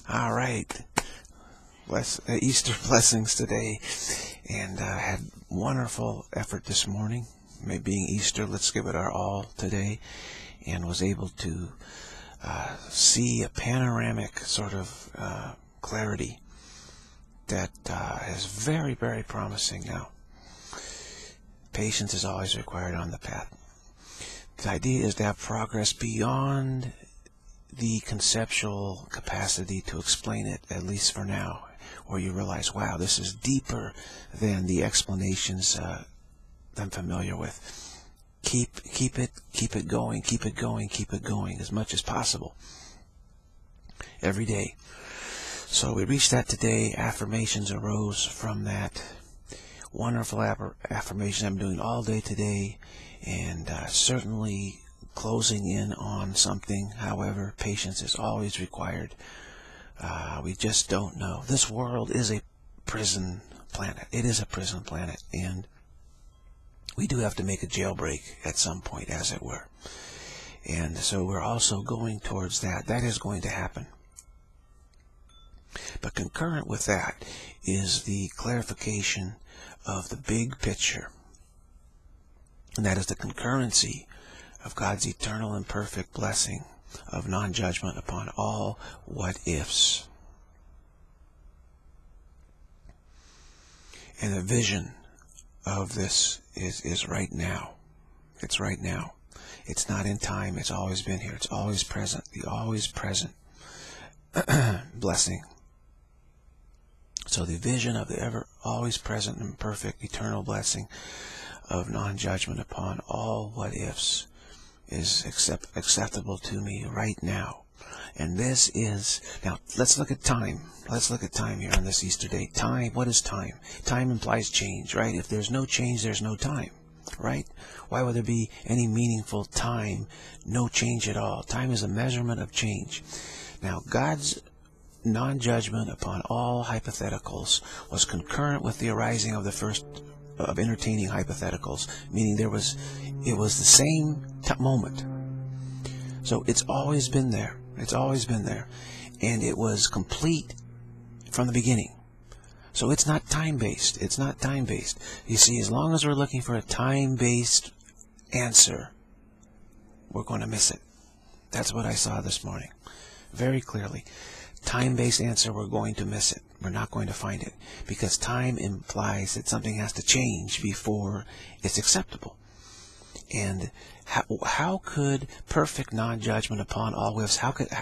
All right. Easter blessings today, and had wonderful effort this morning. Being Easter, let's give it our all today, and was able to see a panoramic sort of clarity that is very, very promising now. Patience is always required on the path. The idea is to have progress beyond the conceptual capacity to explain it, at least for now, where you realize, wow, this is deeper than the explanations I'm familiar with. Keep it going, keep it going, keep it going as much as possible every day. So we reached that today. Affirmations arose from that. Wonderful affirmation I'm doing all day today, and certainly closing in on something. However, patience is always required. We just don't know. This world is a prison planet. It is a prison planet, and we do have to make a jailbreak at some point, as it were. And so we're also going towards that. That is going to happen. But concurrent with that is the clarification of the big picture, and that is the concurrency of God's eternal and perfect blessing of non-judgment upon all what-ifs. And the vision of this is right now. It's right now. It's not in time. It's always been here. It's always present. The always present blessing. So the vision of the ever always present and perfect eternal blessing of non-judgment upon all what-ifs is acceptable to me right now. And this is, now let's look at time. Let's look at time here on this Easter day. Time, what is time? Time implies change, right? If there's no change, there's no time, right? Why would there be any meaningful time? No change at all. Time is a measurement of change. Now, God's non-judgment upon all hypotheticals was concurrent with the arising of the first of entertaining hypotheticals, meaning it was the same moment. So it's always been there. It's always been there, and it was complete from the beginning. So it's not time-based. It's not time-based. You see, as long as we're looking for a time-based answer, we're going to miss it. That's what I saw this morning, very clearly. Time-based answer, we're going to miss it. We're not going to find it, because time implies that something has to change before it's acceptable. And how could perfect non-judgment upon all what-ifs,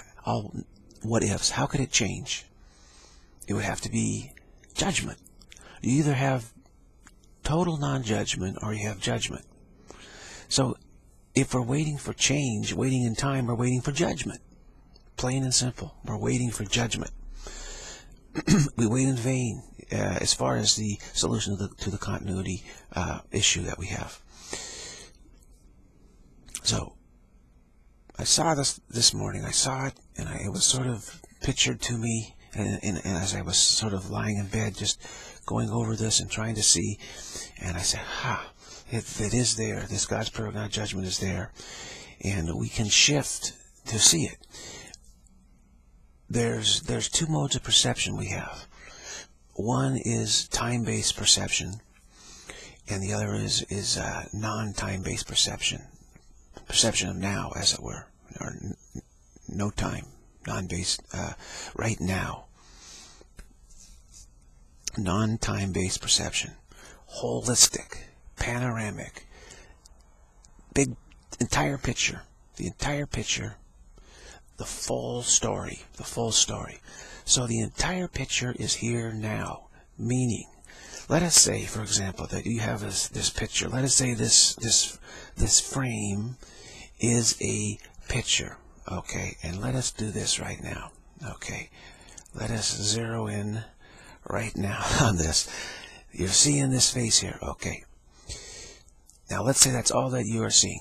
how could it change? It would have to be judgment. You either have total non-judgment or you have judgment. So if we're waiting for change, waiting in time, we're waiting for judgment. Plain and simple. We're waiting for judgment. We wait in vain as far as the solution to the continuity issue that we have. So I saw this morning. I saw it, and it was sort of pictured to me, and as I was sort of lying in bed, just going over this and trying to see, and I said, it is there. This God's perfect non-judgment is there, and we can shift to see it. There's two modes of perception we have. One is time-based perception, and the other is non-time-based perception. Perception of now, as it were, or no time, non-based, right now. Non-time-based perception. Holistic, panoramic, big, entire picture. The entire picture. The full story, the full story. So the entire picture is here now, meaning, let us say, for example, that you have this picture. Let us say this frame is a picture, okay? And let us do this right now, okay? Let us zero in right now on this. You're seeing this face here, okay? Now let's say that's all that you are seeing.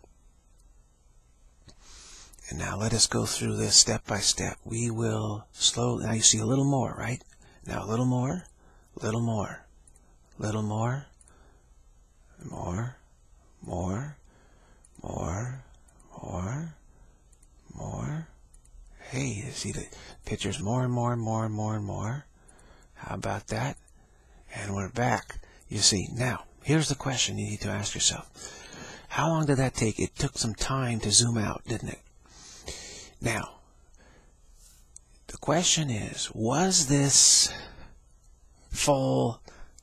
And now let us go through this step by step. We will slowly, now you see a little more, right? Now a little more, little more, little more, more, more, more, more, more, Hey, you see the pictures more and more and more and more and more. How about that? And we're back. You see, now, here's the question you need to ask yourself. How long did that take? It took some time to zoom out, didn't it? Now, the question is, was this full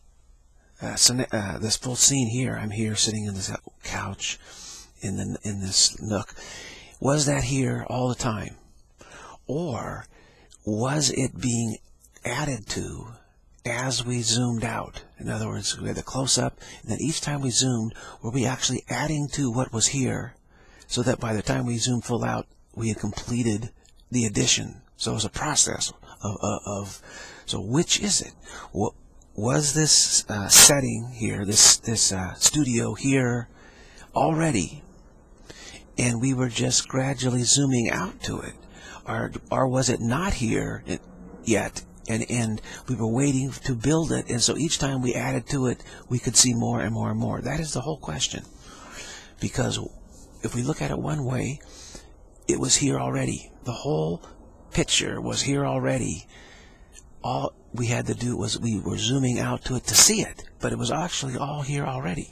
this full scene here? I'm here sitting in this couch in this nook. Was that here all the time? Or was it being added to as we zoomed out? In other words, we had the close-up, and then each time we zoomed, were we actually adding to what was here, so that by the time we zoomed full out, we had completed the addition? So it was a process of so which is it? What was this setting here, this studio here already, and we were just gradually zooming out to it? Or was it not here yet, and we were waiting to build it, and so each time we added to it, we could see more and more and more? That is the whole question. Because if we look at it one way, it was here already. The whole picture was here already. All we had to do was we were zooming out to it to see it, but it was actually all here already.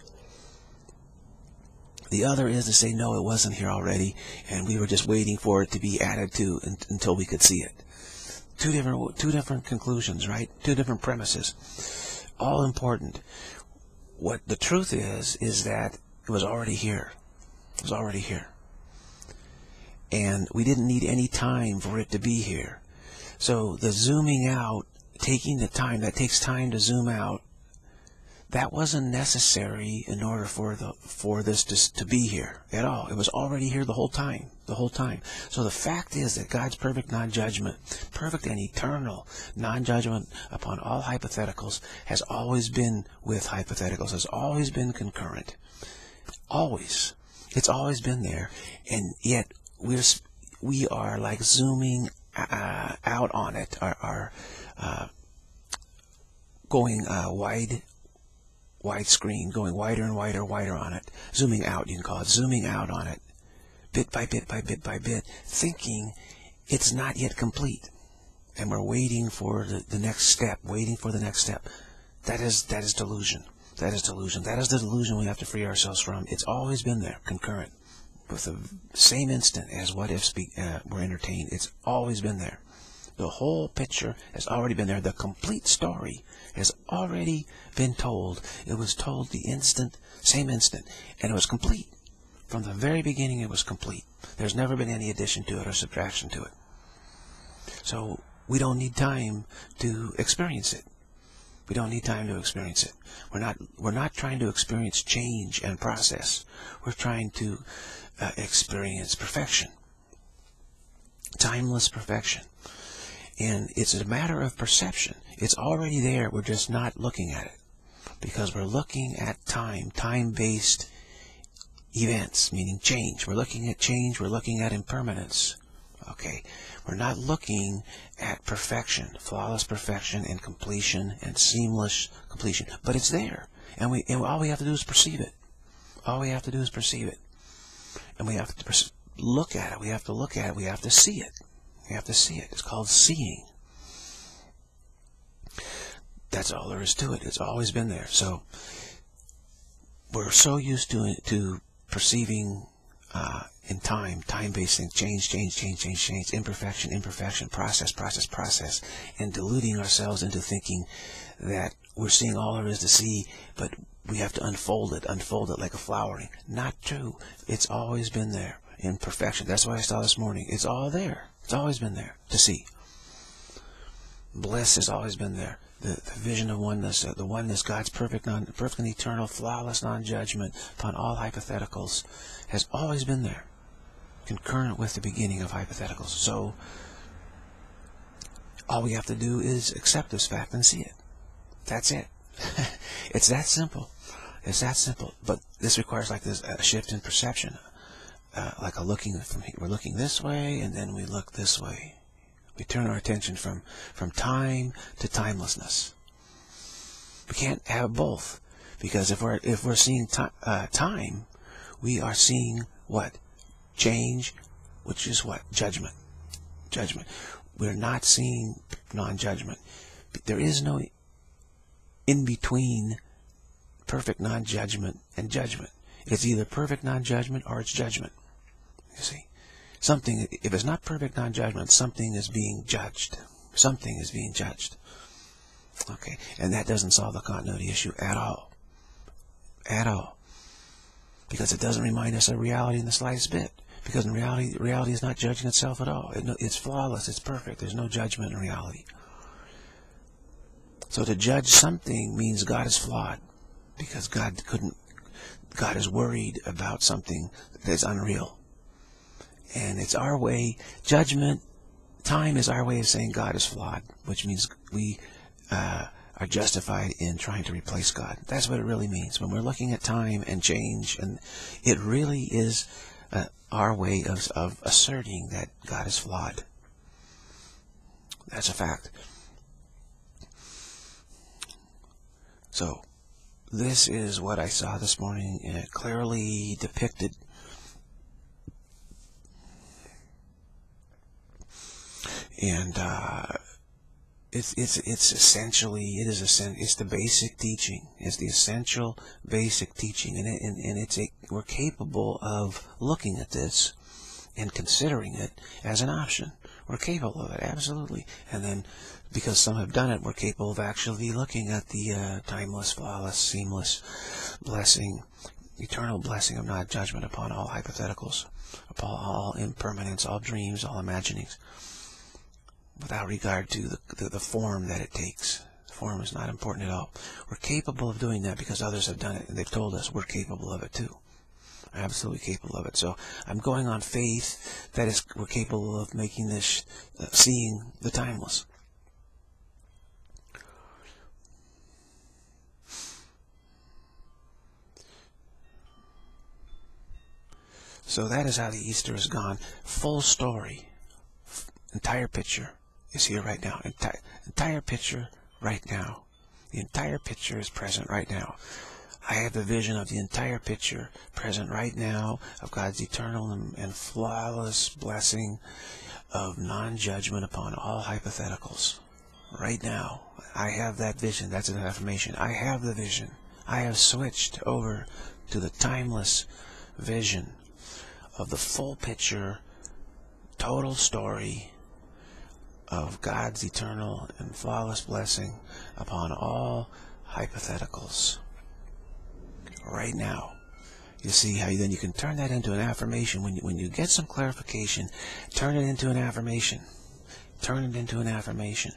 The other is to say, no, it wasn't here already, and we were just waiting for it to be added to until we could see it. Two different conclusions, right? Two different premises. All important. What the truth is that it was already here. It was already here. And we didn't need any time for it to be here. So the zooming out, taking the time, that takes time to zoom out, that wasn't necessary in order for this to be here at all. It was already here the whole time. The whole time. So the fact is that God's perfect non-judgment, perfect and eternal non-judgment upon all hypotheticals, has always been with hypotheticals, has always been concurrent. Always. It's always been there. And yet we are like zooming out on it, are going widescreen, going wider and wider on it, zooming out, you can call it, zooming out on it, bit by bit by bit by bit, thinking it's not yet complete, and we're waiting for the next step, waiting for the next step. That is delusion. That is delusion. That is the delusion we have to free ourselves from. It's always been there, concurrent, with the same instant as what if were entertained. It's always been there. The whole picture has already been there. The complete story has already been told. It was told the instant, same instant, and it was complete. From the very beginning, it was complete. There's never been any addition to it or subtraction to it. So we don't need time to experience it. We don't need time to experience it. We're not trying to experience change and process. We're trying to experience perfection. Timeless perfection. And it's a matter of perception. It's already there. We're just not looking at it. Because we're looking at time-based events, meaning change. We're looking at change. We're looking at impermanence. Okay? We're not looking at perfection, flawless perfection and completion and seamless completion. But it's there. And all we have to do is perceive it. All we have to do is perceive it. And we have to look at it. We have to look at it. We have to see it. We have to see it. It's called seeing. That's all there is to it. It's always been there. So we're so used to perceiving in time-based things, change, imperfection, process, and deluding ourselves into thinking that we're seeing all there is to see, but we have to unfold it like a flowering. Not true. It's always been there in perfection. That's what I saw this morning. It's all there. It's always been there to see. Bliss has always been there. The vision of oneness, the oneness, God's perfect and eternal, flawless non-judgment upon all hypotheticals has always been there, concurrent with the beginning of hypotheticals. So all we have to do is accept this fact and see it. That's it. It's that simple. It's that simple. But this requires like this a shift in perception, like a looking from here. We're looking this way, and then we look this way. We turn our attention from time to timelessness. We can't have both, because if we're seeing time, we are seeing what? Change, which is what? Judgment. judgment. We're not seeing non-judgment. There is no in-between perfect non-judgment and judgment. It's either perfect non-judgment or it's judgment. You see, something, if it's not perfect non-judgment, something is being judged. Something is being judged. Okay, and that doesn't solve the continuity issue at all. At all. Because it doesn't remind us of reality in the slightest bit. Because in reality, reality is not judging itself at all. It's flawless, it's perfect. There's no judgment in reality. So to judge something means God is flawed. Because God is worried about something that's unreal. And it's our way, judgment, time is our way of saying God is flawed, which means we are justified in trying to replace God. That's what it really means. When we're looking at time and change, and it really is our way of asserting that God is flawed. That's a fact. So, this is what I saw this morning, and it clearly depicted and it's essentially, it's the basic teaching. It's the essential basic teaching, and we're capable of looking at this and considering it as an option. We're capable of it, absolutely. And then, because some have done it, we're capable of actually looking at the timeless, flawless, seamless blessing, eternal blessing of non-judgment upon all hypotheticals, upon all impermanence, all dreams, all imaginings, without regard to the form that it takes. The form is not important at all. We're capable of doing that because others have done it, and they've told us we're capable of it too. Absolutely capable of it. So I'm going on faith that we're capable of making this, seeing the timeless. So that is how the Easter has gone. Full story, entire picture is here right now. Entire picture right now. The entire picture is present right now. I have the vision of the entire picture present right now of God's eternal and flawless blessing of non-judgment upon all hypotheticals. Right now, I have that vision. That's an affirmation. I have the vision. I have switched over to the timeless vision of the full picture, total story of God's eternal and flawless blessing upon all hypotheticals. Right now. You see how then you can turn that into an affirmation. When you get some clarification, turn it into an affirmation. Turn it into an affirmation.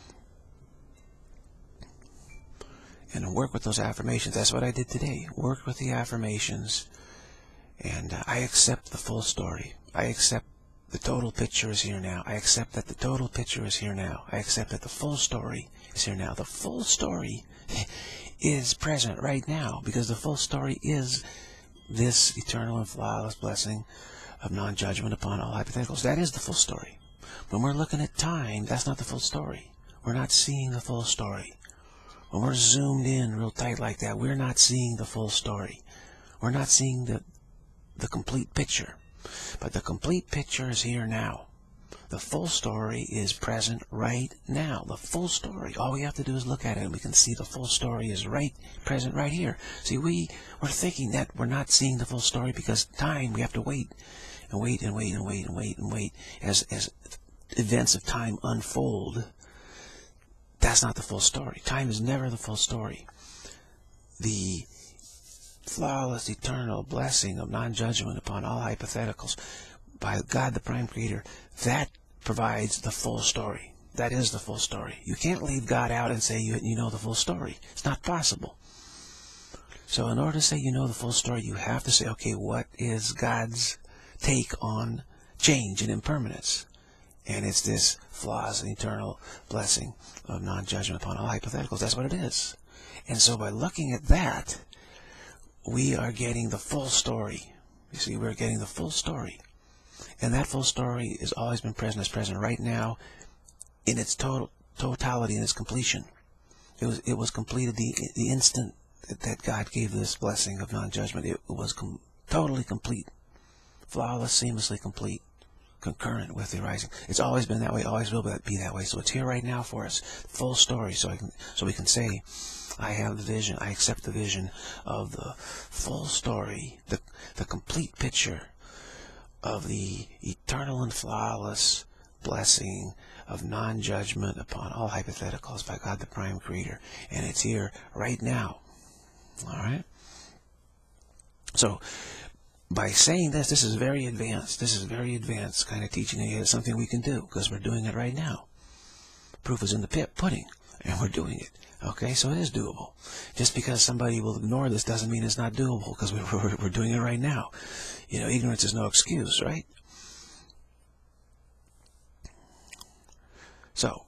And work with those affirmations. That's what I did today. Work with the affirmations. And I accept the full story. I accept the total picture is here now. I accept that the total picture is here now. I accept that the full story is here now. The full story is present right now, because the full story is this eternal and flawless blessing of non-judgment upon all hypotheticals. That is the full story. When we're looking at time, that's not the full story. We're not seeing the full story. When we're zoomed in real tight like that, we're not seeing the full story. We're not seeing the complete picture. But the complete picture is here now. The full story is present right now. The full story. All we have to do is look at it, and we can see the full story is present right here. See, we're thinking that we're not seeing the full story because time, we have to wait and wait and wait and wait and wait and wait as events of time unfold. That's not the full story. Time is never the full story. The flawless, eternal blessing of non-judgment upon all hypotheticals by God, the Prime Creator, that provides the full story. That is the full story. You can't leave God out and say you know the full story. It's not possible. So in order to say you know the full story, you have to say, okay, what is God's take on change and impermanence? And it's this flawless and eternal blessing of non-judgment upon all hypotheticals. That's what it is. And so by looking at that, we are getting the full story. You see, we're getting the full story. And that full story has always been present, is present right now in its totality, in its completion. It was completed the instant that God gave this blessing of non-judgment. It was totally complete, flawless, seamlessly complete, concurrent with the arising. It's always been that way, always will be that way. So it's here right now for us, full story. So we can say, I have the vision. I accept the vision of the full story, the complete picture of the eternal and flawless blessing of non-judgment upon all hypotheticals by God the Prime Creator. And it's here right now. All right? So, by saying this is very advanced. This is very advanced kind of teaching. It's something we can do because we're doing it right now. Proof is in the pudding, and we're doing it. Okay, so it is doable. Just because somebody will ignore this doesn't mean it's not doable, because we're doing it right now. You know, ignorance is no excuse, right? So,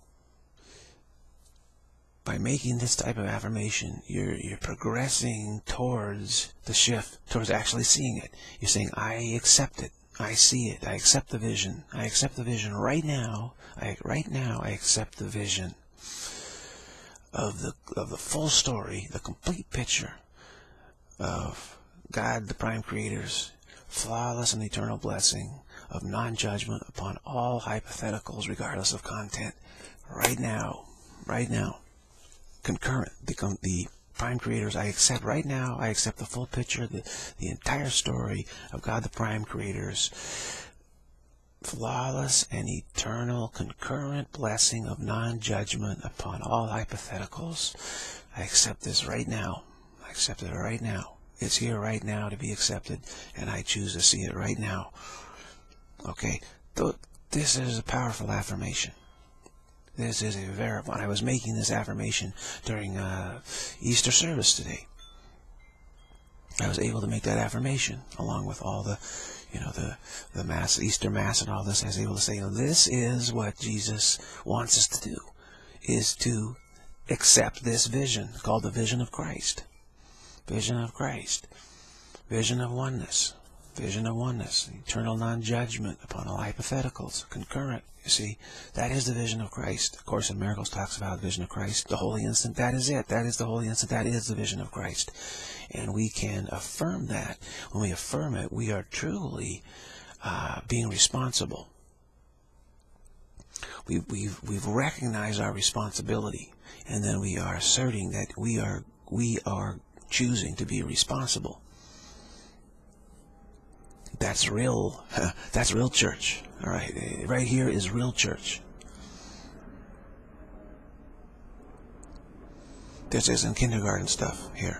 by making this type of affirmation, you're progressing towards the shift, towards actually seeing it. You're saying, I accept it. I see it. I accept the vision. I accept the vision right now. Right now, I accept the vision of the full story, the complete picture of God, the Prime Creator's flawless and eternal blessing of non-judgment upon all hypotheticals, regardless of content. Right now, concurrent. The Prime Creators, I accept right now. I accept the full picture, the entire story of God, the Prime Creator's flawless and eternal concurrent blessing of non-judgment upon all hypotheticals. I accept this right now. I accept it right now. It's here right now to be accepted, and I choose to see it right now. Okay, this is a powerful affirmation. This is a very one. I was making this affirmation during Easter service today. I was able to make that affirmation along with all the, the Mass, Easter Mass and all this. I was able to say, this is what Jesus wants us to do, is to accept this vision called the vision of Christ. Vision of Christ. Vision of oneness. Vision of oneness. Eternal non-judgment upon all hypotheticals. Concurrent. You see, that is the vision of Christ. Of Course in Miracles talks about the vision of Christ. The holy instant, that is it. That is the holy instant. That is the vision of Christ. And we can affirm that. When we affirm it, we are truly being responsible. We've recognized our responsibility, and then we are asserting that we are choosing to be responsible. That's real. That's real church. All right, right here is real church. This isn't kindergarten stuff here.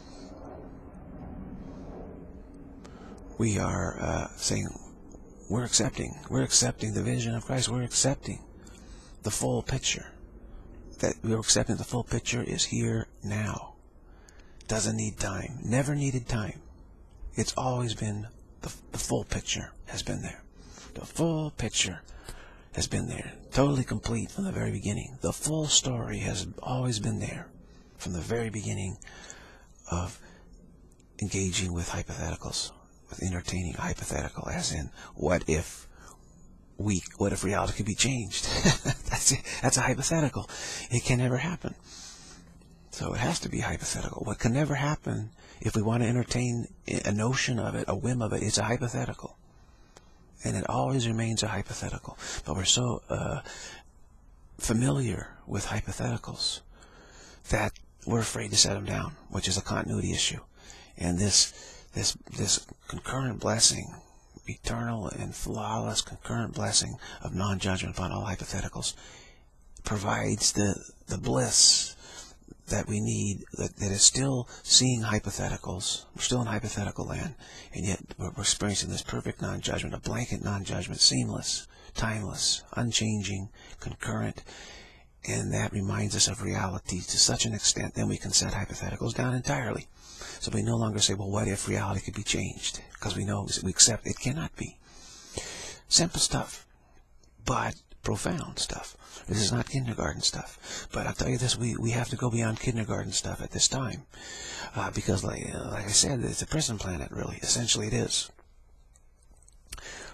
We are saying we're accepting the vision of Christ. We're accepting the full picture. That we're accepting the full picture is here now. Doesn't need time. Never needed time. It's always been the full picture has been there. The full picture has been there. Totally complete from the very beginning. The full story has always been there from the very beginning of engaging with hypotheticals, with entertaining hypothetical, as in, what if reality could be changed? That's a hypothetical. It can never happen. So it has to be hypothetical. What can never happen, if we want to entertain a notion of it, a whim of it, it's a hypothetical. And it always remains a hypothetical. But we're so familiar with hypotheticals that we're afraid to set them down, which is a continuity issue. And this concurrent blessing, eternal and flawless concurrent blessing of non-judgment upon all hypotheticals, provides the bliss that we need, that is still seeing hypotheticals. We're still in hypothetical land, and yet we're experiencing this perfect non-judgment, a blanket non-judgment, seamless, timeless, unchanging, concurrent, and that reminds us of reality to such an extent, then we can set hypotheticals down entirely. So we no longer say, well, what if reality could be changed? Because we know, we accept it cannot be. Simple stuff, but profound stuff. This is not kindergarten stuff. But I'll tell you this, we have to go beyond kindergarten stuff at this time. Because, like I said, it's a prison planet, really. Essentially it is.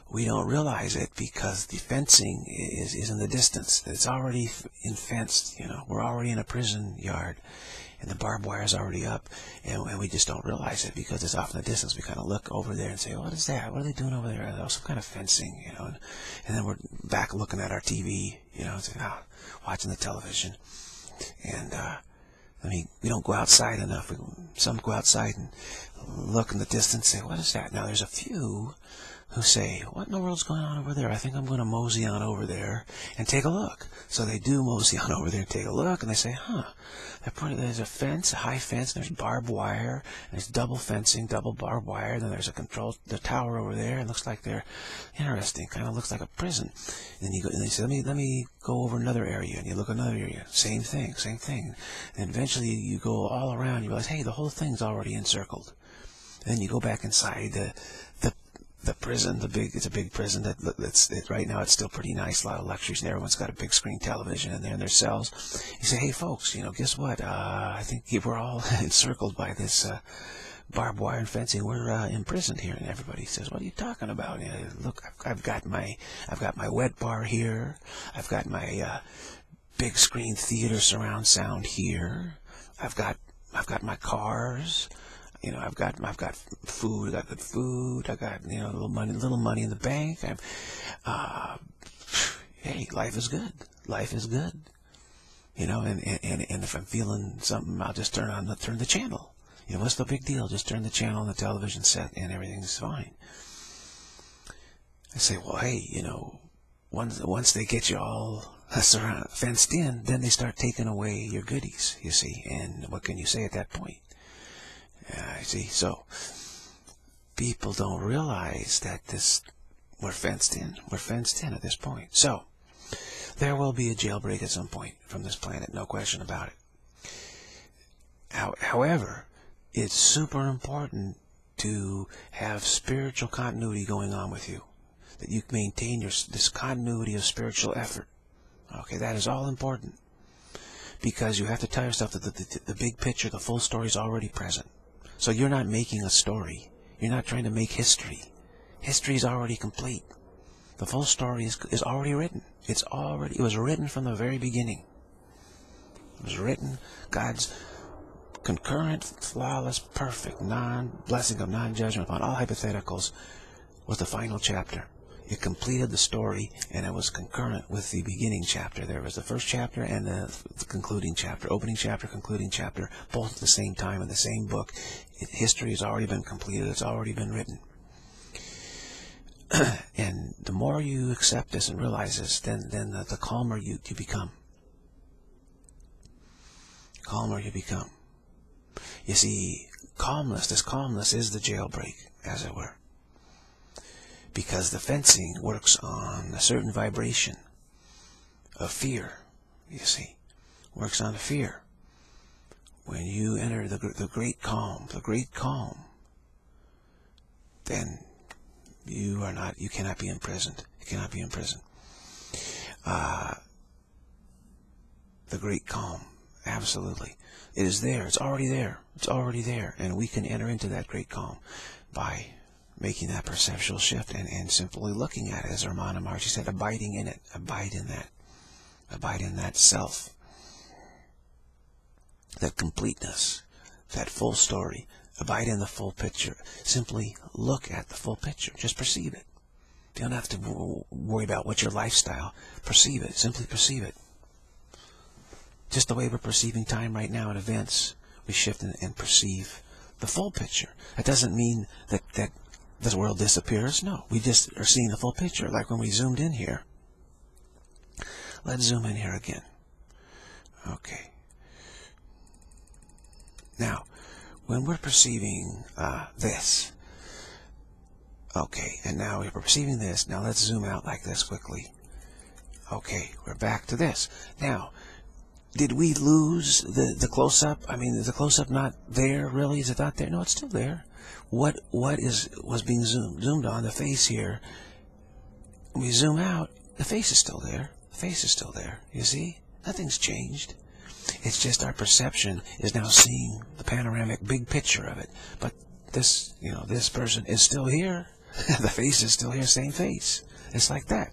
we don't realize it because the fencing is in the distance. It's already fenced, you know. We're already in a prison yard, and the barbed wire is already up, and we just don't realize it because it's off in the distance. We kind of look over there and say, what is that? What are they doing over there? Oh, some kind of fencing, you know. And then we're back looking at our TV, you know, watching the television. And I mean, we don't go outside enough. Some go outside and look in the distance and say, what is that? Now, there's a few who say, what in the world's going on over there? I think I'm going to mosey on over there and take a look. So they do mosey on over there and take a look, and they say, there's a fence, a high fence, and there's barbed wire, and there's double fencing, double barbed wire, then there's the tower over there, and looks like they're interesting, kind of looks like a prison. And you go, and they say, let me go over another area, and you look another area, same thing. And eventually you go all around, you realize, hey, the whole thing's already encircled. Then you go back inside the prison, it's a big prison that's right now it's still pretty nice, a lot of luxuries, and everyone's got a big screen television in there in their cells. You say, hey folks, you know, guess what? I think we're all encircled by this barbed wire and fencing. We're imprisoned here. And everybody says, what are you talking about? You know, look, I've got my wet bar here. I've got my big screen theater surround sound here. I've got my cars. You know, I've got food. I got good food. I got, you know, little money in the bank. Hey, life is good. Life is good. You know, and if I'm feeling something, I'll just turn the channel. You know, what's the big deal? Just turn the channel on the television set, and everything's fine. I say, well, hey, you know, once they get you all fenced in, then they start taking away your goodies. You see, and what can you say at that point? See, so people don't realize that we're fenced in. We're fenced in at this point. So there will be a jailbreak at some point from this planet, no question about it. However, it's super important to have spiritual continuity going on with you, that you maintain this continuity of spiritual effort. Okay, that is all important, because you have to tell yourself that the big picture, the full story is already present. So you're not making a story. You're not trying to make history. History is already complete. The full story is already written. It was written from the very beginning. It was written, God's concurrent, flawless, perfect, blessing of non-judgment upon all hypotheticals was the final chapter. It completed the story, and it was concurrent with the beginning chapter. There was the first chapter and the concluding chapter, opening chapter, concluding chapter, both at the same time in the same book. History has already been completed. It's already been written. And the more you accept this and realize this, then the calmer you become. Calmer you become. You see, this calmness is the jailbreak, as it were. Because the fencing works on a certain vibration of fear, you see. Works on the fear. When you enter the great calm, then you cannot be imprisoned. You cannot be imprisoned. The great calm, absolutely. It is there. It's already there. It's already there. And we can enter into that great calm by making that perceptual shift and simply looking at it, as Ramana Maharshi said, abiding in it. Abide in that. Abide in that self. That completeness. That full story. Abide in the full picture. Simply look at the full picture. Just perceive it. You don't have to worry about what's your lifestyle. Perceive it. Simply perceive it. Just the way we're perceiving time right now at events, we shift and perceive the full picture. That doesn't mean that this world disappears. No, we just are seeing the full picture, like when we zoomed in here. Let's zoom in here again. Okay. Now, when we're perceiving this, okay, and now we're perceiving this. Now let's zoom out like this quickly. Okay, we're back to this. Now, did we lose the close-up? I mean, is the close-up not there, really? Is it not there? No, it's still there. What was being zoomed on? The face here. When we zoom out, the face is still there. The face is still there. You see? Nothing's changed. It's just our perception is now seeing the panoramic big picture of it. But this, this person is still here. The face is still here, same face. It's like that.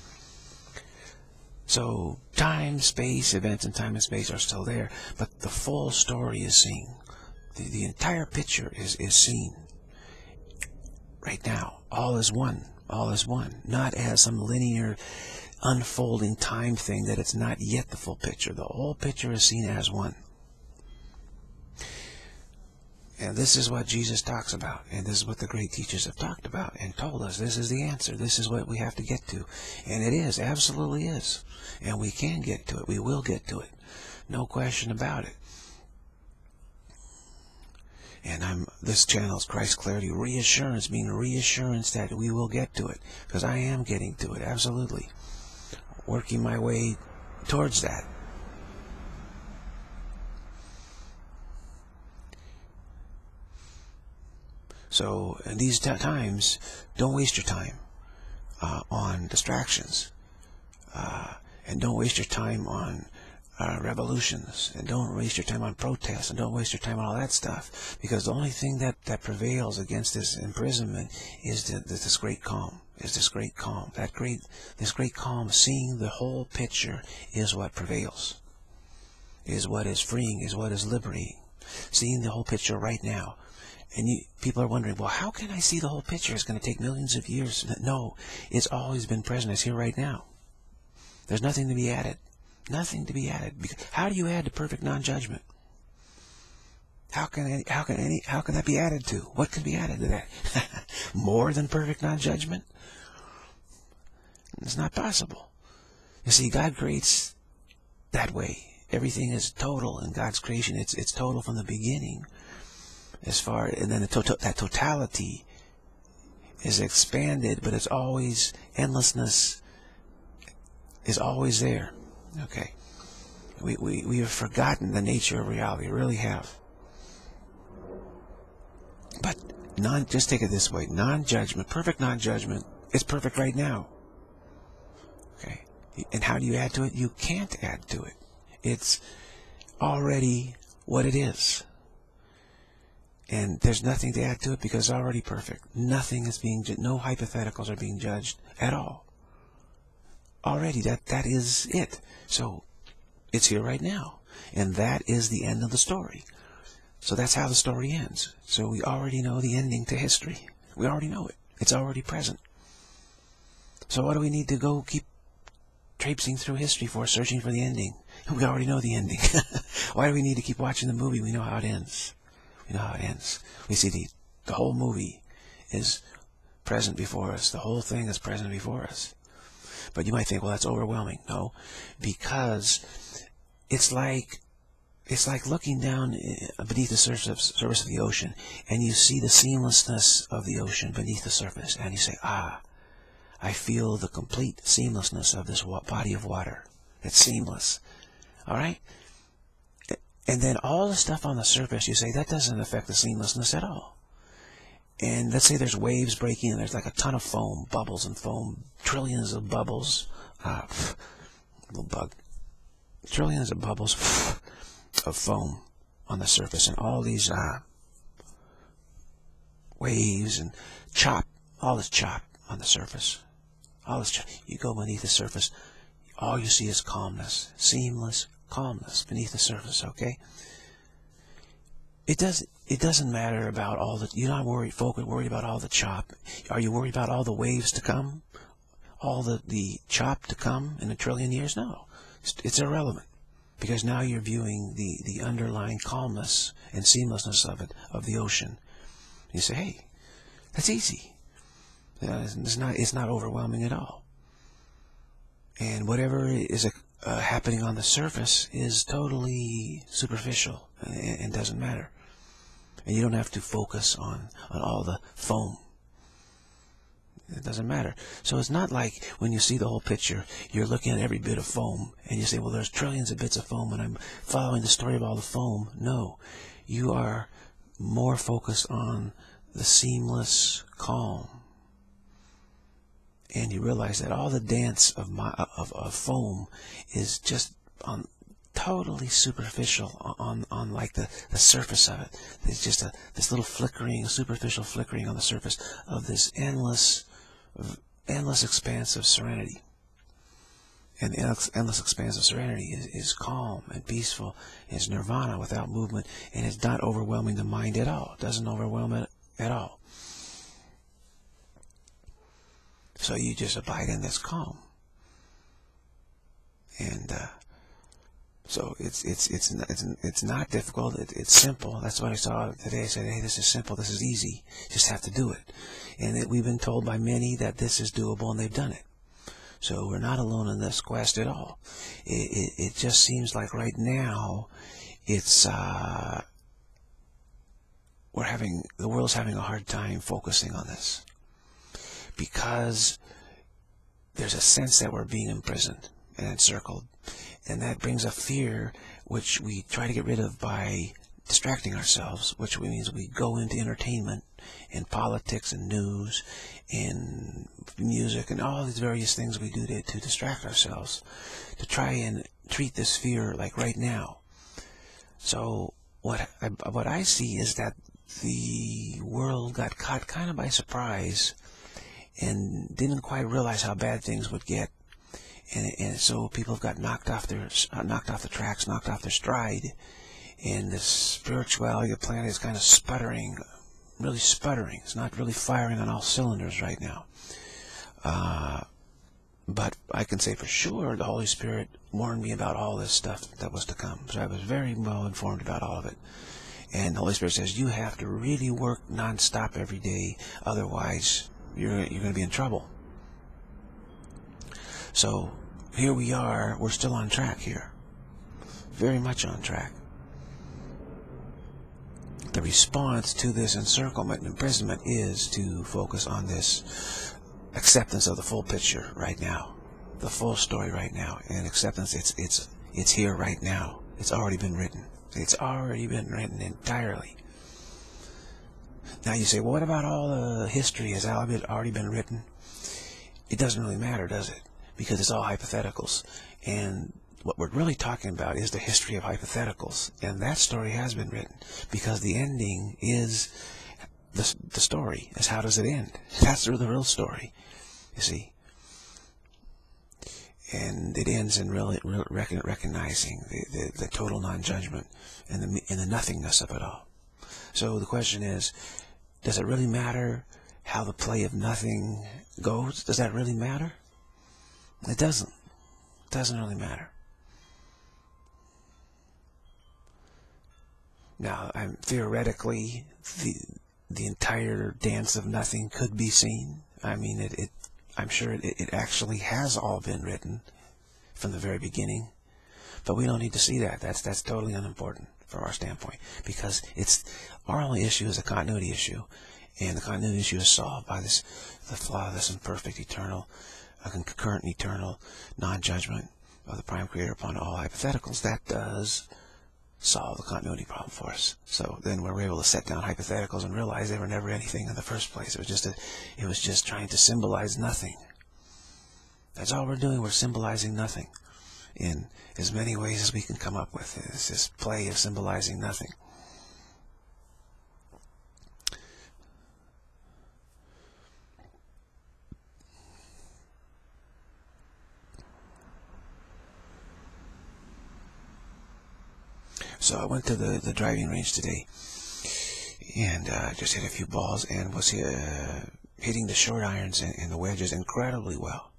So time, space, events in time and space are still there, but the full story is seen. The entire picture is seen right now. All is one. All is one. Not as some linear unfolding time thing that it's not yet the full picture. The whole picture is seen as one. And this is what Jesus talks about, and this is what the great teachers have talked about and told us. This is the answer. This is what we have to get to. And it is, absolutely is. And we can get to it. We will get to it. No question about it. And this channel is Christ Clarity Reassurance, meaning reassurance that we will get to it. Because I am getting to it, absolutely. Working my way towards that. So in these times, don't waste your time on distractions. And don't waste your time on revolutions. And don't waste your time on protests. And don't waste your time on all that stuff. Because the only thing that prevails against this imprisonment is this great calm. Is this great calm. This great calm, seeing the whole picture, is what prevails. Is what is freeing, is what is liberating. Seeing the whole picture right now. And people are wondering, well, how can I see the whole picture? It's going to take millions of years. No, it's always been present. It's here right now. There's nothing to be added. Nothing to be added. How do you add to perfect non-judgment? How can that be added to? What can be added to that? More than perfect non-judgment? It's not possible. You see, God creates that way. Everything is total in God's creation. It's total from the beginning. And then that totality is expanded, but it's always, endlessness is always there. Okay. We have forgotten the nature of reality. We really have. But just take it this way. Non-judgment, perfect non-judgment, is perfect right now. Okay. And how do you add to it? You can't add to it. It's already what it is. And there's nothing to add to it because it's already perfect. Nothing is no hypotheticals are being judged at all. Already, that is it. So, it's here right now. And that is the end of the story. So that's how the story ends. So we already know the ending to history. We already know it. It's already present. So what do we need to go keep traipsing through history for, searching for the ending? We already know the ending. Why do we need to keep watching the movie? We know how it ends. We know how it ends. We see the whole movie is present before us. The whole thing is present before us. But you might think, well, that's overwhelming. No, because it's like looking down beneath the surface of the ocean, and you see the seamlessness of the ocean beneath the surface, and you say, I feel the complete seamlessness of this body of water. It's seamless. All right? And then all the stuff on the surface, you say, that doesn't affect the seamlessness at all. And let's say there's waves breaking, and there's like a ton of foam, bubbles and foam, trillions of bubbles. Little bug. Trillions of bubbles of foam on the surface, and all these waves and all this chop on the surface. All this chop. You go beneath the surface, all you see is calmness, seamless calmness beneath the surface. Okay. It doesn't matter about all the. You're not worried about all the chop. Are you worried about all the waves to come, all the chop to come in a trillion years? No, it's irrelevant. Because now you're viewing the underlying calmness and seamlessness of the ocean. You say, hey, that's easy. It's not overwhelming at all. And whatever is happening on the surface is totally superficial and doesn't matter. And you don't have to focus on all the foam. It doesn't matter. So it's not like when you see the whole picture, you're looking at every bit of foam, and you say, well, there's trillions of bits of foam, and I'm following the story of all the foam. No. You are more focused on the seamless calm. And you realize that all the dance of foam is just totally superficial on like the surface of it. It's just this little flickering, superficial flickering on the surface of this endless expanse of serenity. And the endless expanse of serenity is calm and peaceful, is nirvana without movement, and it's not overwhelming the mind at all. It doesn't overwhelm it at all. So you just abide in this calm. And so it's not difficult. It's simple. That's what I saw today. I said, hey, this is simple. This is easy. You just have to do it. And we've been told by many that this is doable, and they've done it. So we're not alone in this quest at all. It just seems like right now it's the world's having a hard time focusing on this, because there's a sense that we're being imprisoned and encircled, and that brings a fear which we try to get rid of by distracting ourselves, which means we go into entertainment and politics and news and music and all these various things we do to distract ourselves, to try and treat this fear like right now. So what I see is that the world got caught kind of by surprise and didn't quite realize how bad things would get, and so people have got knocked off the tracks, knocked off their stride, and the spirituality of the planet is kind of sputtering, really sputtering. It's not really firing on all cylinders right now. But I can say for sure the Holy Spirit warned me about all this stuff that was to come. So I was very well informed about all of it. And the Holy Spirit says, you have to really work nonstop every day, otherwise you're going to be in trouble. So here we are, we're still on track here. Very much on track. The response to this encirclement and imprisonment is to focus on this acceptance of the full picture right now, the full story right now, and acceptance. It's here right now. It's already been written. It's already been written entirely. Now you say, well, what about all the history? Has already been written? It doesn't really matter, does it? Because it's all hypotheticals, and what we're really talking about is the history of hypotheticals, and that story has been written, because the ending is the story. Is how does it end? That's the real story, you see. And it ends in really recognizing the total non-judgment and the nothingness of it all. So the question is, does it really matter how the play of nothing goes? Does that really matter? It doesn't. It doesn't really matter. Now, theoretically, the entire dance of nothing could be seen. I mean, I'm sure it actually has all been written from the very beginning, but we don't need to see that. That's totally unimportant from our standpoint, because our only issue is a continuity issue, and the continuity issue is solved by the flawless and perfect eternal, concurrent and eternal non-judgment of the Prime Creator upon all hypotheticals. That does solve the continuity problem for us. So then we're able to set down hypotheticals and realize they were never anything in the first place. It was just trying to symbolize nothing. That's all we're doing. We're symbolizing nothing in as many ways as we can come up with. It's this play of symbolizing nothing. So I went to the driving range today, and just hit a few balls, and was hitting the short irons and the wedges incredibly well.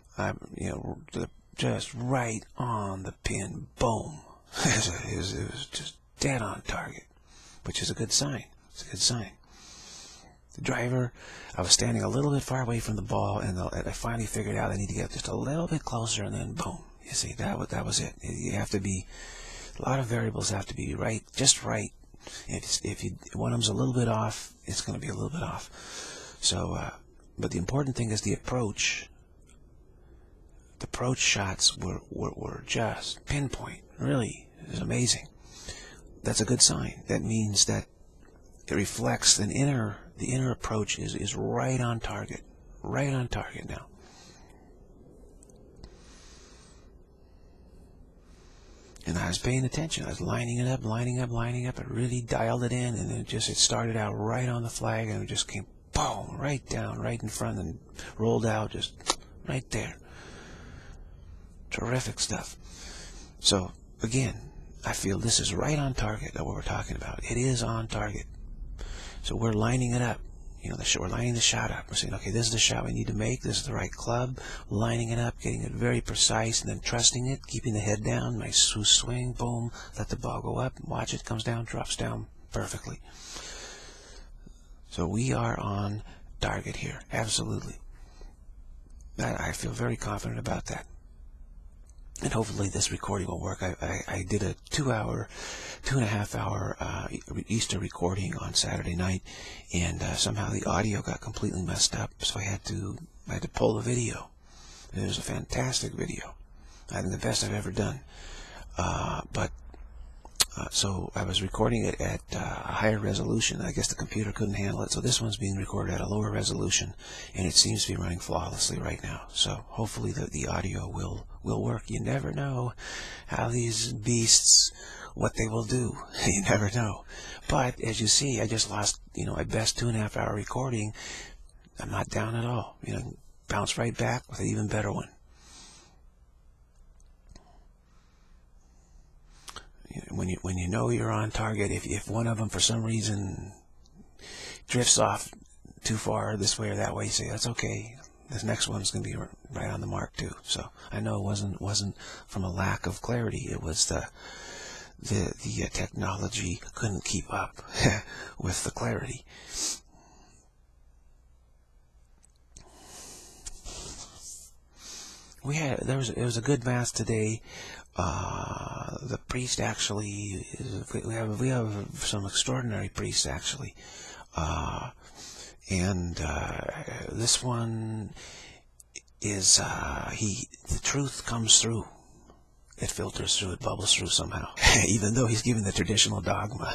Just right on the pin, boom. It was just dead on target, which is a good sign. It's a good sign. The driver, I was standing a little bit far away from the ball, and I finally figured out I need to get just a little bit closer, and then boom. You see, that was it. You have to be. A lot of variables have to be right, just right. If one of them's a little bit off, it's going to be a little bit off. So, but the important thing is the approach. The approach shots were just pinpoint. Really, it was amazing. That's a good sign. That means that it reflects the inner approach is right on target. Right on target now. And I was paying attention. I was lining it up, lining up, lining up. I really dialed it in, and it started out right on the flag, and it just came boom, right down, right in front, and rolled out just right there. Terrific stuff. So, again, I feel this is right on target of what we're talking about. It is on target. So we're lining it up. You know, we're lining the shot up. We're saying, okay, this is the shot we need to make. This is the right club. Lining it up, getting it very precise, and then trusting it, keeping the head down. Nice swing, boom. Let the ball go up. Watch it. Comes down, drops down perfectly. So we are on target here. Absolutely. I feel very confident about that. And hopefully this recording will work. I did a 2.5 hour Easter recording on Saturday night, and somehow the audio got completely messed up, so I had to pull the video. It was a fantastic video. I think the best I've ever done. So I was recording it at a higher resolution. I guess the computer couldn't handle it, so this one's being recorded at a lower resolution, and it seems to be running flawlessly right now. So hopefully the audio will work. You never know how these beasts, what they will do. You never know. But as you see, I just lost, my best 2.5 hour recording. I'm not down at all. Bounce right back with an even better one. When you know you're on target, if one of them for some reason drifts off too far this way or that way, you say that's okay. This next one's going to be right on the mark too. So I know it wasn't from a lack of clarity. It was the technology couldn't keep up with the clarity. It was a good mass today. The priest actually, we have some extraordinary priests actually, and this one is the truth comes through. It filters through, it bubbles through somehow, even though he's giving the traditional dogma,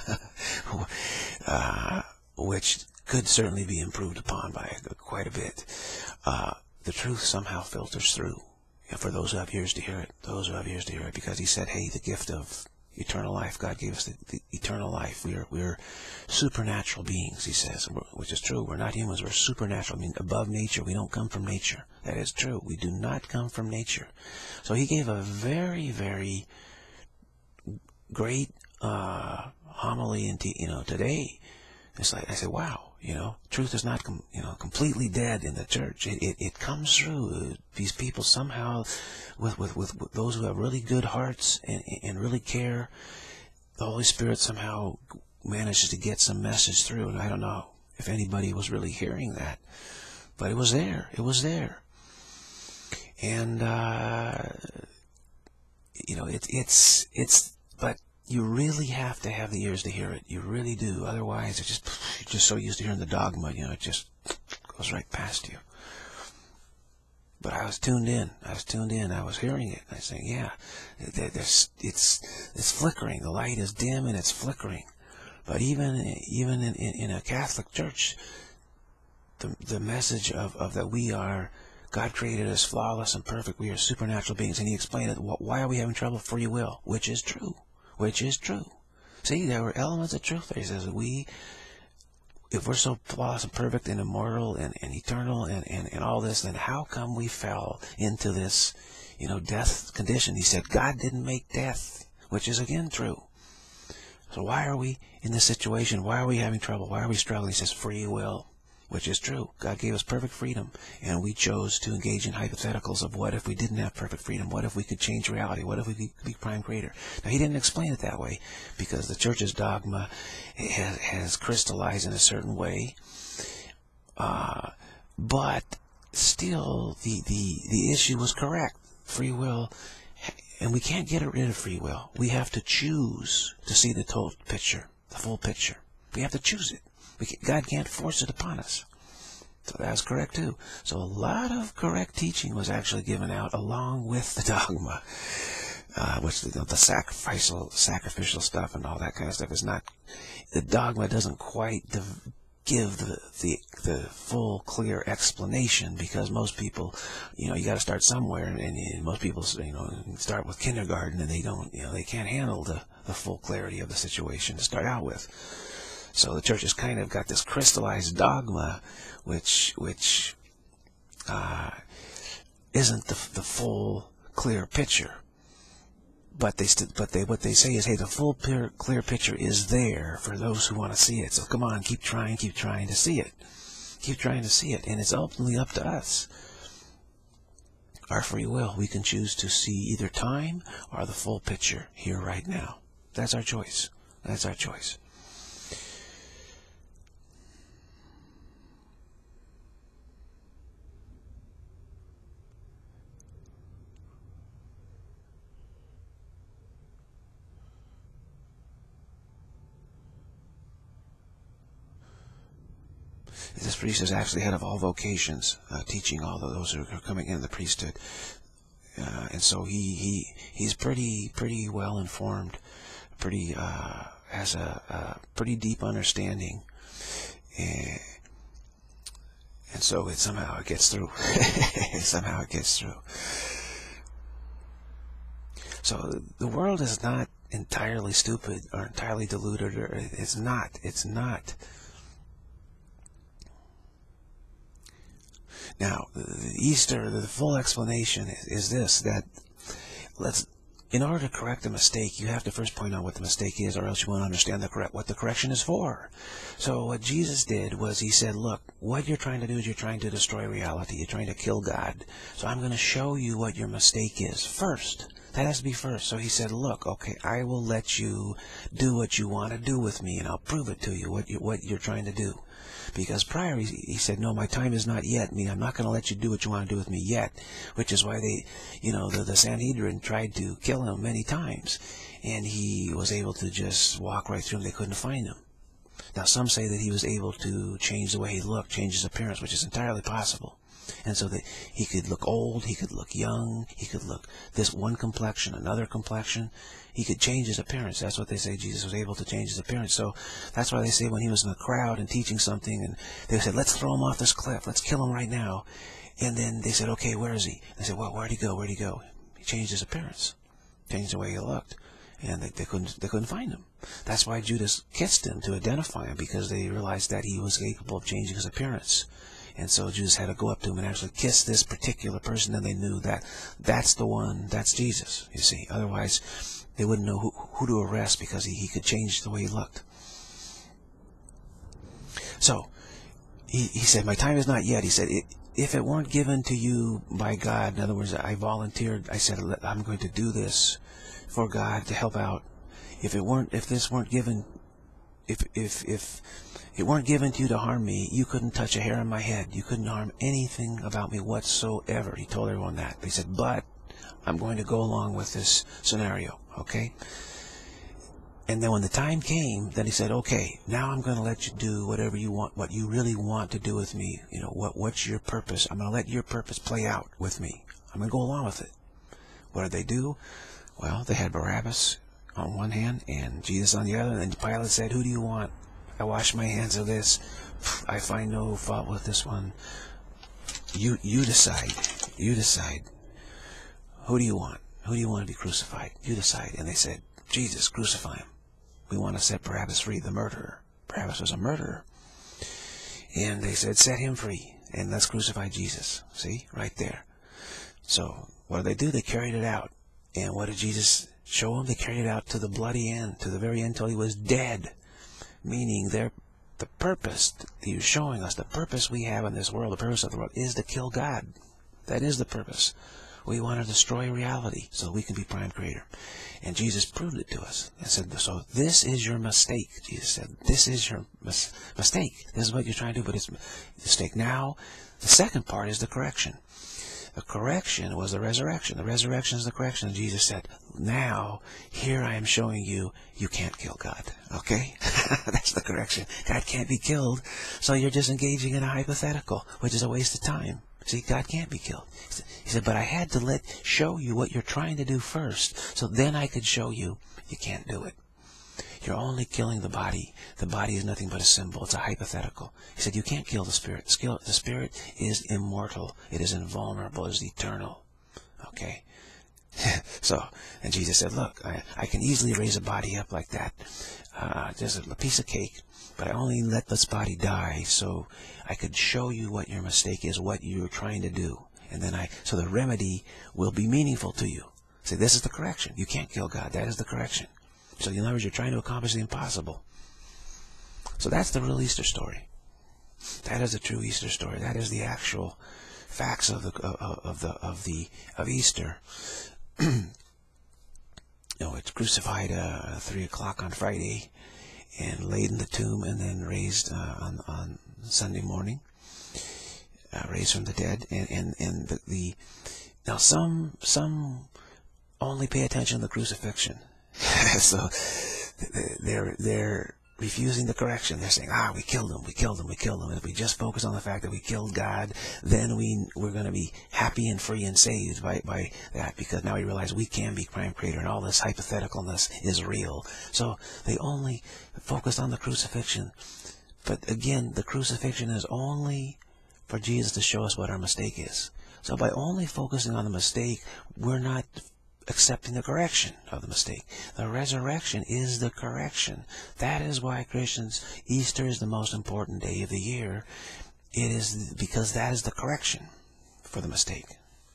which could certainly be improved upon by quite a bit. The truth somehow filters through. For those who have ears to hear it, because he said, hey, the gift of eternal life, God gave us the eternal life. We're supernatural beings, he says, which is true. We're not humans, we're supernatural, above nature. We don't come from nature. That is true. We do not come from nature. So he gave a very, very great homily today. It's like, I said, wow, truth is not, completely dead in the church. It comes through. These people somehow, with those who have really good hearts and really care, the Holy Spirit somehow manages to get some message through. And I don't know if anybody was really hearing that, but it was there. It was there. And, but you really have to have the ears to hear it. You really do. Otherwise, you're just so used to hearing the dogma, it just goes right past you. But I was tuned in. I was hearing it. I was saying, yeah, it's flickering. The light is dim and it's flickering. But even in a Catholic church, the message of that we are, God created us flawless and perfect. We are supernatural beings. And he explained it. Why are we having trouble? Free will, which is true. Which is true. See, there were elements of truth there. He says if we're so flawless and perfect and immortal and eternal and all this, then how come we fell into this, death condition? He said, God didn't make death, which is again true. So why are we in this situation? Why are we having trouble? Why are we struggling? He says, free will, which is true. God gave us perfect freedom, and we chose to engage in hypotheticals of what if we didn't have perfect freedom? What if we could change reality? What if we could be prime creator? Now, he didn't explain it that way because the church's dogma has crystallized in a certain way, but still the issue was correct. Free will, and we can't get rid of free will. We have to choose to see the total picture, the full picture. We have to choose it. God can't force it upon us. So that's correct too. So a lot of correct teaching was actually given out along with the dogma, which the sacrificial stuff and all that kind of stuff is not. The dogma doesn't quite give the full, clear explanation, because most people, you got to start somewhere, and most people, start with kindergarten, and they don't, they can't handle the full clarity of the situation to start out with. So the church has kind of got this crystallized dogma, which isn't the full, clear picture. But what they say is, hey, the full, clear picture is there for those who want to see it. So come on, keep trying to see it. Keep trying to see it. And it's ultimately up to us. Our free will. We can choose to see either time or the full picture here right now. That's our choice. That's our choice. This priest is actually head of all vocations, teaching all of those who are coming into the priesthood, and so he's pretty well informed, has a pretty deep understanding, and so somehow it gets through. Somehow it gets through. So the world is not entirely stupid or entirely deluded, or it's not. Now, the full explanation is this, that in order to correct a mistake, you have to first point out what the mistake is, or else you won't understand what the correction is for. So what Jesus did was he said, look, what you're trying to do is you're trying to destroy reality. You're trying to kill God. So I'm going to show you what your mistake is first. That has to be first. So he said, look, okay, I will let you do what you want to do with me, and I'll prove it to you, what you're trying to do. Because prior he said, no, my time is not yet. I mean, I'm not going to let you do what you want to do with me yet. Which is why the Sanhedrin tried to kill him many times. And he was able to just walk right through them. They couldn't find him. Now, some say that he was able to change the way he looked, change his appearance, which is entirely possible. And so that he could look old, he could look young, he could look this one complexion, another complexion. He could change his appearance. That's what they say. Jesus was able to change his appearance. So that's why they say when he was in the crowd and teaching something, and they said, let's throw him off this cliff. Let's kill him right now. And then they said, okay, where is he? They said, well, where'd he go? Where'd he go? He changed his appearance, changed the way he looked. And they couldn't find him. That's why Judas kissed him, to identify him, because they realized that he was capable of changing his appearance. And so Judas had to go up to him and actually kiss this particular person, and they knew that that's the one, that's Jesus, you see. Otherwise, they wouldn't know who to arrest, because he could change the way he looked. So, he said, my time is not yet. He said, if it weren't given to you by God, in other words, I volunteered, I said, I'm going to do this for God to help out. If it weren't given to you to harm me, you couldn't touch a hair on my head. You couldn't harm anything about me whatsoever. He told everyone that. He said, but I'm going to go along with this scenario, okay? And then when the time came, then he said, okay, now I'm going to let you do whatever you want, what you really want to do with me. You know, what's your purpose? I'm going to let your purpose play out with me. I'm going to go along with it. What did they do? Well, they had Barabbas on one hand and Jesus on the other. And Pilate said, who do you want? I wash my hands of this. I find no fault with this one. You decide. You decide. Who do you want? Who do you want to be crucified? You decide. And they said, Jesus, crucify him. We want to set Barabbas free, the murderer. Barabbas was a murderer. And they said, set him free, and let's crucify Jesus. See? Right there. So, what did they do? They carried it out. And what did Jesus show them? They carried it out to the bloody end, to the very end, till he was dead. Meaning, the purpose that he was showing us, the purpose we have in this world, the purpose of the world, is to kill God. That is the purpose. We want to destroy reality so we can be prime creator. And Jesus proved it to us and said, so this is your mistake. Jesus said, this is your mistake. This is what you're trying to do, but it's a mistake. Now, the second part is the correction. The correction was the resurrection. The resurrection is the correction. And Jesus said, now, here I am showing you, you can't kill God. Okay? That's the correction. God can't be killed, so you're just engaging in a hypothetical, which is a waste of time. See, God can't be killed. He said, but I had to show you what you're trying to do first, so then I could show you you can't do it. You're only killing the body. The body is nothing but a symbol. It's a hypothetical. He said, you can't kill the spirit. The spirit is immortal. It is invulnerable. It is eternal. Okay? So, and Jesus said, look, I can easily raise a body up like that. Just a piece of cake. But I only let this body die so I could show you what your mistake is, what you're trying to do. And then so the remedy will be meaningful to you. Say, this is the correction. You can't kill God. That is the correction. So in other words, you're trying to accomplish the impossible. So that's the real Easter story. That is the true Easter story. That is the actual facts of Easter. It's crucified 3 o'clock on Friday, and laid in the tomb, and then raised on Sunday morning, raised from the dead. And now some only pay attention to the crucifixion. So they're refusing the correction. They're saying, we killed him. And if we just focus on the fact that we killed God, then we're going to be happy and free and saved by that, because now we realize we can be crime creator, and all this hypotheticalness is real. So they only focused on the crucifixion. But again, the crucifixion is only for Jesus to show us what our mistake is. So by only focusing on the mistake, we're not accepting the correction of the mistake. The resurrection is the correction. That is why Christians, Easter is the most important day of the year. It is because that is the correction for the mistake.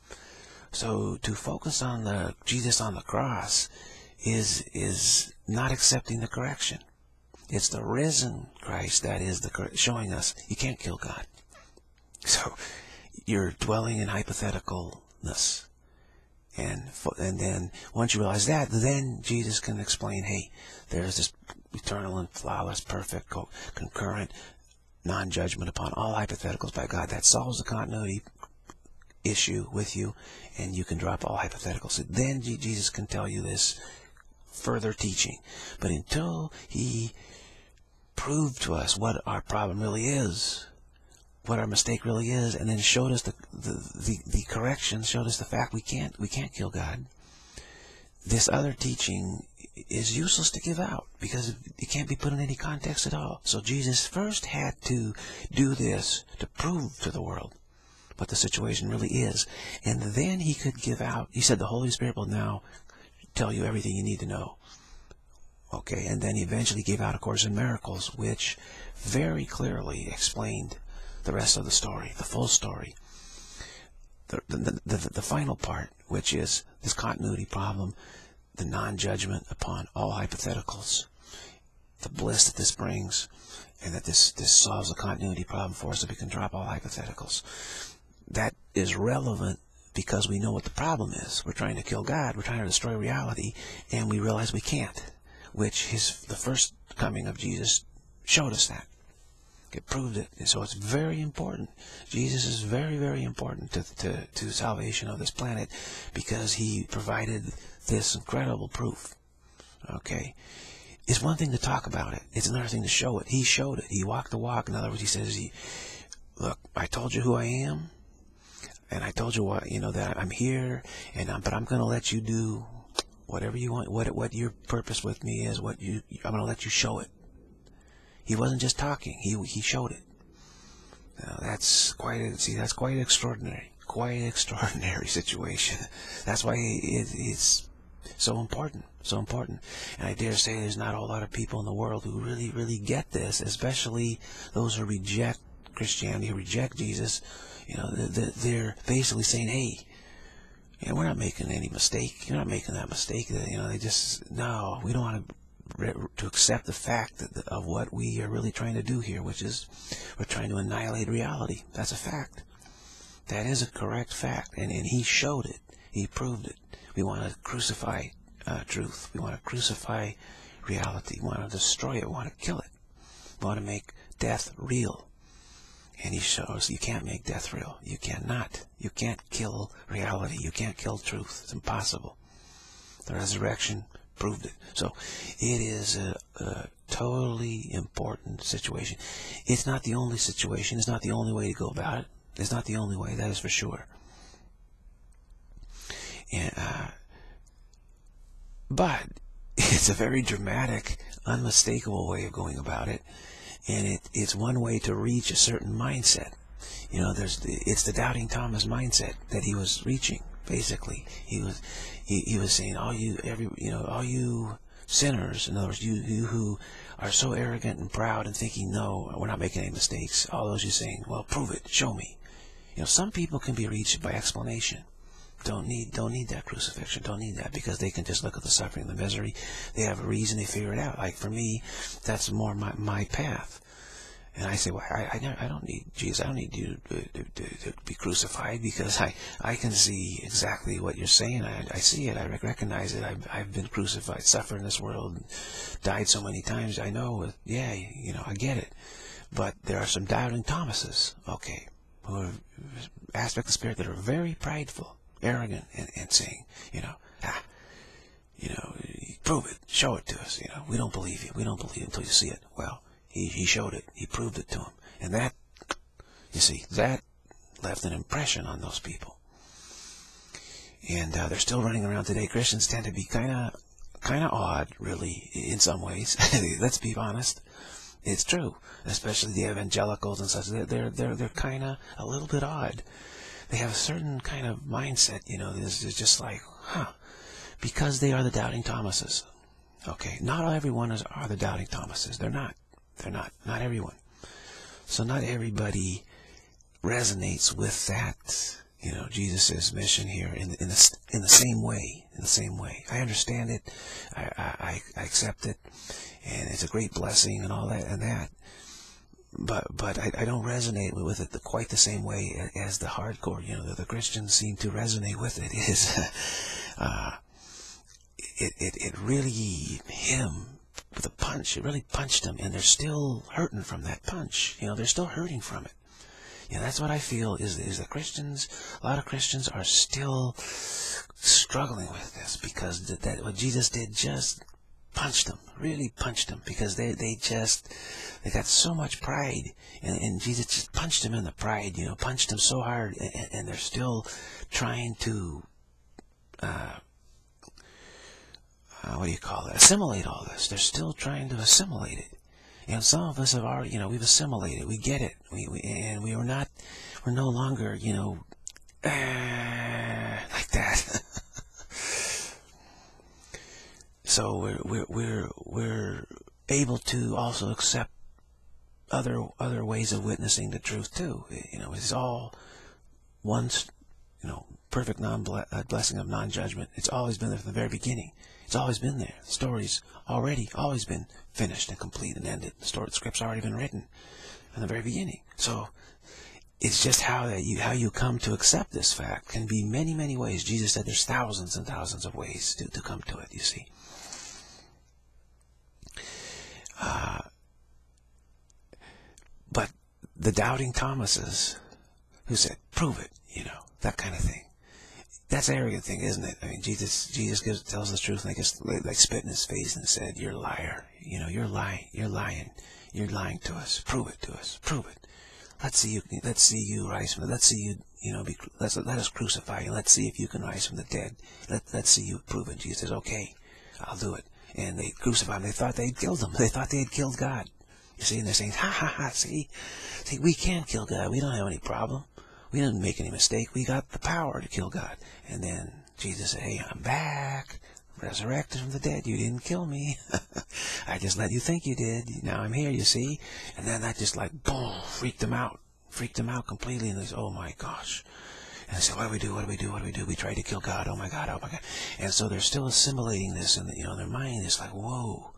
So to focus on Jesus on the cross is not accepting the correction. It's the risen Christ that is showing us you can't kill God. So you're dwelling in hypotheticalness. And then once you realize that, then Jesus can explain, hey, there's this eternal and flawless, perfect, concurrent, non-judgment upon all hypotheticals by God. That solves the continuity issue with you, and you can drop all hypotheticals. So then Jesus can tell you this further teaching. But until he proved to us what our problem really is, what our mistake really is, and then showed us the correction, showed us the fact we can't kill God, this other teaching is useless to give out, because it can't be put in any context at all. So Jesus first had to do this to prove to the world what the situation really is, and then he could give out. He said the Holy Spirit will now tell you everything you need to know. Okay, and then he eventually gave out A Course in Miracles, which very clearly explained the rest of the story, the full story. The final part, which is this continuity problem, the non-judgment upon all hypotheticals, the bliss that this brings, and that this solves the continuity problem for us, that we can drop all hypotheticals. That is relevant because we know what the problem is. We're trying to kill God, we're trying to destroy reality, and we realize we can't, which the first coming of Jesus showed us that. It proved it. So it's very important. Jesus is very, very important to salvation of this planet, because he provided this incredible proof. Okay? It's one thing to talk about it. It's another thing to show it. He showed it. He walked the walk. In other words, he says, look, I told you who I am, and I told you that I'm here, but I'm going to let you do whatever you want, what your purpose with me is, I'm going to let you show it. He wasn't just talking. He showed it. Now, that's quite extraordinary. Quite an extraordinary situation. That's why it's so important. So important. And I dare say there's not a whole lot of people in the world who really, really get this, especially those who reject Christianity, who reject Jesus. They're basically saying, hey, we're not making any mistake. You're not making that mistake. They just, no, we don't want to accept the fact of what we are really trying to do here, which is we're trying to annihilate reality. That's a fact. That is a correct fact, and he showed it. He proved it. We want to crucify truth. We want to crucify reality. We want to destroy it. We want to kill it. We want to make death real. And he shows you can't make death real. You cannot. You can't kill reality. You can't kill truth. It's impossible. The resurrection proved it. So it is a totally important situation. It's not the only situation. It's not the only way to go about it. It's not the only way, that is for sure. And but it's a very dramatic unmistakable way of going about it, and it's one way to reach a certain mindset. You know, it's the doubting Thomas mindset that he was reaching. Basically, he was saying, all you sinners, in other words, you who are so arrogant and proud and thinking, no, we're not making any mistakes. All those you saying, well, prove it, show me. You know, some people can be reached by explanation. Don't need that crucifixion. Don't need that, because they can just look at the suffering and the misery. They have a reason. They figure it out. Like for me, that's more my path. And I say, well, I don't need Jesus. I don't need you to be crucified, because I can see exactly what you're saying. I see it. I recognize it. I've been crucified, suffered in this world, died so many times. I know. Yeah, you know, I get it. But there are some doubting Thomases, okay, who are aspects of the Spirit that are very prideful, arrogant, and saying, prove it, show it to us. You know, we don't believe you. We don't believe it until you see it. Well, he showed it. He proved it to him, and that, you see, that left an impression on those people. And they're still running around today. Christians tend to be kind of odd, really, in some ways. Let's be honest. It's true, especially the evangelicals and such. They're kind of a little bit odd. They have a certain kind of mindset, you know. There's just like, because they are the doubting Thomases. Okay, not everyone are the doubting Thomases. They're not. Not everyone. So not everybody resonates with that, you know, Jesus' mission here in the same way. In the same way, I understand it. I accept it, and it's a great blessing and all that and that. But I don't resonate with it quite the same way as the hardcore. You know, the Christians seem to resonate with it. It really hit him with a punch. It really punched him, and they're still hurting from that punch. You know, they're still hurting from it. You know, that's what I feel is that Christians, a lot of Christians are still struggling with this, because that what Jesus did just punched them, really punched them, because they got so much pride, and Jesus just punched them in the pride, you know, punched them so hard, and they're still trying to assimilate all this. They're still trying to assimilate it. And some of us have already, you know, we've assimilated. We get it. We're no longer, you know, like that. So we're able to also accept other ways of witnessing the truth too. You know, it's all one, you know, perfect blessing of non-judgment. It's always been there from the very beginning. It's always been there. The story's always been finished and complete and ended. The script's already been written from the very beginning. So it's just how you come to accept this fact can be many, many ways. Jesus said there's thousands and thousands of ways to come to it, you see. But the doubting Thomases who said, prove it, you know, that kind of thing. That's an arrogant thing, isn't it? I mean, Jesus tells the truth, and they just like spit in his face and said, "You're a liar. You know, you're lying. You're lying. You're lying to us. Prove it to us. Prove it. Let's see you rise from. Let's see you. You know, let us crucify you. Let's see if you can rise from the dead. Let's see you prove it." Jesus says, "Okay, I'll do it." And they crucified him. They thought they'd killed him. They thought they had killed God. You see, and they're saying, "Ha ha ha! See, we can't kill God. We don't have any problem. We didn't make any mistake. We got the power to kill God." And then Jesus said, "Hey, I'm back, resurrected from the dead. You didn't kill me. I just let you think you did. Now I'm here, you see." And then that just like, boom, freaked them out completely. And they said, "Oh my gosh." And they said, "What do we do? What do we do? What do we do? We tried to kill God. Oh my God, oh my God." And so they're still assimilating this, and you know, their mind is like, whoa.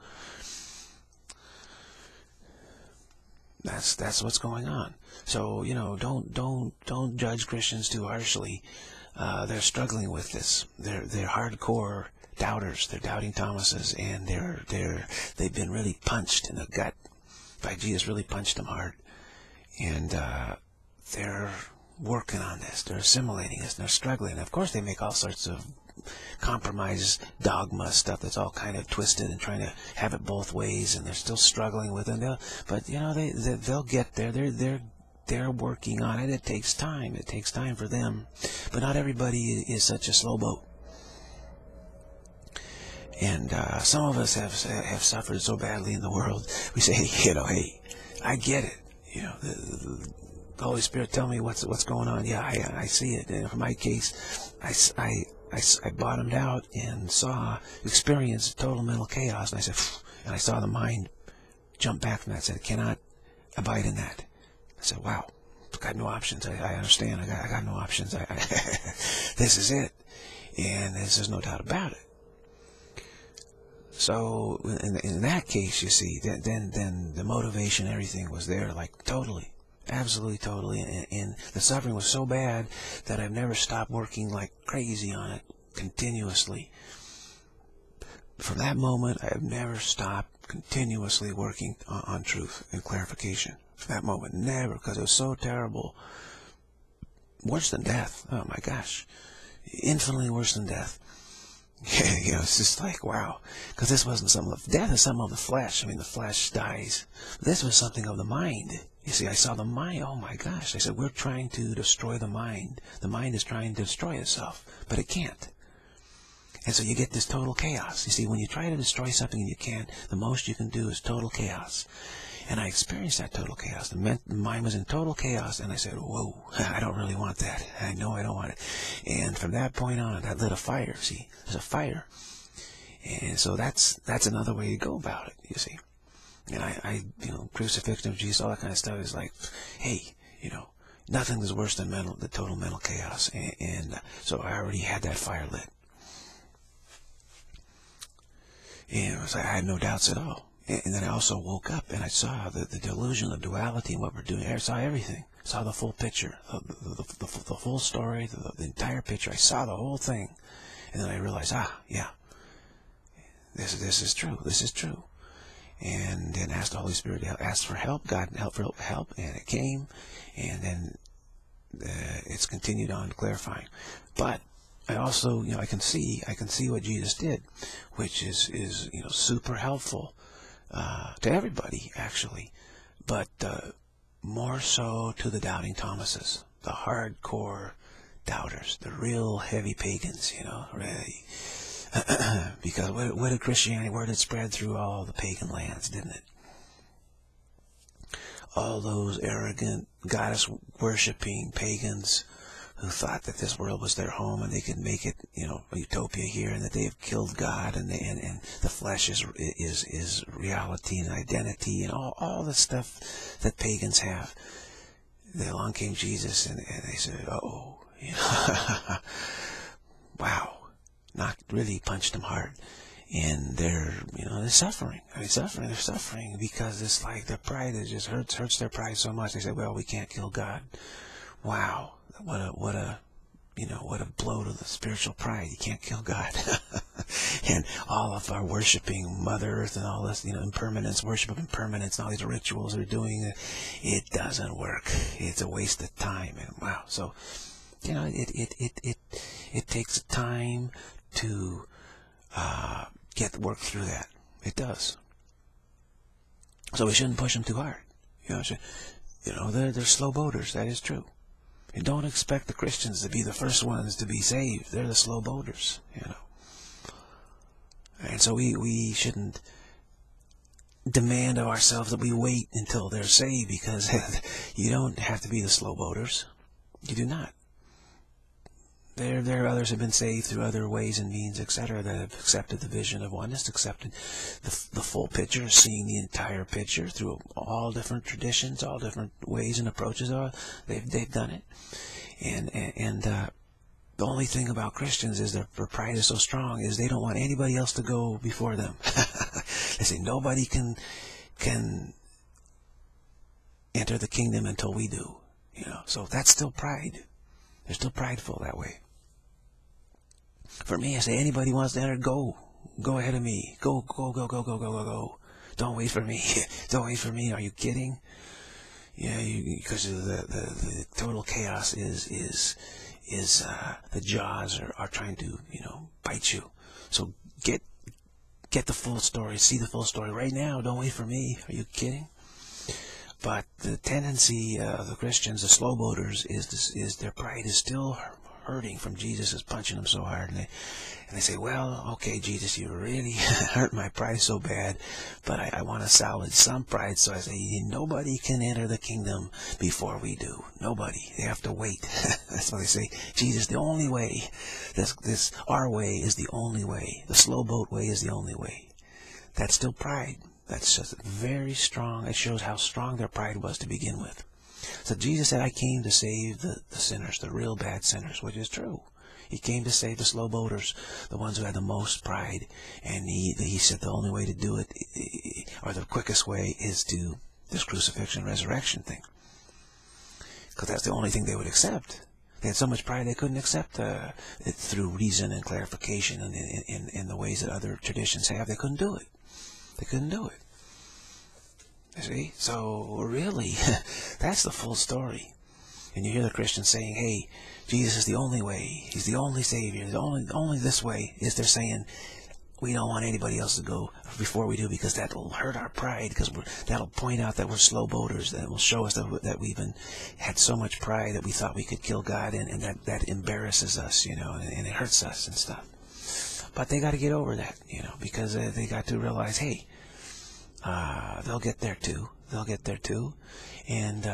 That's what's going on. So, you know, don't judge Christians too harshly. They're struggling with this. They're hardcore doubters. They're doubting Thomases, and they've been really punched in the gut by Jesus. Really punched them hard, and they're working on this. They're assimilating this. And they're struggling. Of course, they make all sorts of compromise dogma stuff that's all kind of twisted and trying to have it both ways, and they're still struggling with it. But you know, they'll get there. They're working on it. It takes time. It takes time for them. But not everybody is such a slow boat. And some of us have suffered so badly in the world. We say, hey, I get it. The Holy Spirit tell me what's going on. Yeah, I see it. And for my case, I bottomed out and experienced total mental chaos. And I said, and I saw the mind jump back from that. I said, I cannot abide in that. I said, wow, I've got no options. I understand. I got no options. This is it. And there's no doubt about it. So in that case, you see, then the motivation, everything was there, like totally, absolutely, totally. And the suffering was so bad that I've never stopped working like crazy on it continuously. From that moment, I have never stopped continuously working on truth and clarification. From that moment, never, because it was so terrible. Worse than death. Oh my gosh. Infinitely worse than death. It's just like, wow. Because this wasn't death is something of the flesh. I mean, the flesh dies. This was something of the mind. You see, I saw the mind. Oh my gosh. I said, we're trying to destroy the mind. The mind is trying to destroy itself, but it can't. And so you get this total chaos. You see, when you try to destroy something and you can't, the most you can do is total chaos. And I experienced that total chaos. The mind was in total chaos, and I said, whoa, I don't really want that. I know I don't want it. And from that point on, that lit a fire. See, there's a fire. And so that's another way to go about it, you see. And I crucifixion of Jesus, all that kind of stuff is like, hey, nothing is worse than the total mental chaos. And so I already had that fire lit. And it was like, I had no doubts at all. And then I also woke up and I saw the delusion, the duality, and what we're doing. I saw everything. I saw the full picture, the full story, the entire picture. I saw the whole thing. And then I realized, yeah, this is true. This is true. And then asked the Holy Spirit to ask for help. God help, and it came. And then it's continued on clarifying. But I also, I can see what Jesus did, which is super helpful. To everybody, actually, but more so to the doubting Thomases, the hardcore doubters, the real heavy pagans, really. Because where did Christianity, where did it spread through all the pagan lands, didn't it? All those arrogant, goddess-worshipping pagans who thought that this world was their home and they could make it, a utopia here, and that they have killed God, and the flesh is reality and identity, and all the stuff that pagans have. Then along came Jesus, and they said, uh-oh, wow, really punched them hard. And they're suffering. They're suffering because it's like their pride just hurts their pride so much. They say, well, we can't kill God. Wow. What a blow to the spiritual pride. You can't kill God. And all of our worshiping Mother Earth and all this, impermanence, worship of impermanence, and all these rituals they're doing, it doesn't work. It's a waste of time. And wow. So, it takes time to work through that. It does. So we shouldn't push them too hard. They're slow boaters. That is true. And don't expect the Christians to be the first ones to be saved. They're the slow boaters, And so we shouldn't demand of ourselves that we wait until they're saved, because you don't have to be the slow boaters. You do not. There others have been saved through other ways and means, etc., that have accepted the vision of oneness, accepted the full picture, seeing the entire picture through all different traditions, all different ways and approaches. They've done it. And the only thing about Christians is their pride is so strong is they don't want anybody else to go before them. They say nobody can enter the kingdom until we do. So that's still pride. They're still prideful that way. For me, I say, anybody wants to enter, go ahead of me. Go. Don't wait for me. Don't wait for me. Are you kidding? Yeah, because the total chaos is the jaws are trying to bite you. So get the full story. See the full story right now. Don't wait for me. Are you kidding? But the tendency of the Christians, the slow boaters, is their pride is still hurting from Jesus is punching them so hard, and they say, well, okay, Jesus, you really hurt my pride so bad, but I want to salvage some pride. So I say, nobody can enter the kingdom before we do. Nobody. They have to wait. That's why they say, Jesus, the only way, our way is the only way. The slow boat way is the only way. That's still pride. That's just very strong. It shows how strong their pride was to begin with. So Jesus said, I came to save the sinners, the real bad sinners, which is true. He came to save the slow boaters, the ones who had the most pride. And he said the only way to do it, or the quickest way, is to this crucifixion, resurrection thing. Because that's the only thing they would accept. They had so much pride they couldn't accept it through reason and clarification and in the ways that other traditions have. They couldn't do it. They couldn't do it. You see? So really, that's the full story. And you hear the Christians saying, hey, Jesus is the only way. He's the only Savior. The only this way. Is they're saying, we don't want anybody else to go before we do, because that'll hurt our pride, because that'll point out that we're slow boaters. That will show us that we've had so much pride that we thought we could kill God, and that embarrasses us, and it hurts us and stuff. But they got to get over that, because they got to realize, hey, they'll get there too. They'll get there too. And,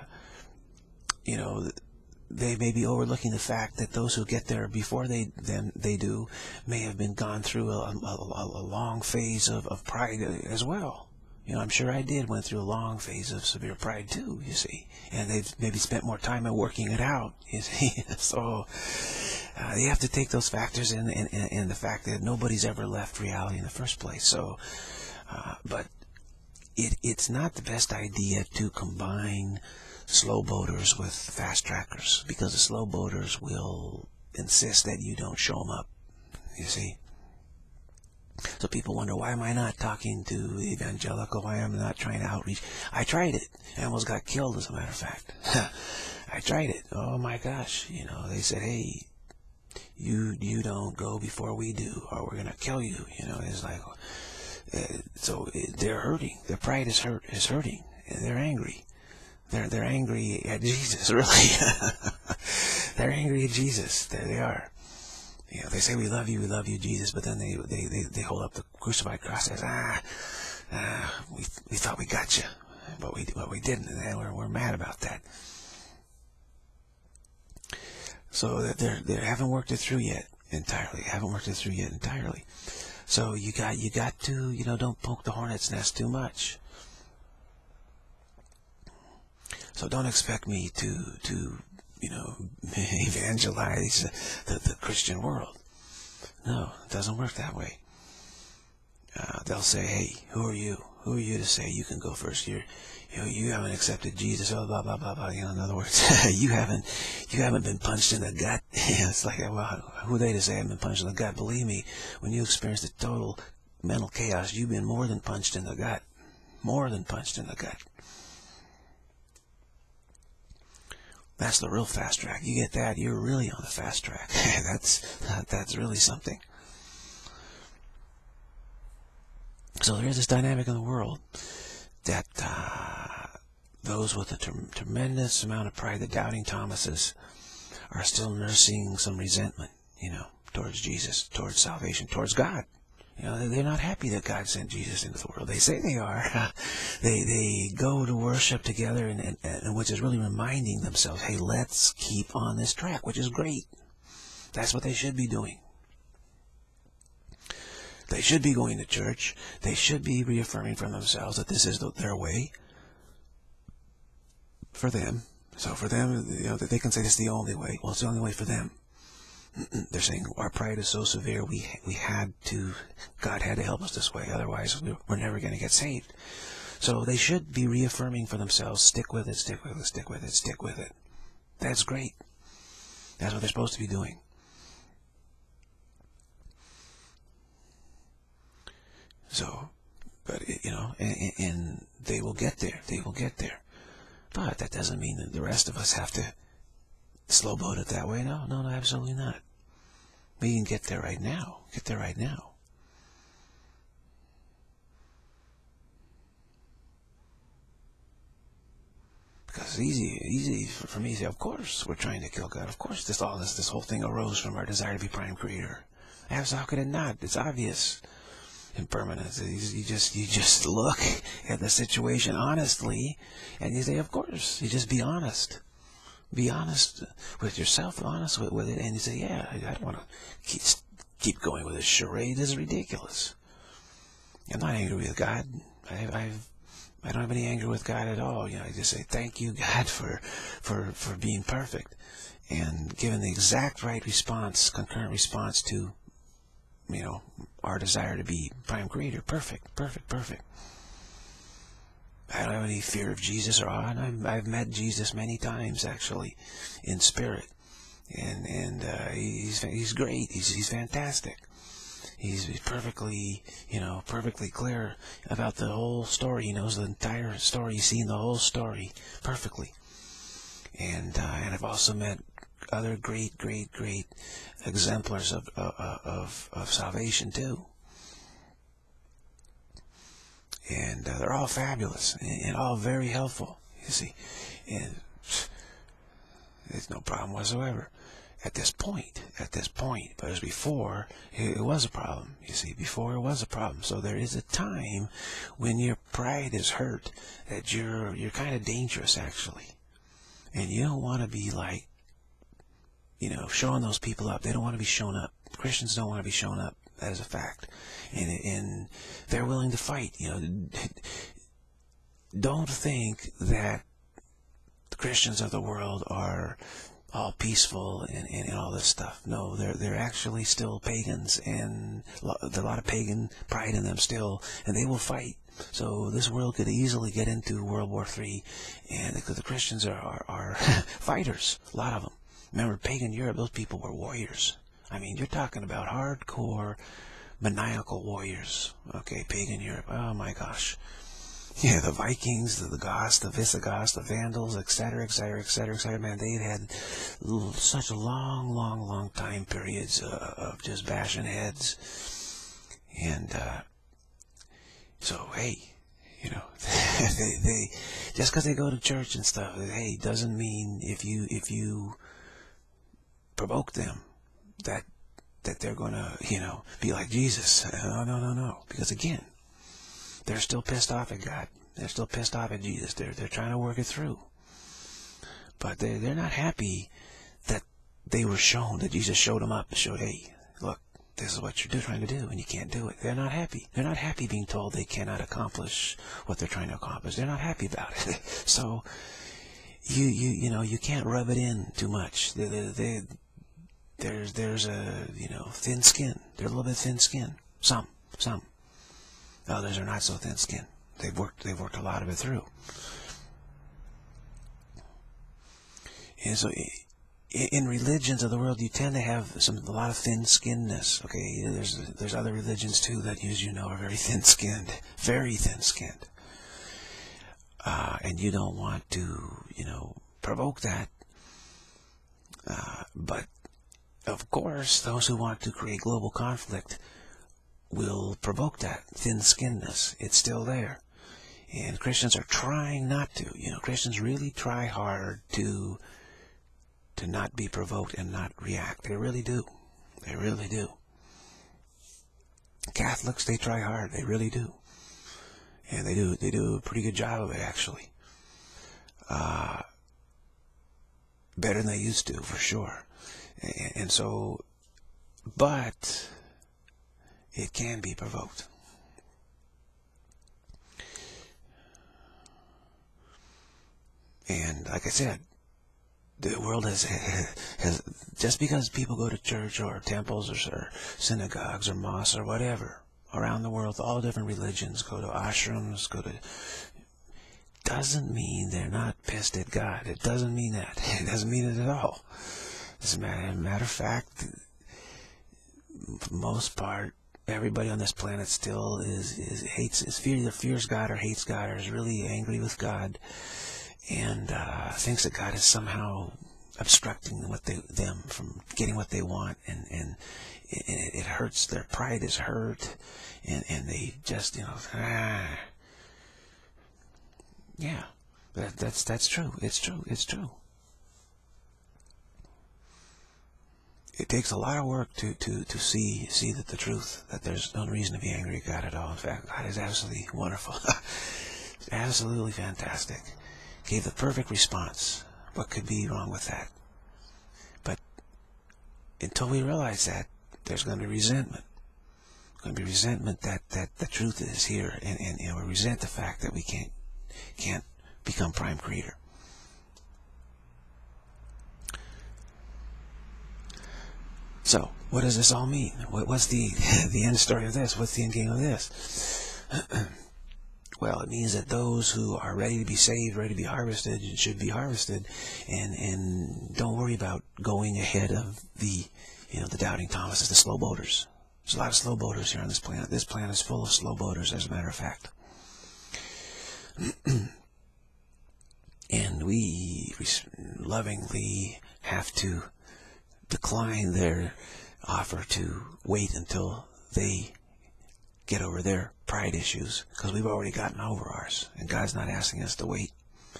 they may be overlooking the fact that those who get there before they do may have been gone through a long phase of pride as well. I'm sure I went through a long phase of severe pride too, you see. And they've maybe spent more time at working it out, you see. So you have to take those factors in the fact that nobody's ever left reality in the first place. So, but it's not the best idea to combine slow boaters with fast trackers, because the slow boaters will insist that you don't show them up, you see. So people wonder, why am I not talking to the evangelical? Why am I not trying to outreach? I tried it. I almost got killed, as a matter of fact. I tried it. Oh my gosh. They said, hey, you don't go before we do, or we're going to kill you. It's like, so they're hurting. Their pride is hurting. And they're angry. They're angry at Jesus, really. They're angry at Jesus. There they are. They say, we love you, Jesus, but then they hold up the crucified cross and say, we thought we got you, but we didn't, and we're mad about that. So they haven't worked it through yet entirely. So you got to, don't poke the hornet's nest too much. So don't expect me to evangelize the Christian world. No, it doesn't work that way. They'll say, hey, who are you? Who are you to say you can go first? You haven't accepted Jesus. Oh, blah blah blah blah. In other words, you haven't been punched in the gut. It's like, well, who are they to say I haven't been punched in the gut? Believe me, when you experience the total mental chaos, you've been more than punched in the gut. More than punched in the gut. That's the real fast track. You get that, you're really on the fast track. That's really something. So there is this dynamic in the world that those with a tremendous amount of pride, the doubting Thomases, are still nursing some resentment, towards Jesus, towards salvation, towards God. They're not happy that God sent Jesus into the world. They say they are. They go to worship together, and which is really reminding themselves, hey, let's keep on this track, which is great. That's what they should be doing. They should be going to church. They should be reaffirming for themselves that this is their way for them. So for them, that they can say this is the only way. Well, it's the only way for them. They're saying our pride is so severe, God had to help us this way, otherwise we're never going to get saved. So they should be reaffirming for themselves, stick with it, stick with it, stick with it, stick with it. That's great. That's what they're supposed to be doing. So, but and they will get there. They will get there. But that doesn't mean that the rest of us have to slow boat it that way. No, absolutely not. We can get there right now. Get there right now. Because it's easy for me to say, of course we're trying to kill God. Of course this whole thing arose from our desire to be prime creator. How could it not? It's obvious. Impermanence. You just look at the situation honestly, and you say, of course. You just be honest. Be honest with yourself, honest with it, and you say, yeah, I don't want to keep going with this charade. This is ridiculous. I'm not angry with God. I don't have any anger with God at all. I just say, thank you, God, for being perfect and giving the exact right response, concurrent response to, our desire to be prime creator. Perfect. I don't have any fear of Jesus or awe, and I've met Jesus many times, actually, in spirit, and he's great. He's fantastic. He's perfectly, perfectly clear about the whole story. He knows the entire story. He's seen the whole story perfectly. And I've also met other great exemplars of salvation too. And they're all fabulous and all very helpful, you see. And there's no problem whatsoever at this point. But as before, it was a problem, you see. Before it was a problem. So there is a time when your pride is hurt that you're kind of dangerous, actually. And you don't want to be like, showing those people up. They don't want to be shown up. Christians don't want to be shown up. That is a fact. And they're willing to fight. Don't think that the Christians of the world are all peaceful and all this stuff. No, they're actually still pagans, and there's a lot of pagan pride in them still, and they will fight. So this world could easily get into World War III, and because the Christians are fighters, a lot of them. Remember, pagan Europe, those people were warriors. I mean, you're talking about hardcore, maniacal warriors. Okay, pagan Europe. Oh my gosh. Yeah, the Vikings, the Goths, the Visigoths, the Vandals, etc., man, they had such long time periods of just bashing heads. And so, hey, they just because they go to church and stuff, hey, doesn't mean if you provoke them that they're gonna, be like Jesus. No. Because again, they're still pissed off at God. They're still pissed off at Jesus. They're trying to work it through. But they're not happy that they were shown, that Jesus showed them up and showed, hey, look, this is what you're trying to do, and you can't do it. They're not happy. They're not happy being told they cannot accomplish what they're trying to accomplish. They're not happy about it. So you can't rub it in too much. There's a thin skin. They're a little bit thin skin. Some. Others are not so thin skinned. They've worked a lot of it through. And so in religions of the world, you tend to have a lot of thin skinnedness. Okay, there's other religions too that, as you know, are very thin skinned, and you don't want to provoke that. But of course, those who want to create global conflict will provoke that thin-skinnedness. It's still there. And Christians are trying not to. Christians really try hard to not be provoked and not react. They really do. They really do. Catholics, they try hard. They really do. And they do a pretty good job of it, actually. Better than they used to, for sure. And so, but it can be provoked. And like I said, the world has just because people go to church or temples or synagogues or mosques or whatever around the world, all different religions, go to ashrams, doesn't mean they're not pissed at God. It doesn't mean that. It doesn't mean it at all. As a matter of fact, for the most part, everybody on this planet still either fears God or hates God or is really angry with God, and thinks that God is somehow obstructing them from getting what they want, and it hurts. Their pride is hurt, and they just yeah. That's true. It's true. It's true. It takes a lot of work to see that the truth, that there's no reason to be angry at God at all. In fact, God is absolutely wonderful. Absolutely fantastic. Gave the perfect response. What could be wrong with that? But until we realize that, there's going to be resentment. There's going to be resentment that the truth is here, and we resent the fact that we can't become prime creator. So, what does this all mean? What's the end story of this? What's the end game of this? Well, it means that those who are ready to be saved, ready to be harvested, should be harvested, and don't worry about going ahead of the doubting Thomases, the slow boaters. There's a lot of slow boaters here on this planet. This planet is full of slow boaters, as a matter of fact. And we lovingly have to decline their offer to wait until they get over their pride issues, because we've already gotten over ours, and God's not asking us to wait.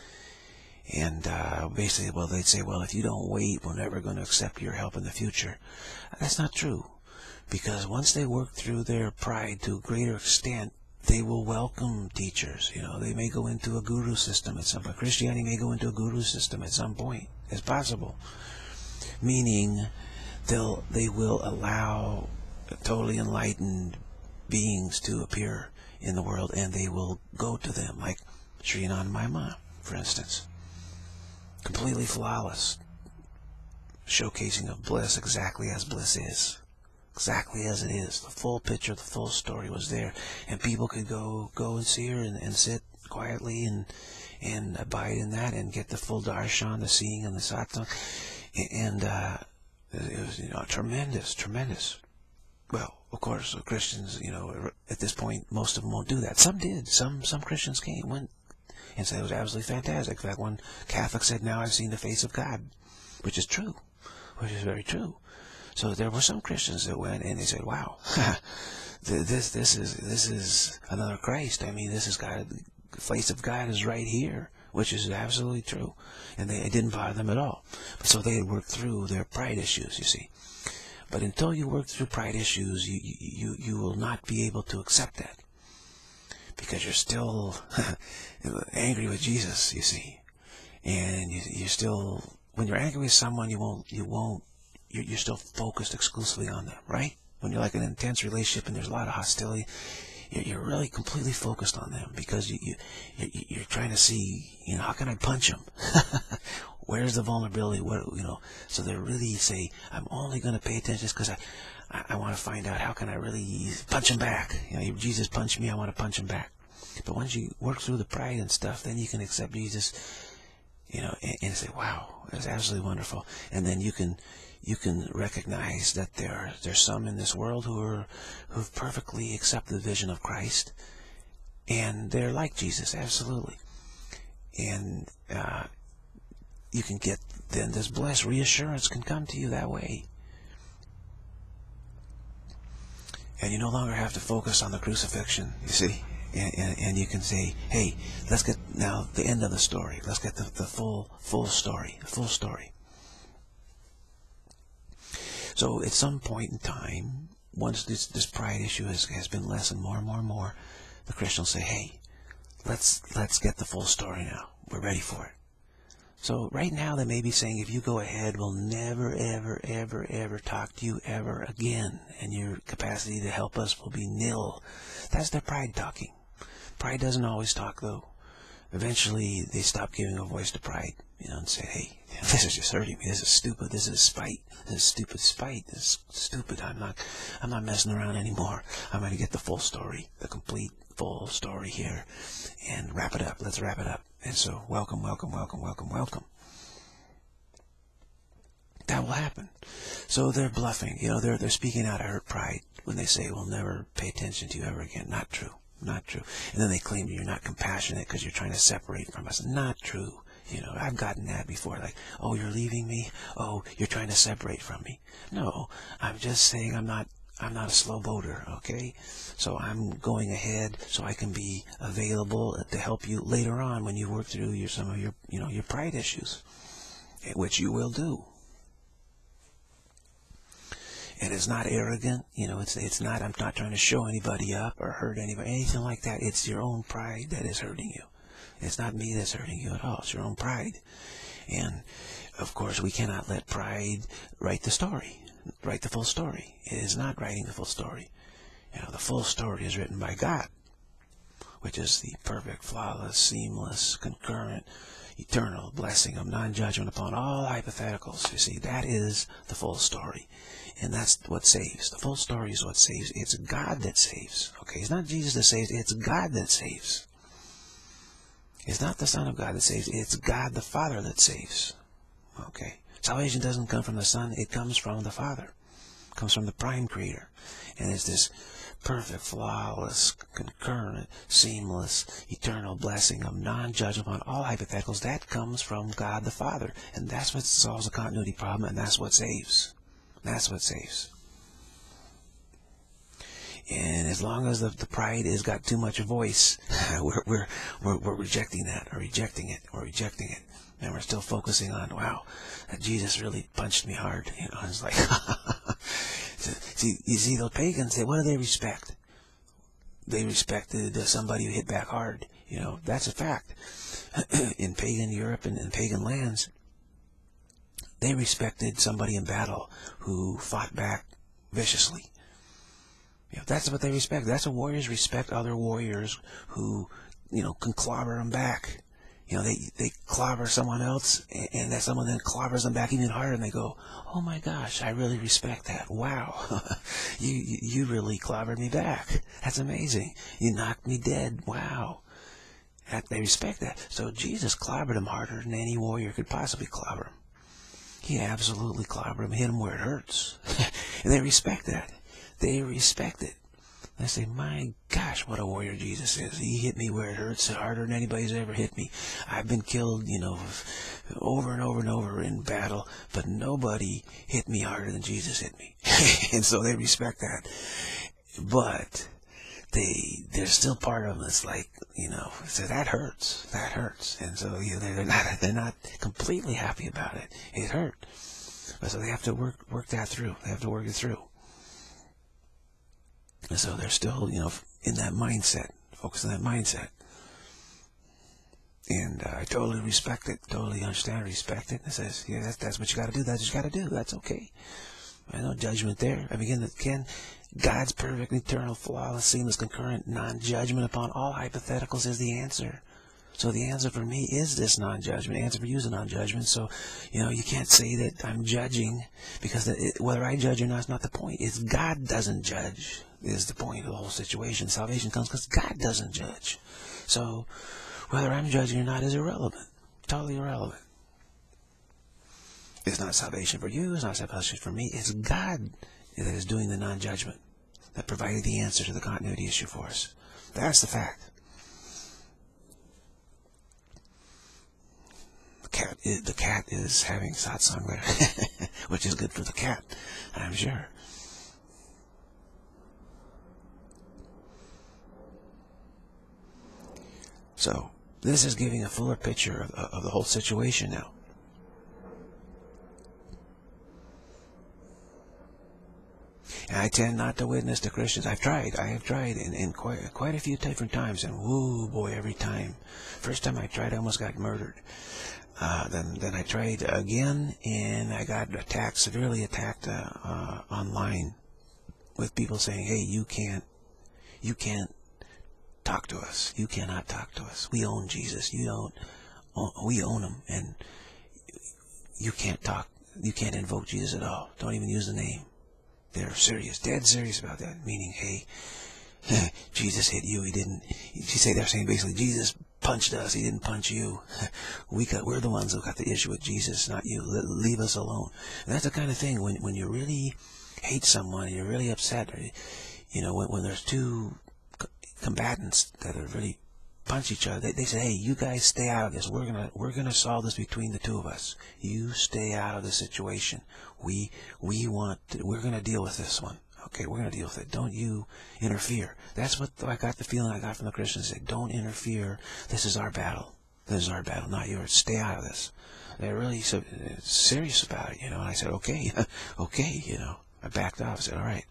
And basically, well, they'd say, well, if you don't wait, we're never going to accept your help in the future. That's not true, because once they work through their pride to a greater extent, they will welcome teachers. They may go into a guru system at some point. Christianity may go into a guru system at some point. It's possible. Meaning, they will allow totally enlightened beings to appear in the world, and they will go to them, like Sri Anandamayi Ma, for instance. Completely flawless, showcasing of bliss exactly as bliss is. Exactly as it is. The full picture, the full story was there, and people could go and see her and sit quietly and abide in that and get the full darshan, the seeing and the satsang. And it was tremendous. Well, of course, Christians, at this point, most of them won't do that. Some did. Some Christians went and said it was absolutely fantastic. In fact, one Catholic said, "Now I've seen the face of God," which is true, which is very true. So there were some Christians that went and they said, "Wow, this is another Christ. I mean, this is God. The face of God is right here," which is absolutely true, and it didn't bother them at all. So they had worked through their pride issues, you see. But until you work through pride issues, you will not be able to accept that, because you're still angry with Jesus, you see. And you still, when you're angry with someone, you're still focused exclusively on them, right? When you're like in an intense relationship and there's a lot of hostility, you're really completely focused on them, because you're trying to see, how can I punch him? Where's the vulnerability? So they really say, I'm only going to pay attention because I want to find out how can I really punch him back. Jesus punched me, I want to punch him back. But once you work through the pride and stuff, then you can accept Jesus, and say, wow, that's absolutely wonderful. And then you can recognize that there's some in this world who've perfectly accepted the vision of Christ, and they're like Jesus, absolutely. And you can get then this blessed reassurance can come to you that way, and you no longer have to focus on the crucifixion, you see. And you can say, hey, let's get now the end of the story. Let's get the full story, So at some point in time, once this pride issue has been lessened more and more, the Christian will say, hey, let's get the full story now. We're ready for it. So right now they may be saying, if you go ahead, we'll never, ever talk to you ever again, and your capacity to help us will be nil. That's their pride talking. Pride doesn't always talk, though. Eventually they stop giving a voice to pride, and say, hey, this is just hurting me. This is stupid. This is spite. This is stupid spite. This is stupid. I'm not messing around anymore. I'm going to get the full story, the complete full story here, and wrap it up. Let's wrap it up. And so, welcome. That will happen. So they're bluffing. They're speaking out of hurt pride when they say, we'll never pay attention to you ever again. Not true. And then they claim you're not compassionate because you're trying to separate from us. Not true. I've gotten that before. Like, oh, you're leaving me? Oh, you're trying to separate from me? No, I'm just saying I'm not I'm not a slow boater, okay? So I'm going ahead so I can be available to help you later on when you work through some of your, your pride issues, which you will do. And it's not arrogant, it's not, I'm not trying to show anybody up or hurt anybody, anything like that. It's your own pride that is hurting you. It's not me that's hurting you at all. It's your own pride. And, of course, we cannot let pride write the story, write the full story. It is not writing the full story. The full story is written by God, which is the perfect, flawless, seamless, concurrent, eternal blessing of non-judgment upon all hypotheticals. You see, that is the full story. And that's what saves. The full story is what saves. It's God that saves. Okay, it's not Jesus that saves. It's God that saves. It's not the Son of God that saves. It's God the Father that saves. Okay, salvation doesn't come from the Son. It comes from the Father. It comes from the prime creator. And it's this perfect, flawless, concurrent, seamless, eternal blessing of non-judgment upon all hypotheticals. That comes from God the Father. And that's what solves the continuity problem, and that's what saves. That's what saves. And as long as the pride has got too much voice, we're rejecting that, or rejecting it, and we're still focusing on, wow, Jesus really punched me hard. It's like, you see, those pagans, what do they respect? They respected somebody who hit back hard. That's a fact. In pagan Europe and in pagan lands, they respected somebody in battle who fought back viciously. That's what they respect. That's what warriors respect, other warriors who, can clobber them back. They clobber someone else, and that someone then clobbers them back even harder, and they go, oh my gosh, I really respect that. Wow, you really clobbered me back. That's amazing. You knocked me dead. Wow. They respect that. So Jesus clobbered him harder than any warrior could possibly clobber him. He absolutely clobbered him, hit him where it hurts. And they respect that. They respect it. They say, my gosh, what a warrior Jesus is. He hit me where it hurts harder than anybody's ever hit me. I've been killed, over and over and over in battle, but nobody hit me harder than Jesus hit me. And so they respect that. But there's still part of them that's like, so that hurts. That hurts. And so they're not completely happy about it. It hurt. But so they have to work that through. They have to work it through. And so they're still, in that mindset, focused on that mindset. And I totally respect it, totally understand, respect it. And it says, yeah, that's what you got to do. That's what you got to do. That's okay. There's no judgment there. Again, God's perfect, eternal, flawless, seamless, concurrent, non-judgment upon all hypotheticals is the answer. So the answer for me is this non-judgment. The answer for you is a non-judgment. So, you can't say that I'm judging, because whether I judge or not is not the point. It's God doesn't judge is the point of the whole situation. Salvation comes because God doesn't judge. So whether I'm judging or not is irrelevant. Totally irrelevant. It's not salvation for you. It's not salvation for me. It's God that is doing the non-judgment, that provided the answer to the continuity issue for us. That's the fact. The cat is having satsang there, which is good for the cat, I'm sure. So this is giving a fuller picture of the whole situation now. And I tend not to witness to Christians. I have tried in quite a few different times, and whoo boy, every time. First time I tried, I almost got murdered. Then I tried again, and I got severely attacked online, with people saying, hey, you can't talk to us. You cannot talk to us. We own Jesus. We own him, and you can't talk. You can't invoke Jesus at all. Don't even use the name. They're serious, dead serious about that. Meaning, hey, Jesus hit you. He didn't. They're saying basically, Jesus punched us. He didn't punch you. We're the ones who got the issue with Jesus, not you. Leave us alone. And that's the kind of thing when you really hate someone, you're really upset. When there's two combatants that are really punch each other, they say, hey, you guys stay out of this. We're gonna solve this between the two of us. You stay out of the situation. We're gonna deal with this one. Okay, we're going to deal with it. Don't you interfere. That's what I got the feeling I got from the Christians. They said, don't interfere. This is our battle. This is our battle, not yours. Stay out of this. They're really so serious about it, you know. And I said, okay, okay, you know. I backed off. I said, all right.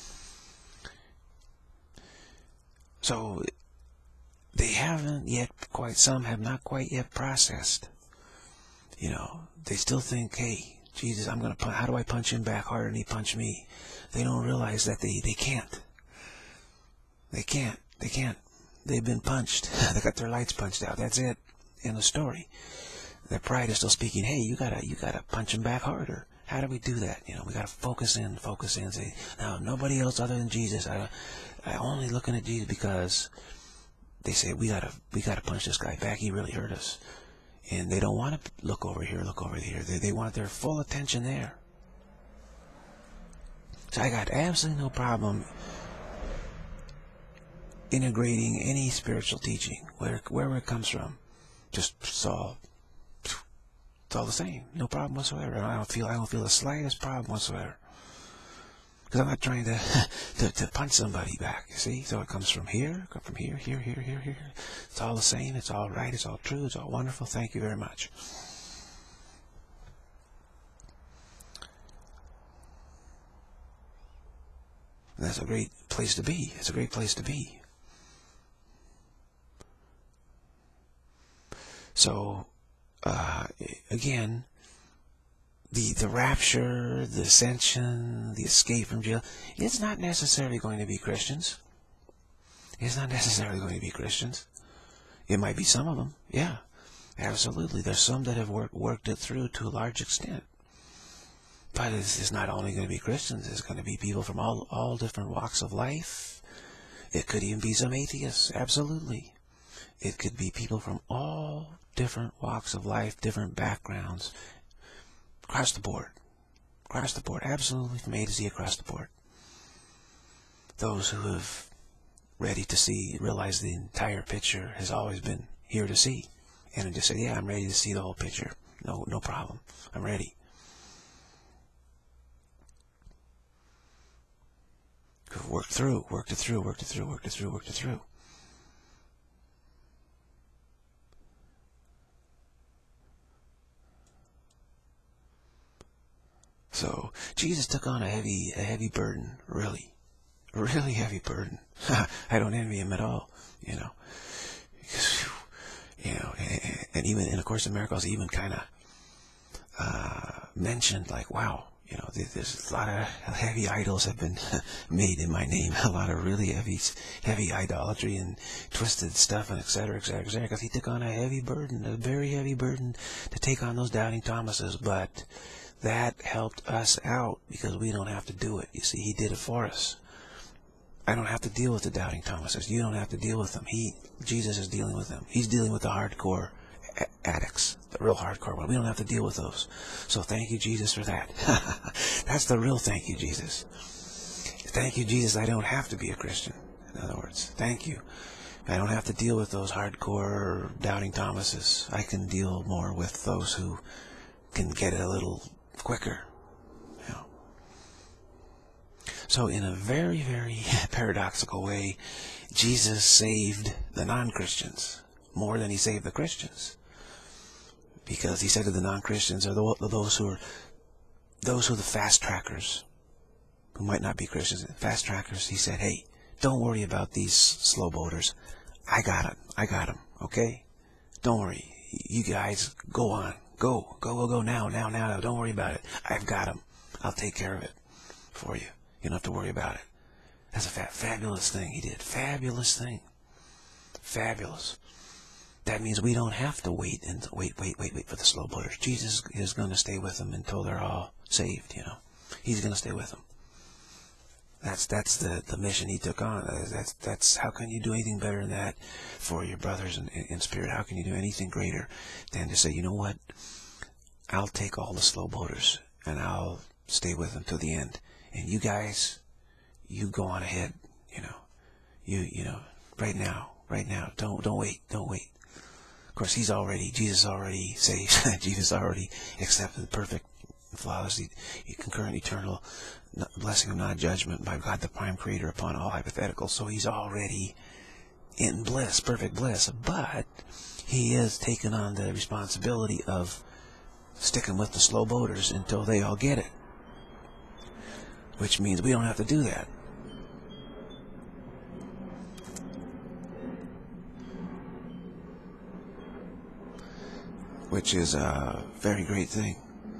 So they haven't yet quite, some have not quite yet processed. You know, they still think, hey, Jesus, I'm going to, how do I punch him back harder than he punched me? They don't realize that they can't. They can't. They can't. They've been punched. They got their lights punched out. That's it. In the story. Their pride is still speaking, hey, you gotta punch him back harder. How do we do that? You know, we gotta focus in, and say, no, nobody else other than Jesus. I only looking at Jesus because they say we gotta punch this guy back. He really hurt us. And they don't want to look over here, look over here. They want their full attention there. So I got absolutely no problem integrating any spiritual teaching, wherever it comes from. Just it's all the same. No problem whatsoever. I don't feel the slightest problem whatsoever. Because I'm not trying to punch somebody back, you see? So it comes from here, here. It's all the same, it's all right, it's all true, it's all wonderful. Thank you very much. And that's a great place to be. It's a great place to be. So, again, the rapture, the ascension, the escape from jail, it's not necessarily going to be Christians. It's not necessarily going to be Christians. It might be some of them, yeah, absolutely. There's some that have worked it through to a large extent. But it's not only going to be Christians, it's going to be people from all different walks of life. It could even be some atheists, absolutely. It could be people from all different walks of life, different backgrounds, across the board. Across the board, absolutely, from A to Z, across the board. Those who have ready to realize the entire picture has always been here to see. And just say, yeah, I'm ready to see the whole picture. No problem. I'm ready. Worked it through. So Jesus took on a heavy burden, really heavy burden. I don't envy him at all, you know. And of course the miracles even kind of mentioned, like, wow, you know, there's a lot of heavy idols have been made in my name, a lot of really heavy idolatry and twisted stuff, and etc. Because he took on a heavy burden, a very heavy burden, to take on those doubting Thomases. But that helped us out because we don't have to do it. You see, he did it for us. I don't have to deal with the doubting Thomases. You don't have to deal with them. Jesus is dealing with them. He's dealing with the hardcore addicts, the real hardcore one. We don't have to deal with those. So thank you, Jesus, for that. That's the real thank you, Jesus. Thank you, Jesus, I don't have to be a Christian. In other words, thank you. I don't have to deal with those hardcore doubting Thomases. I can deal more with those who can get it a little quicker. You know. So in a very, very paradoxical way, Jesus saved the non-Christians more than he saved the Christians. Because he said to the non-Christians, or those who are the fast trackers, who might not be Christians, fast trackers, he said, hey, don't worry about these slow boaters. I got them, okay? Don't worry. You guys, go on. Go now. Don't worry about it. I've got them. I'll take care of it for you. You don't have to worry about it. That's a fabulous thing he did. Fabulous thing. Fabulous. That means we don't have to wait for the slow boaters. Jesus is going to stay with them until they're all saved, you know. He's going to stay with them. That's the mission he took on. That's how can you do anything better than that for your brothers in spirit? How can you do anything greater than to say, you know what? I'll take all the slow boaters and I'll stay with them till the end. And you guys, you go on ahead, you know. You know, right now. Don't wait. Of course, Jesus already saved. Jesus already accepted the perfect flawless, concurrent, eternal blessing of non-judgment by God the Prime Creator upon all hypotheticals. So he's already in bliss, perfect bliss. But he is taking on the responsibility of sticking with the slow boaters until they all get it. Which means we don't have to do that. Which is a very great thing.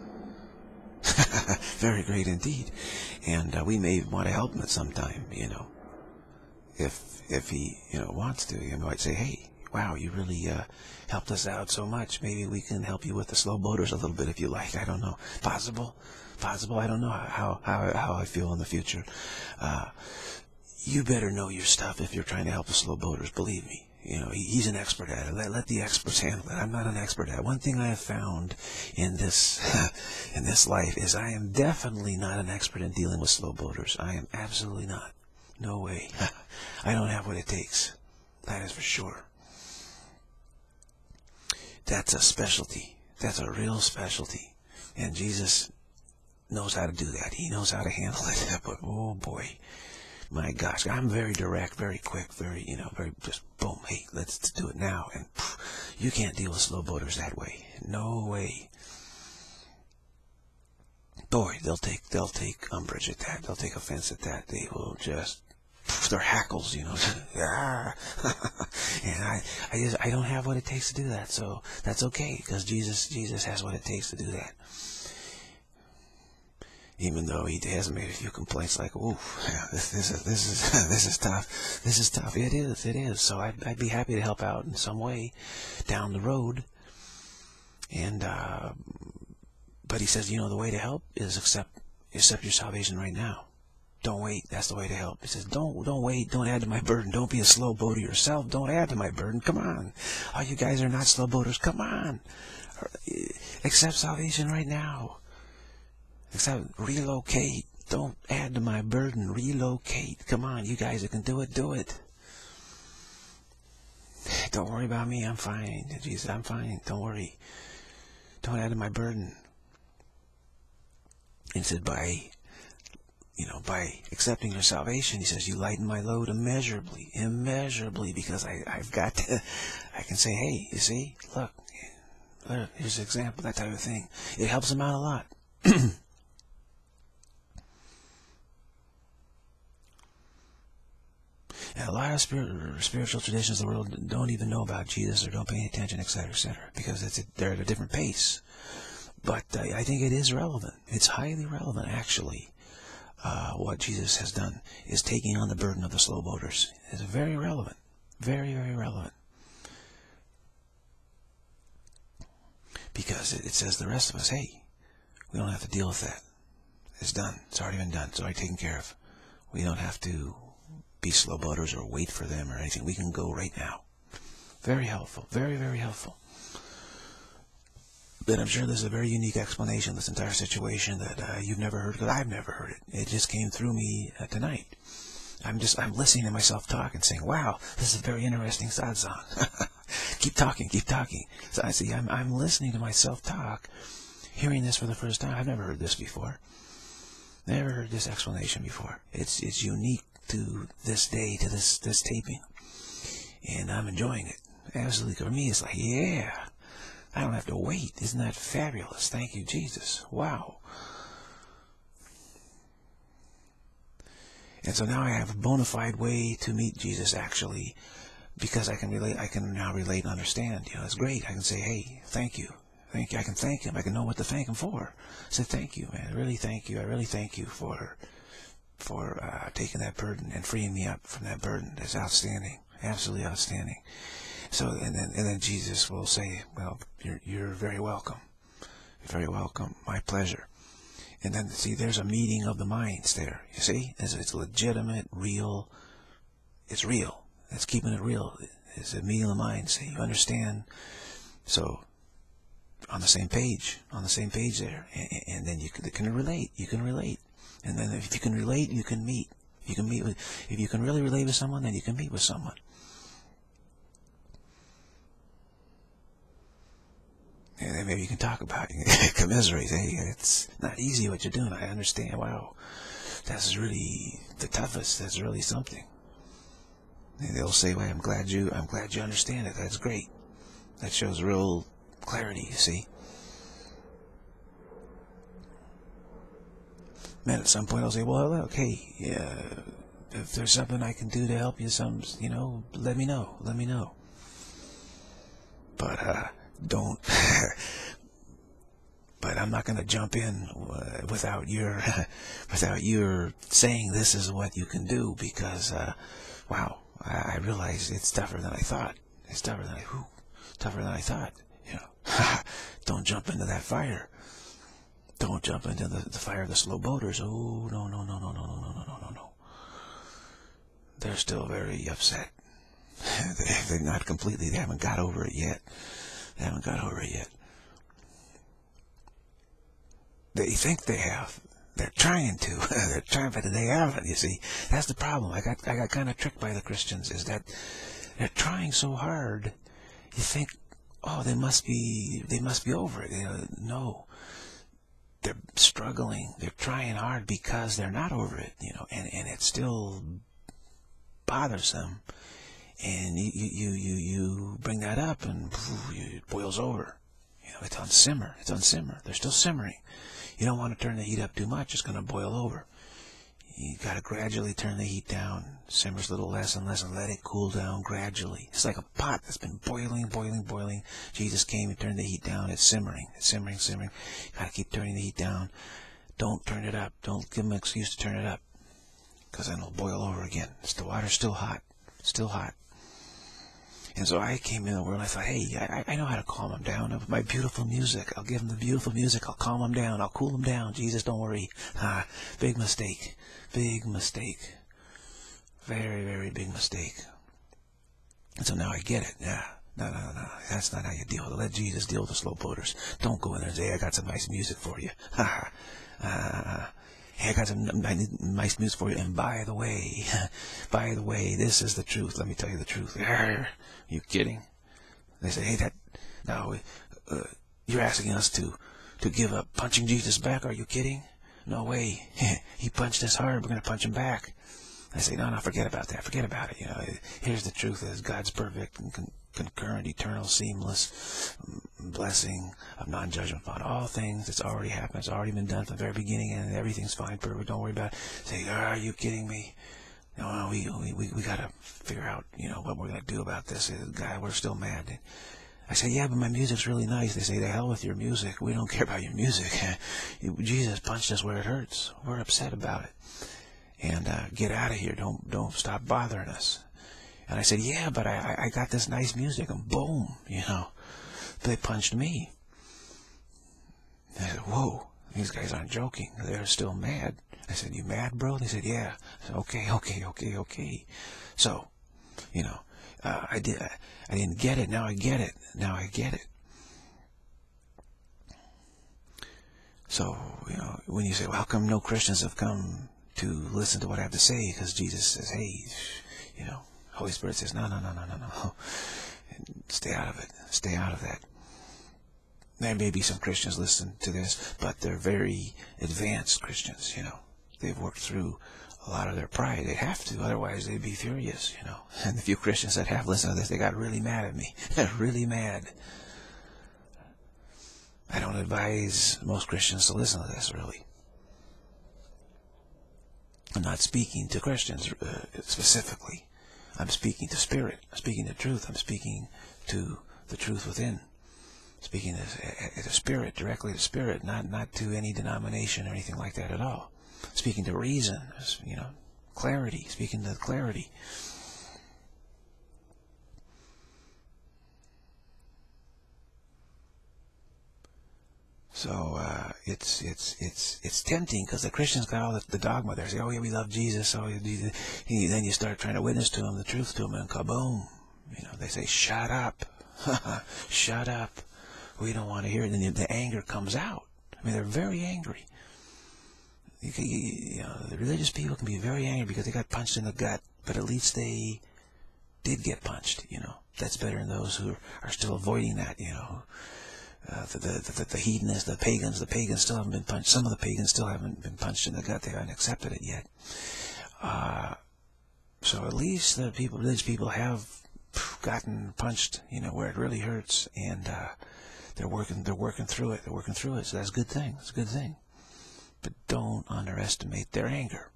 Very great indeed. And we may want to help him at some time, you know. If he, you know, wants to. You might say, hey, wow, you really helped us out so much. Maybe we can help you with the slow boaters a little bit if you like. I don't know. Possible. I don't know how I feel in the future. You better know your stuff if you're trying to help the slow boaters. Believe me. You know, he's an expert at it. Let the experts handle it. I'm not an expert at it. One thing I have found in this in this life is I am definitely not an expert in dealing with slow boaters. I am absolutely not. No way. I don't have what it takes. That is for sure. That's a specialty. That's a real specialty. And Jesus knows how to do that. He knows how to handle it. But oh boy, my gosh, I'm very direct, very quick, very, you know, very just boom. Hey, let's do it now. And you can't deal with slow boaters that way. No way. Boy, they'll take umbrage at that. They'll take offense at that. They will just, their hackles, you know. And I don't have what it takes to do that. So that's okay, because Jesus has what it takes to do that. Even though he hasn't made a few complaints like, "Ooh, this is tough. This is tough." It is. So I'd be happy to help out in some way down the road. And but he says, you know, the way to help is accept your salvation right now. Don't wait. That's the way to help. He says, don't wait. Don't add to my burden. Don't be a slow boater yourself. Don't add to my burden. Come on. Oh, you guys are not slow boaters. Come on. Accept salvation right now. Except relocate. Don't add to my burden. Relocate. Come on, you guys that can do it, do it. Don't worry about me. I'm fine. Jesus, I'm fine. Don't worry. Don't add to my burden. And he said, by accepting your salvation, he says, you lighten my load immeasurably, because I've got to, I can say, hey, you see, look, here's an example, that type of thing. It helps him out a lot. And a lot of spiritual traditions of the world don't even know about Jesus or don't pay any attention, etc., because they're at a different pace. But I think it is relevant. It's highly relevant, actually. What Jesus has done is taking on the burden of the slow boaters. It's very relevant. Very, very relevant. Because it says the rest of us, hey, we don't have to deal with that. It's done. It's already been done. It's already taken care of. We don't have to be slow boaters or wait for them or anything. We can go right now. Very helpful. Very, very helpful. But I'm sure there's a very unique explanation of this entire situation that you've never heard, because I've never heard it. It just came through me tonight. I'm listening to myself talk and saying, wow, this is a very interesting satsang. Keep talking, keep talking. So I see, I'm listening to myself talk, hearing this for the first time. I've never heard this before. Never heard this explanation before. It's unique to this day, to this taping. And I'm enjoying it. Absolutely. For me, it's like, yeah, I don't have to wait. Isn't that fabulous? Thank you, Jesus. Wow. And so now I have a bona fide way to meet Jesus, actually, because I can now relate and understand. You know, it's great. I can say, hey, thank you. Thank you. I can thank him. I can know what to thank him for. I say, thank you, man. Really thank you. I really thank you for taking that burden and freeing me up from that burden. It's outstanding. Absolutely outstanding. So, and then Jesus will say, well, you're very welcome. You're very welcome. My pleasure. And then, see, there's a meeting of the minds there. You see? It's legitimate, real. It's real. It's keeping it real. It's a meeting of the minds. See, you understand? So, on the same page there. And then you can relate. You can relate. And then if you can relate, you can meet. You can meet with, if you can really relate with someone, then you can meet with someone. And then maybe you can talk about it, commiserate. Hey, it's not easy what you're doing. I understand. Wow, that's really the toughest. That's really something. And they'll say, well, I'm glad you understand it. That's great. That shows real clarity, you see. Man, at some point I'll say, well, okay, yeah, if there's something I can do to help you, let me know. Let me know. But don't. But I'm not going to jump in without your saying this is what you can do, because wow, I realize it's tougher than I thought. It's tougher than I thought. Don't jump into that fire. Don't jump into the fire of the slow boaters. Oh, no. They're still very upset. They're not completely. They haven't got over it yet. They think they have. They're trying to. They're trying, but they haven't. You see, that's the problem. I got kind of tricked by the Christians. Is that they're trying so hard. You think, oh, they must be over it. No, they're struggling. They're trying hard because they're not over it. And it still bothers them. And you bring that up, and it boils over. It's on simmer. They're still simmering. You don't want to turn the heat up too much. It's going to boil over. You got to gradually turn the heat down. Simmers a little less and less, and let it cool down gradually. It's like a pot that's been boiling. Jesus came and turned the heat down. It's simmering. Got to keep turning the heat down. Don't turn it up. Don't give them an excuse to turn it up, because then it'll boil over again. The water's still hot. And so I came in the world and I thought, hey, I know how to calm them down. With my beautiful music, I'll give them the beautiful music. I'll calm them down. I'll cool them down. Jesus, don't worry. Big mistake. Very, very big mistake. And so now I get it. Yeah. No. That's not how you deal with it. Let Jesus deal with the slow boaters. Don't go in there and say, hey, I got some nice music for you. Hey, I got some nice news for you. And by the way, this is the truth. Let me tell you the truth. You kidding? They say, hey, you're asking us to give up punching Jesus back? Are you kidding? No way. He punched us hard. We're going to punch him back. I say, no, forget about that. Forget about it. Here's the truth: is God's perfect and concurrent, eternal, seamless blessing of non-judgment upon all things. It's already happened. It's already been done from the very beginning, and everything's fine, perfect. Don't worry about it. Say, are you kidding me? No, we got to figure out, what we're going to do about this. God, we're still mad. I say, yeah, but my music's really nice. They say, to hell with your music. We don't care about your music. Jesus punched us where it hurts. We're upset about it. And get out of here. Don't stop bothering us. And I said, yeah, but I got this nice music. And boom, they punched me. I said, whoa, these guys aren't joking. They're still mad. I said, you mad, bro? They said, yeah. I said, okay. So, I didn't get it. Now I get it. So, when you say, well, how come no Christians have come to listen to what I have to say? Because Jesus says, hey, Holy Spirit says, no. Stay out of it. Stay out of that. There may be some Christians listen to this, but they're very advanced Christians, They've worked through a lot of their pride. They have to, otherwise they'd be furious, And the few Christians that have listened to this, they got really mad at me. Really mad. I don't advise most Christians to listen to this, really. I'm not speaking to Christians specifically. I'm speaking to spirit. I'm speaking to truth. I'm speaking to the truth within. Speaking to spirit, directly to spirit, not to any denomination or anything like that at all. Speaking to reason, clarity, speaking to clarity. So it's tempting, because the Christians got all the dogma there. Say, oh yeah, we love Jesus. Oh, then you start trying to witness to him, the truth to him, and kaboom! They say, shut up, shut up. We don't want to hear it. And the anger comes out. I mean, they're very angry. The religious people can be very angry because they got punched in the gut, but at least they did get punched. That's better than those who are still avoiding that. the hedonists, the pagans still haven't been punched. Some of the pagans still haven't been punched in the gut. They haven't accepted it yet. So at least the religious people have gotten punched, where it really hurts, and they're working through it. So that's a good thing. It's a good thing. But don't underestimate their anger.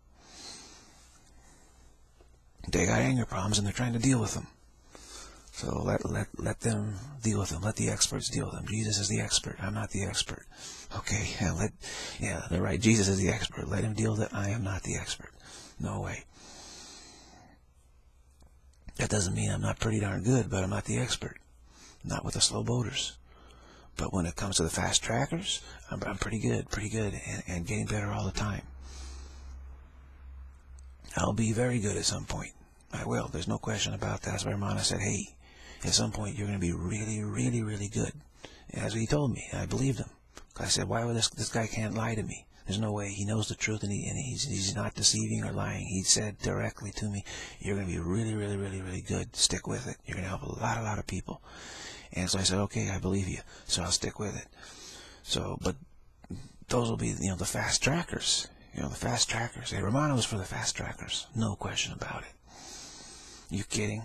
They got anger problems, and they're trying to deal with them. So let them deal with them. Let the experts deal with them. Jesus is the expert. I'm not the expert. Okay, they're right. Jesus is the expert. Let him deal with it. I am not the expert. No way. That doesn't mean I'm not pretty darn good, but I'm not the expert. Not with the slow boaters. But when it comes to the fast trackers, I'm pretty good, and getting better all the time. I'll be very good at some point. I will. There's no question about that. That's why Ramana said, hey, at some point you're going to be really, really, really good. And that's what he told me. I believed him. I said, why would this guy can't lie to me? There's no way. He knows the truth, and he's not deceiving or lying. He said directly to me, you're going to be really, really, really, really good. Stick with it. You're going to help a lot of people. And so I said, okay, I believe you. So I'll stick with it. So, but those will be, the fast trackers. The fast trackers. Hey, Ramana was for the fast trackers. No question about it. You kidding?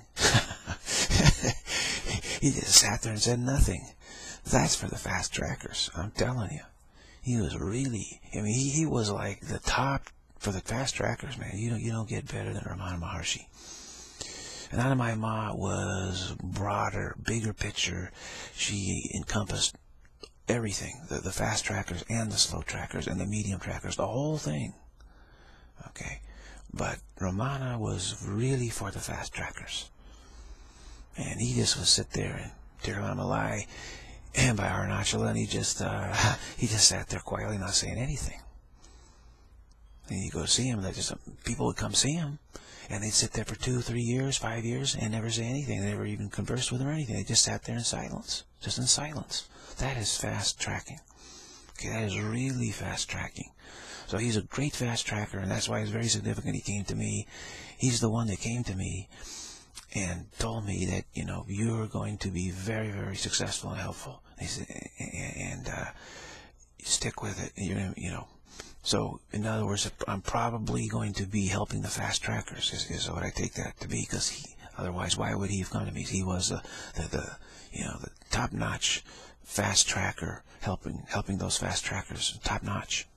He just sat there and said nothing. That's for the fast trackers. I'm telling you. He was really, he was like the top for the fast trackers, man. You don't get better than Ramana Maharshi. And Anandamayi Ma was broader, bigger picture. She encompassed everything. The fast trackers and the slow trackers and the medium trackers. The whole thing. Okay. But Ramana was really for the fast trackers. And he just would sit there and Tiruvannamalai and by Arunachala, and he just sat there quietly not saying anything. And you go see him, people would come see him, and they'd sit there for 2, 3 years, 5 years, and never say anything. They never even conversed with him or anything. They just sat there in silence. Just in silence. That is fast tracking. Okay, that is really fast tracking. So he's a great fast tracker, and that's why it's very significant he came to me. He's the one that came to me and told me that, you're going to be very, very successful and helpful. And stick with it. So, in other words, I'm probably going to be helping the fast trackers, is what I take that to be, because otherwise, why would he have come to me? He was the top-notch fast tracker, helping those fast trackers, top-notch.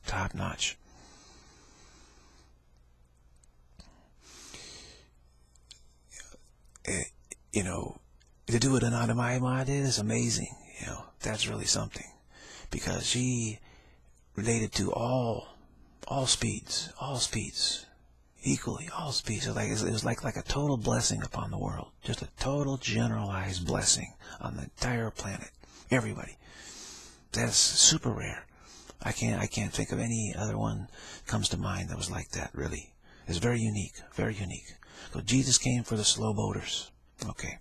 To do what Anandamayi Ma did is amazing. That's really something, because she related to all speeds equally, all speeds. It was like a total blessing upon the world, just a total generalized blessing on the entire planet, everybody. That's super rare. I can't think of any other one comes to mind that was like that. Really, it's very unique, very unique. So Jesus came for the slow boaters. Okay.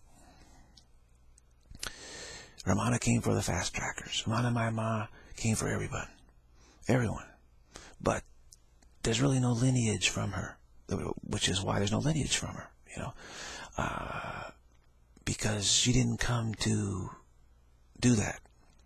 Ramana came for the fast trackers. Anandamayi Ma came for everyone. But there's really no lineage from her, which is why there's no lineage from her, because she didn't come to do that.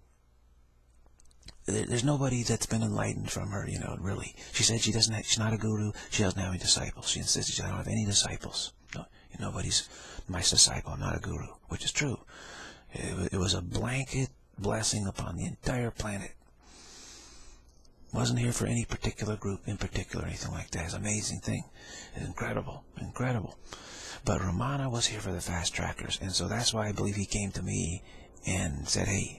There's nobody that's been enlightened from her, really. She said she's not a guru. She doesn't have any disciples. She insisted I don't have any disciples. No, nobody's my disciple. I'm not a guru, which is true. It was a blanket blessing upon the entire planet. Wasn't here for any particular group in particular, or anything like that. It's an amazing thing. It's incredible. But Ramana was here for the fast trackers, and so that's why I believe he came to me and said, hey,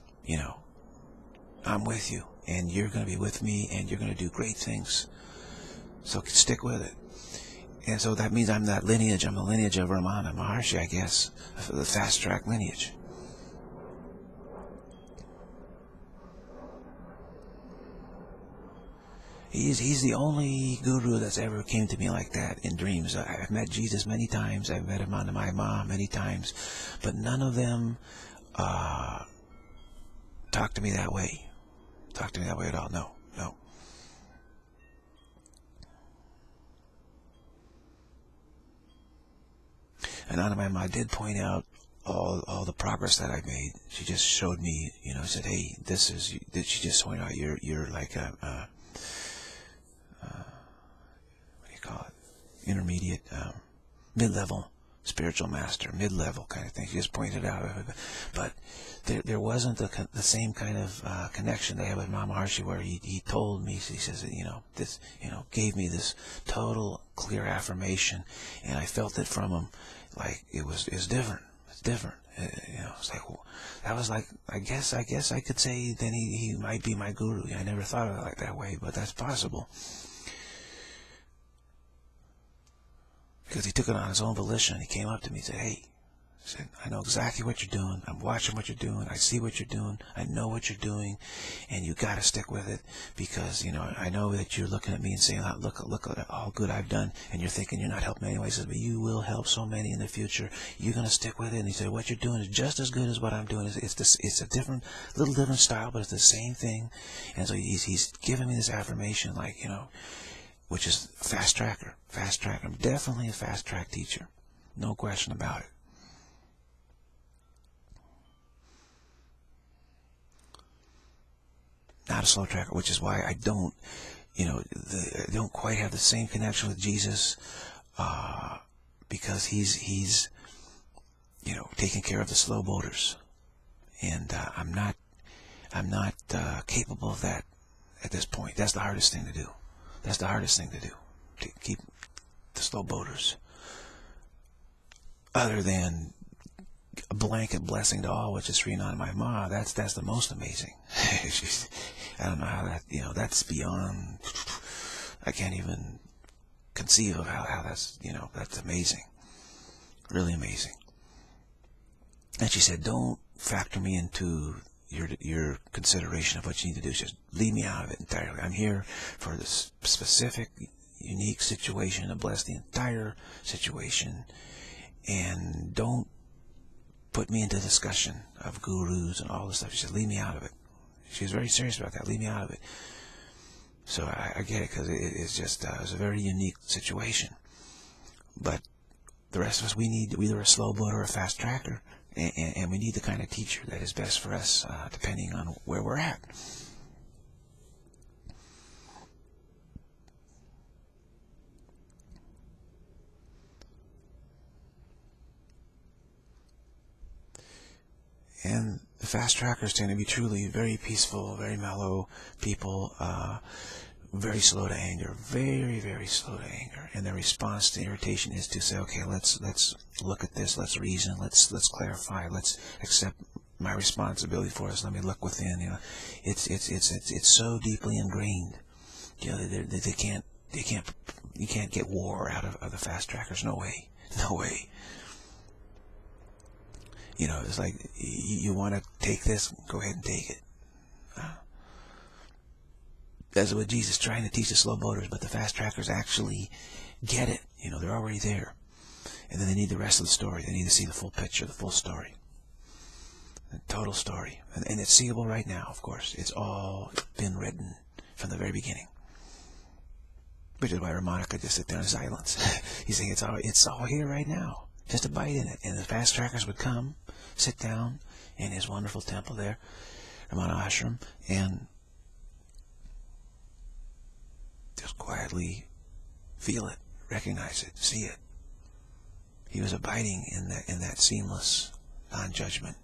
I'm with you, and you're going to be with me, and you're going to do great things. So stick with it. And so that means I'm that lineage. I'm the lineage of Ramana Maharshi, I guess, the fast track lineage. He's the only guru that's ever came to me like that in dreams. I've met Jesus many times. I've met Anandamayi Ma many times. But none of them talk to me that way. Talk to me that way at all. No. And Anandamayi Ma did point out all the progress that I made. She just showed me, you know, said, hey, this is, she just pointed out, you're like a what do you call it, intermediate, mid-level spiritual master, mid-level kind of thing. She just pointed out, but there wasn't the same kind of connection they had with Mama Maharshi, where he told me, he says, you know, this, you know, gave me this total clear affirmation, and I felt it from him, like it's different. It's different. You know, it's like, well, that was like, I guess I could say then he might be my guru. I never thought of it like that way, but that's possible. Because he took it on his own volition. He came up to me and said, hey, he said, I know exactly what you're doing. I'm watching what you're doing. I see what you're doing. I know what you're doing. And you got to stick with it, because, you know, I know that you're looking at me and saying, look at all good I've done. And you're thinking you're not helping anyone. He says, but you will help so many in the future. You're going to stick with it. And he said, what you're doing is just as good as what I'm doing. It's a little different style, but it's the same thing. And so he's giving me this affirmation, like, you know, which is fast tracker. I'm definitely a fast track teacher. No question about it. Not a slow tracker, which is why I don't, you know, I don't quite have the same connection with Jesus, because he's, you know, taking care of the slow boaters, and I'm not capable of that at this point. That's the hardest thing to do. That's the hardest thing to do, to keep the slow boaters. Other than a blanket blessing to all, which is Sri Anandamayi Ma, that's the most amazing. I don't know how that, you know, that's beyond, I can't even conceive of how that's, you know, that's amazing. Really amazing. And she said, don't factor me into your consideration of what you need to do. Just leave me out of it entirely. I'm here for this specific, unique situation to bless the entire situation, and don't put me into discussion of gurus and all this stuff. She said, leave me out of it. She was very serious about that. Leave me out of it. So I get it, because it's just it's a very unique situation. But the rest of us, we're either a slow boat or a fast tracker. And we need the kind of teacher that is best for us, depending on where we're at. And the fast trackers tend to be truly very peaceful, very mellow people, very slow to anger, very, very slow to anger. And their response to irritation is to say, okay, let's look at this, let's reason, let's clarify, let's accept my responsibility for this. Let me look within. You know, it's so deeply ingrained. You know, you can't get war out of the fast trackers. No way, no way. You know, it's like, you want to take this, go ahead and take it. That's what Jesus is trying to teach the slow boaters, but the fast trackers actually get it. You know, they're already there. And then they need the rest of the story. They need to see the full picture, the full story. The total story. And it's seeable right now, of course. It's all been written from the very beginning. Which is why Ramana could just sit there in silence. He's saying it's all here right now. Just abide in it. And the fast trackers would come, sit down in his wonderful temple there, Ramana Ashram, and just quietly feel it, recognize it, see it. He was abiding in that seamless non-judgment.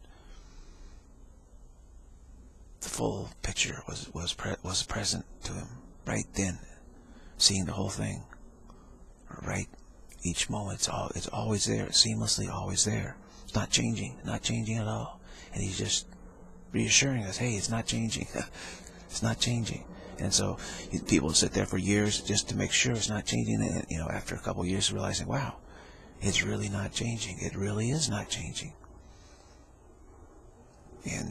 The full picture was present to him right then, seeing the whole thing. Right, each moment, it's always there, seamlessly always there. It's not changing at all. And he's just reassuring us, hey, it's not changing. It's not changing. And so people sit there for years just to make sure it's not changing. And, you know, after a couple of years, realizing, wow, it's really not changing. It really is not changing. And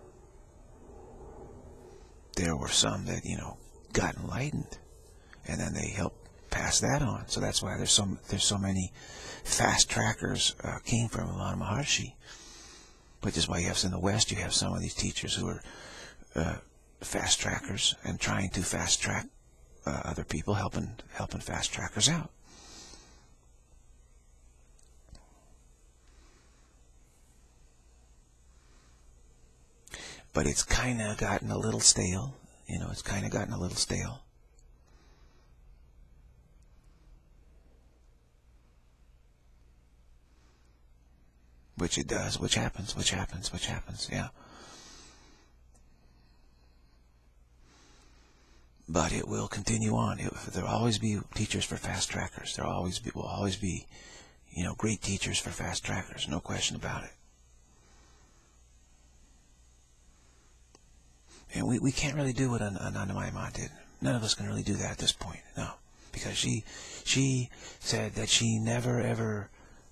there were some that, you know, got enlightened, and then they helped pass that on. So that's why there's so many fast trackers came from Ramana Maharshi. Which is why you have in the West, you have some of these teachers who are fast trackers and trying to fast track other people, helping fast trackers out. But it's kind of gotten a little stale. You know, it's kind of gotten a little stale. Which it does, which happens, yeah. But it will continue on. There'll always be teachers for fast trackers. There will always be, you know, great teachers for fast trackers. No question about it. And we can't really do what Ananda Mayama did. None of us can really do that at this point. No, because she said that she never ever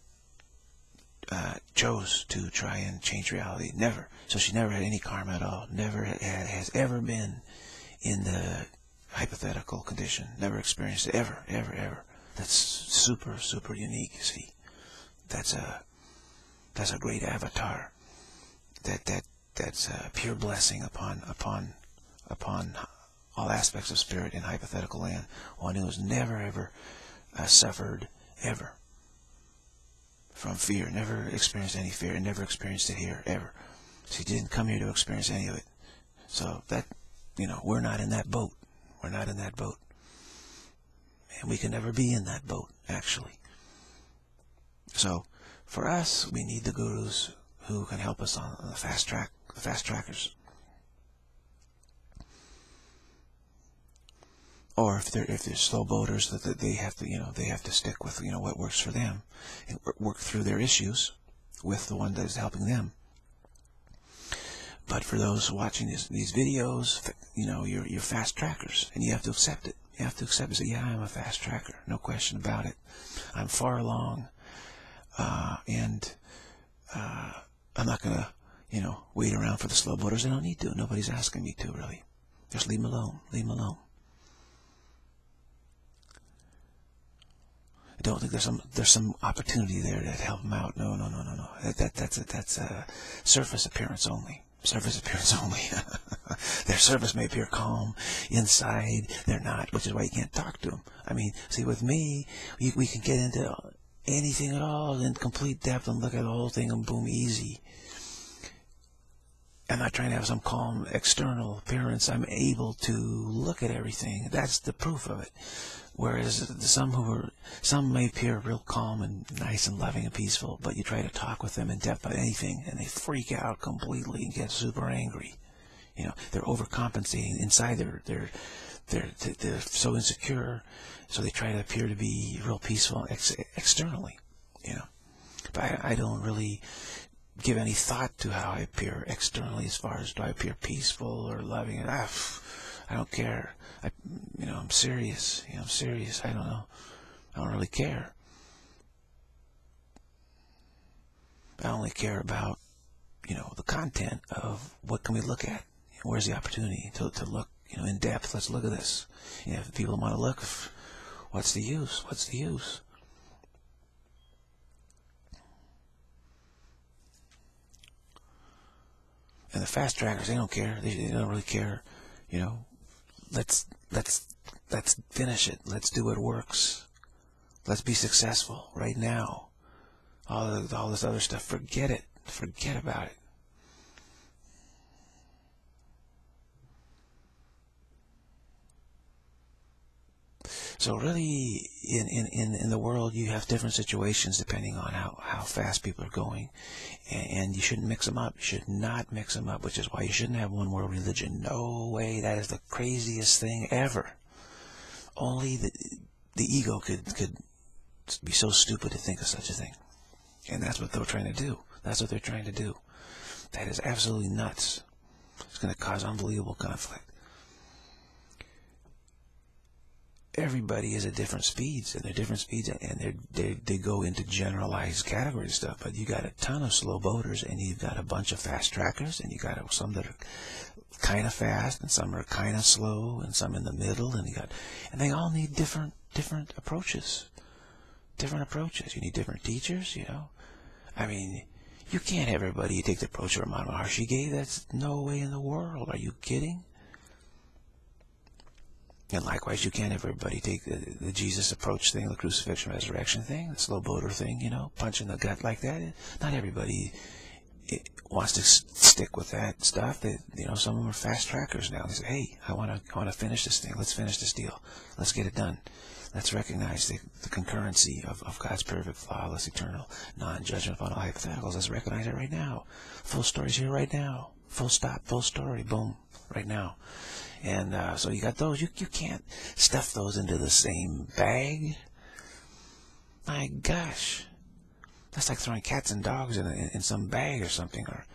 chose to try and change reality. Never. So she never had any karma at all. Never has ever been in the hypothetical condition. Never experienced it. Ever. That's super, super unique, you see. That's a great avatar. That's a pure blessing upon all aspects of spirit in hypothetical land. One who has never ever suffered ever from fear, never experienced any fear, never experienced it here ever. She didn't come here to experience any of it. So that, you know, we're not in that boat. We're not in that boat, and we can never be in that boat, actually. So for us, we need the gurus who can help us on the fast track, the fast trackers. Or if they're slow boaters, that they have to, you know, they have to stick with, you know, what works for them and work through their issues with the one that is helping them. But for those watching these videos, you know, you're fast trackers, and you have to accept it. You have to accept it. Say, yeah, I'm a fast tracker, no question about it. I'm far along, and I'm not gonna, you know, wait around for the slow boaters. I don't need to. Nobody's asking me to, really. Just leave them alone. Leave them alone. I don't think there's some opportunity there to help them out. No. That's a surface appearance only. Surface appearance only. Their surface may appear calm. Inside, they're not, which is why you can't talk to them. I mean, see, with me, we can get into anything at all in complete depth and look at the whole thing and boom, easy. I'm not trying to have some calm external appearance. I'm able to look at everything. That's the proof of it. Whereas some may appear real calm and nice and loving and peaceful, but you try to talk with them in depth about anything, and they freak out completely and get super angry. You know, they're overcompensating inside. They're so insecure, so they try to appear to be real peaceful externally. You know, but I don't really give any thought to how I appear externally, as far as do I appear peaceful or loving. I don't care. I'm serious. You know, I'm serious. I don't know. I don't really care. I only care about, you know, the content of what can we look at. You know, where's the opportunity to look, you know, in depth. Let's look at this. You know, if people want to look, what's the use? What's the use? And the fast trackers, they don't care. They don't really care. You know, let's finish it. Let's do what works. Let's be successful right now. All this other stuff, forget it. Forget about it. So really, in the world, you have different situations depending on how fast people are going, and you shouldn't mix them up. You should not mix them up, which is why you shouldn't have one world religion. No way. That is the craziest thing ever. Only the ego could be so stupid to think of such a thing, and that's what they're trying to do. That's what they're trying to do. That is absolutely nuts. It's going to cause unbelievable conflict. Everybody is at different speeds, and they're different speeds, and they go into generalized category stuff. But you got a ton of slow boaters, and you've got a bunch of fast trackers, and you got some that are kind of fast, and some are kind of slow, and some in the middle, and they all need different approaches. Different approaches. You need different teachers. You know, I mean, you can't have everybody take the approach Ramana Maharshi gave. That's no way in the world. Are you kidding? And likewise, you can't have everybody take the Jesus approach thing, the crucifixion resurrection thing, the slow boater thing, you know, punch in the gut like that. Not everybody wants to stick with that stuff. Some of them are fast trackers now. They say, hey, I want to finish this thing. Let's finish this deal. Let's get it done. Let's recognize the concurrency of God's perfect, flawless, eternal, non-judgment upon all hypotheticals. Let's recognize it right now. Full story's here right now. Full stop, full story, boom, right now. And so you got those. You can't stuff those into the same bag. My gosh. That's like throwing cats and dogs in some bag or something. Or,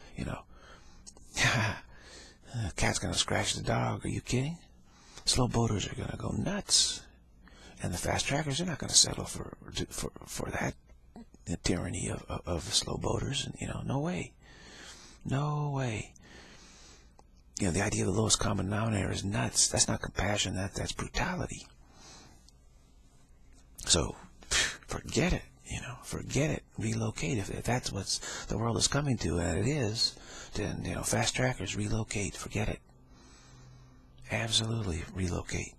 cat's going to scratch the dog. Are you kidding? Slow boaters are going to go nuts. And the fast trackers are not going to settle for that the tyranny of the slow boaters. And, no way. No way. The idea of the lowest common denominator is nuts. That's not compassion. That's brutality. So, forget it. Forget it. Relocate. If that's what the world is coming to, and it is, then, fast trackers, relocate. Forget it. Absolutely relocate.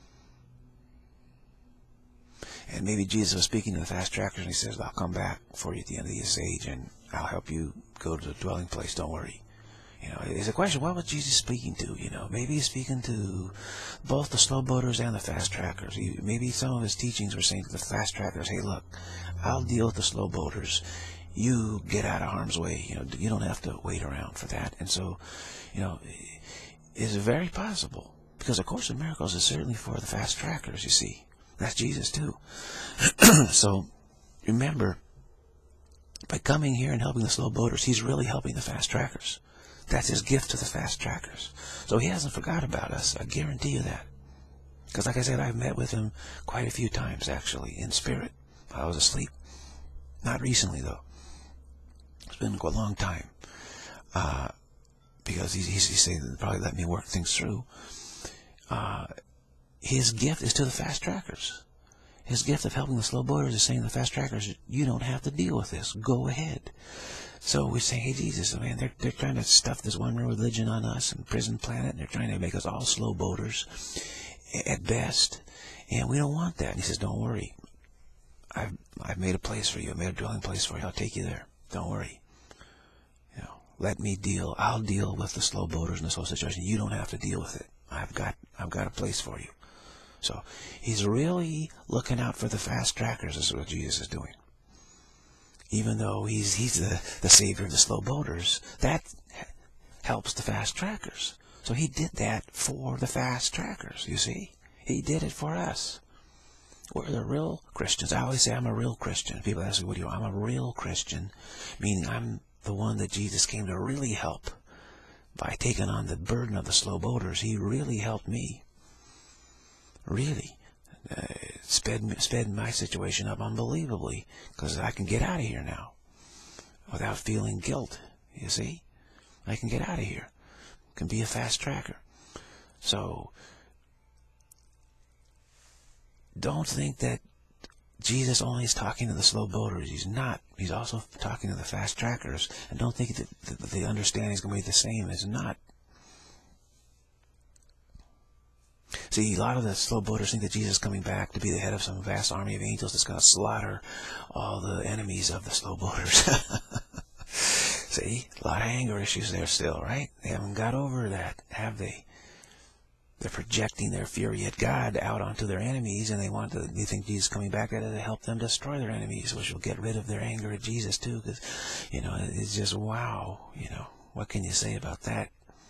And maybe Jesus was speaking to the fast trackers, and he says, I'll come back for you at the end of this age, and I'll help you go to the dwelling place. Don't worry. It's a question, what was Jesus speaking to? Maybe he's speaking to both the slow boaters and the fast trackers. Maybe some of his teachings were saying to the fast trackers, hey, look, I'll deal with the slow boaters. You get out of harm's way. You don't have to wait around for that. And so, it's very possible. Because A Course in Miracles is certainly for the fast trackers, you see. That's Jesus, too. So, remember, by coming here and helping the slow boaters, he's really helping the fast trackers. That's his gift to the fast trackers. So he hasn't forgot about us. I guarantee you that. Because like I said, I've met with him quite a few times, actually, in spirit. I was asleep. Not recently, though. It's been a long time. Because he's saying that probably let me work things through. His gift is to the fast trackers. His gift of helping the slow boaters is saying to the fast trackers, you don't have to deal with this. Go ahead. So we say, hey, Jesus, man, they're trying to stuff this one religion on us and prison planet, and they're trying to make us all slow boaters at best, and we don't want that. And he says, don't worry. I've made a place for you. I made a dwelling place for you. I'll take you there. Don't worry. Let me deal. I'll deal with the slow boaters in this whole situation. You don't have to deal with it. I've got a place for you. So he's really looking out for the fast trackers. This is what Jesus is doing. Even though he's the savior of the slow boaters, that helps the fast trackers. So he did that for the fast trackers, you see. He did it for us. We're the real Christians. I always say I'm a real Christian. People ask me, what do you want? I'm a real Christian, meaning I'm the one that Jesus came to really help. By taking on the burden of the slow boaters, he really helped me. Really. Sped my situation up unbelievably, because I can get out of here now without feeling guilt, you see. I can get out of here. Can be a fast tracker. So, don't think that Jesus only is talking to the slow boaters. He's not. He's also talking to the fast trackers. And don't think that the understanding is going to be the same. It's not. See, a lot of the slow boaters think that Jesus is coming back to be the head of some vast army of angels that's going to slaughter all the enemies of the slow boaters. See, a lot of anger issues there still, right? They haven't got over that, have they? They're projecting their fury at God out onto their enemies, and they think Jesus is coming back there to help them destroy their enemies, which will get rid of their anger at Jesus too, because, it's just, wow, what can you say about that?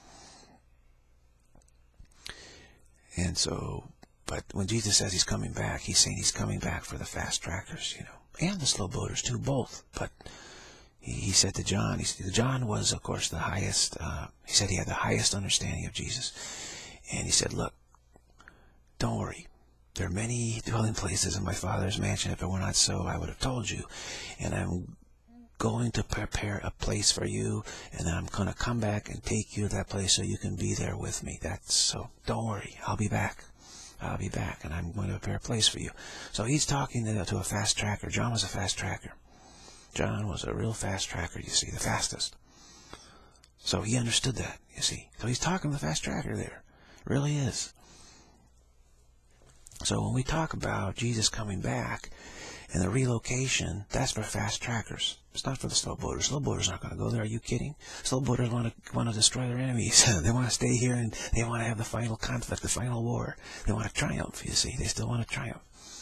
And so, but when Jesus says he's coming back, he's saying he's coming back for the fast trackers, and the slow boaters too, both. But he said to John, John was, of course, the highest, he said he had the highest understanding of Jesus. And he said, look, don't worry. There are many dwelling places in my Father's mansion. If it were not so, I would have told you. And I'm going to prepare a place for you, and then I'm going to come back and take you to that place so you can be there with me. So don't worry. I'll be back. I'll be back, and I'm going to prepare a place for you. So he's talking to a fast tracker. John was a fast tracker. John was a real fast tracker, you see, the fastest. So he understood that, you see. So he's talking to the fast tracker there. Really is. So when we talk about Jesus coming back, And the relocation, that's for fast trackers. It's not for the slow boaters. Slow boaters aren't going to go there. Are you kidding? Slow boaters want to destroy their enemies. They want to stay here, and they want to have the final conflict, the final war. They want to triumph, you see. They still want to triumph.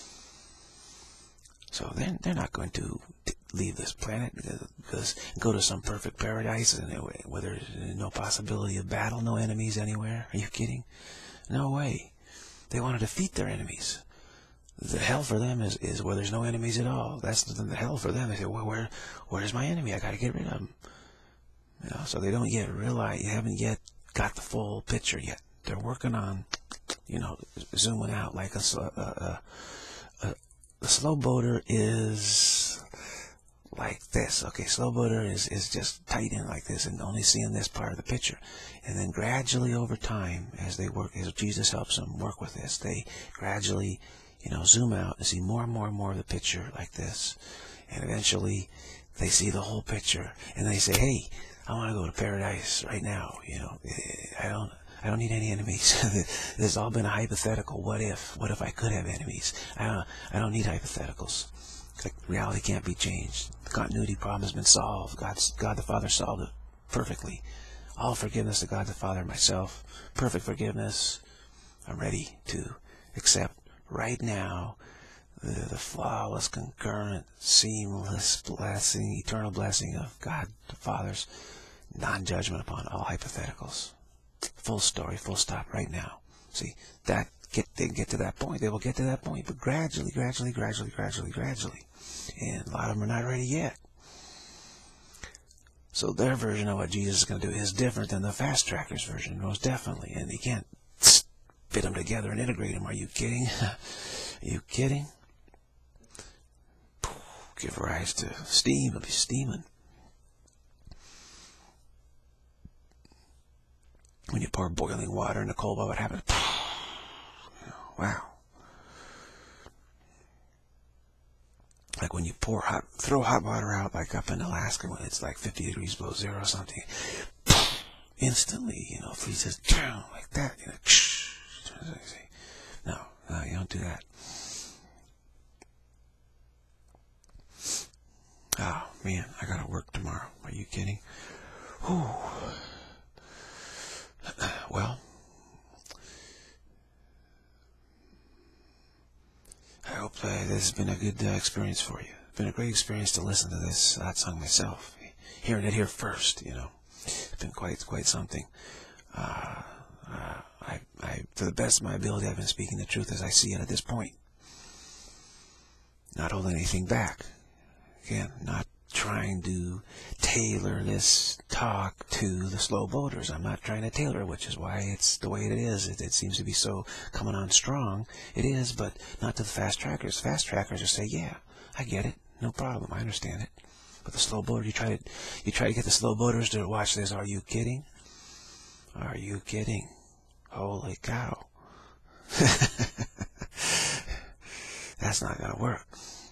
So they're not going to leave this planet because go to some perfect paradise where there's no possibility of battle, no enemies anywhere. Are you kidding? No way. They want to defeat their enemies. The hell for them is where there's no enemies at all. That's the hell for them. They say, well, where's my enemy? I got to get rid of him. You know, so they don't yet realize, you haven't yet got the full picture yet. They're working on, you know, zooming out like the slow boater is like this. Okay, slow boater is just tight in like this and only seeing this part of the picture. And then gradually over time, as they work, as Jesus helps them work with this, they gradually, you know, zoom out and see more and more and more of the picture like this. And eventually they see the whole picture and they say, hey, I want to go to paradise right now. You know, I don't need any enemies. This has all been a hypothetical. What if I could have enemies? I don't need hypotheticals. Like, reality can't be changed. The continuity problem has been solved. God the Father solved it perfectly. All forgiveness to God the Father, myself. Perfect forgiveness. I'm ready to accept right now the flawless, concurrent, seamless blessing, eternal blessing of God the Father's non-judgment upon all hypotheticals. Full story, full stop right now. See, they can get to that point. They will get to that point, but gradually. And a lot of them are not ready yet. So their version of what Jesus is going to do is different than the fast trackers version, most definitely. And you can't fit them together and integrate them. Are you kidding? Are you kidding? Give rise to steam. It'll be steaming. When you pour boiling water in a cold, what happens? Wow. Like when you throw hot water out, like up in Alaska when it's like 50 degrees below zero or something, instantly, you know, freezes down like that. You know, no, you don't do that. Oh man, I gotta work tomorrow. Are you kidding? Whew. Well, I hope this has been a good experience for you. It's been a great experience to listen to this song myself. Hearing it here first, you know, it's been quite something. To the best of my ability, I've been speaking the truth as I see it at this point. Not holding anything back. Again, not trying to tailor this talk to the slow boaters. I'm not trying to tailor it, which is why it's the way it is. It seems to be so coming on strong. It is, but not to the fast trackers. Fast trackers just say, yeah, I get it. No problem. I understand it. But the slow boater, you try to get the slow boaters to watch this. Are you kidding? Are you kidding? Holy cow. That's not going to work.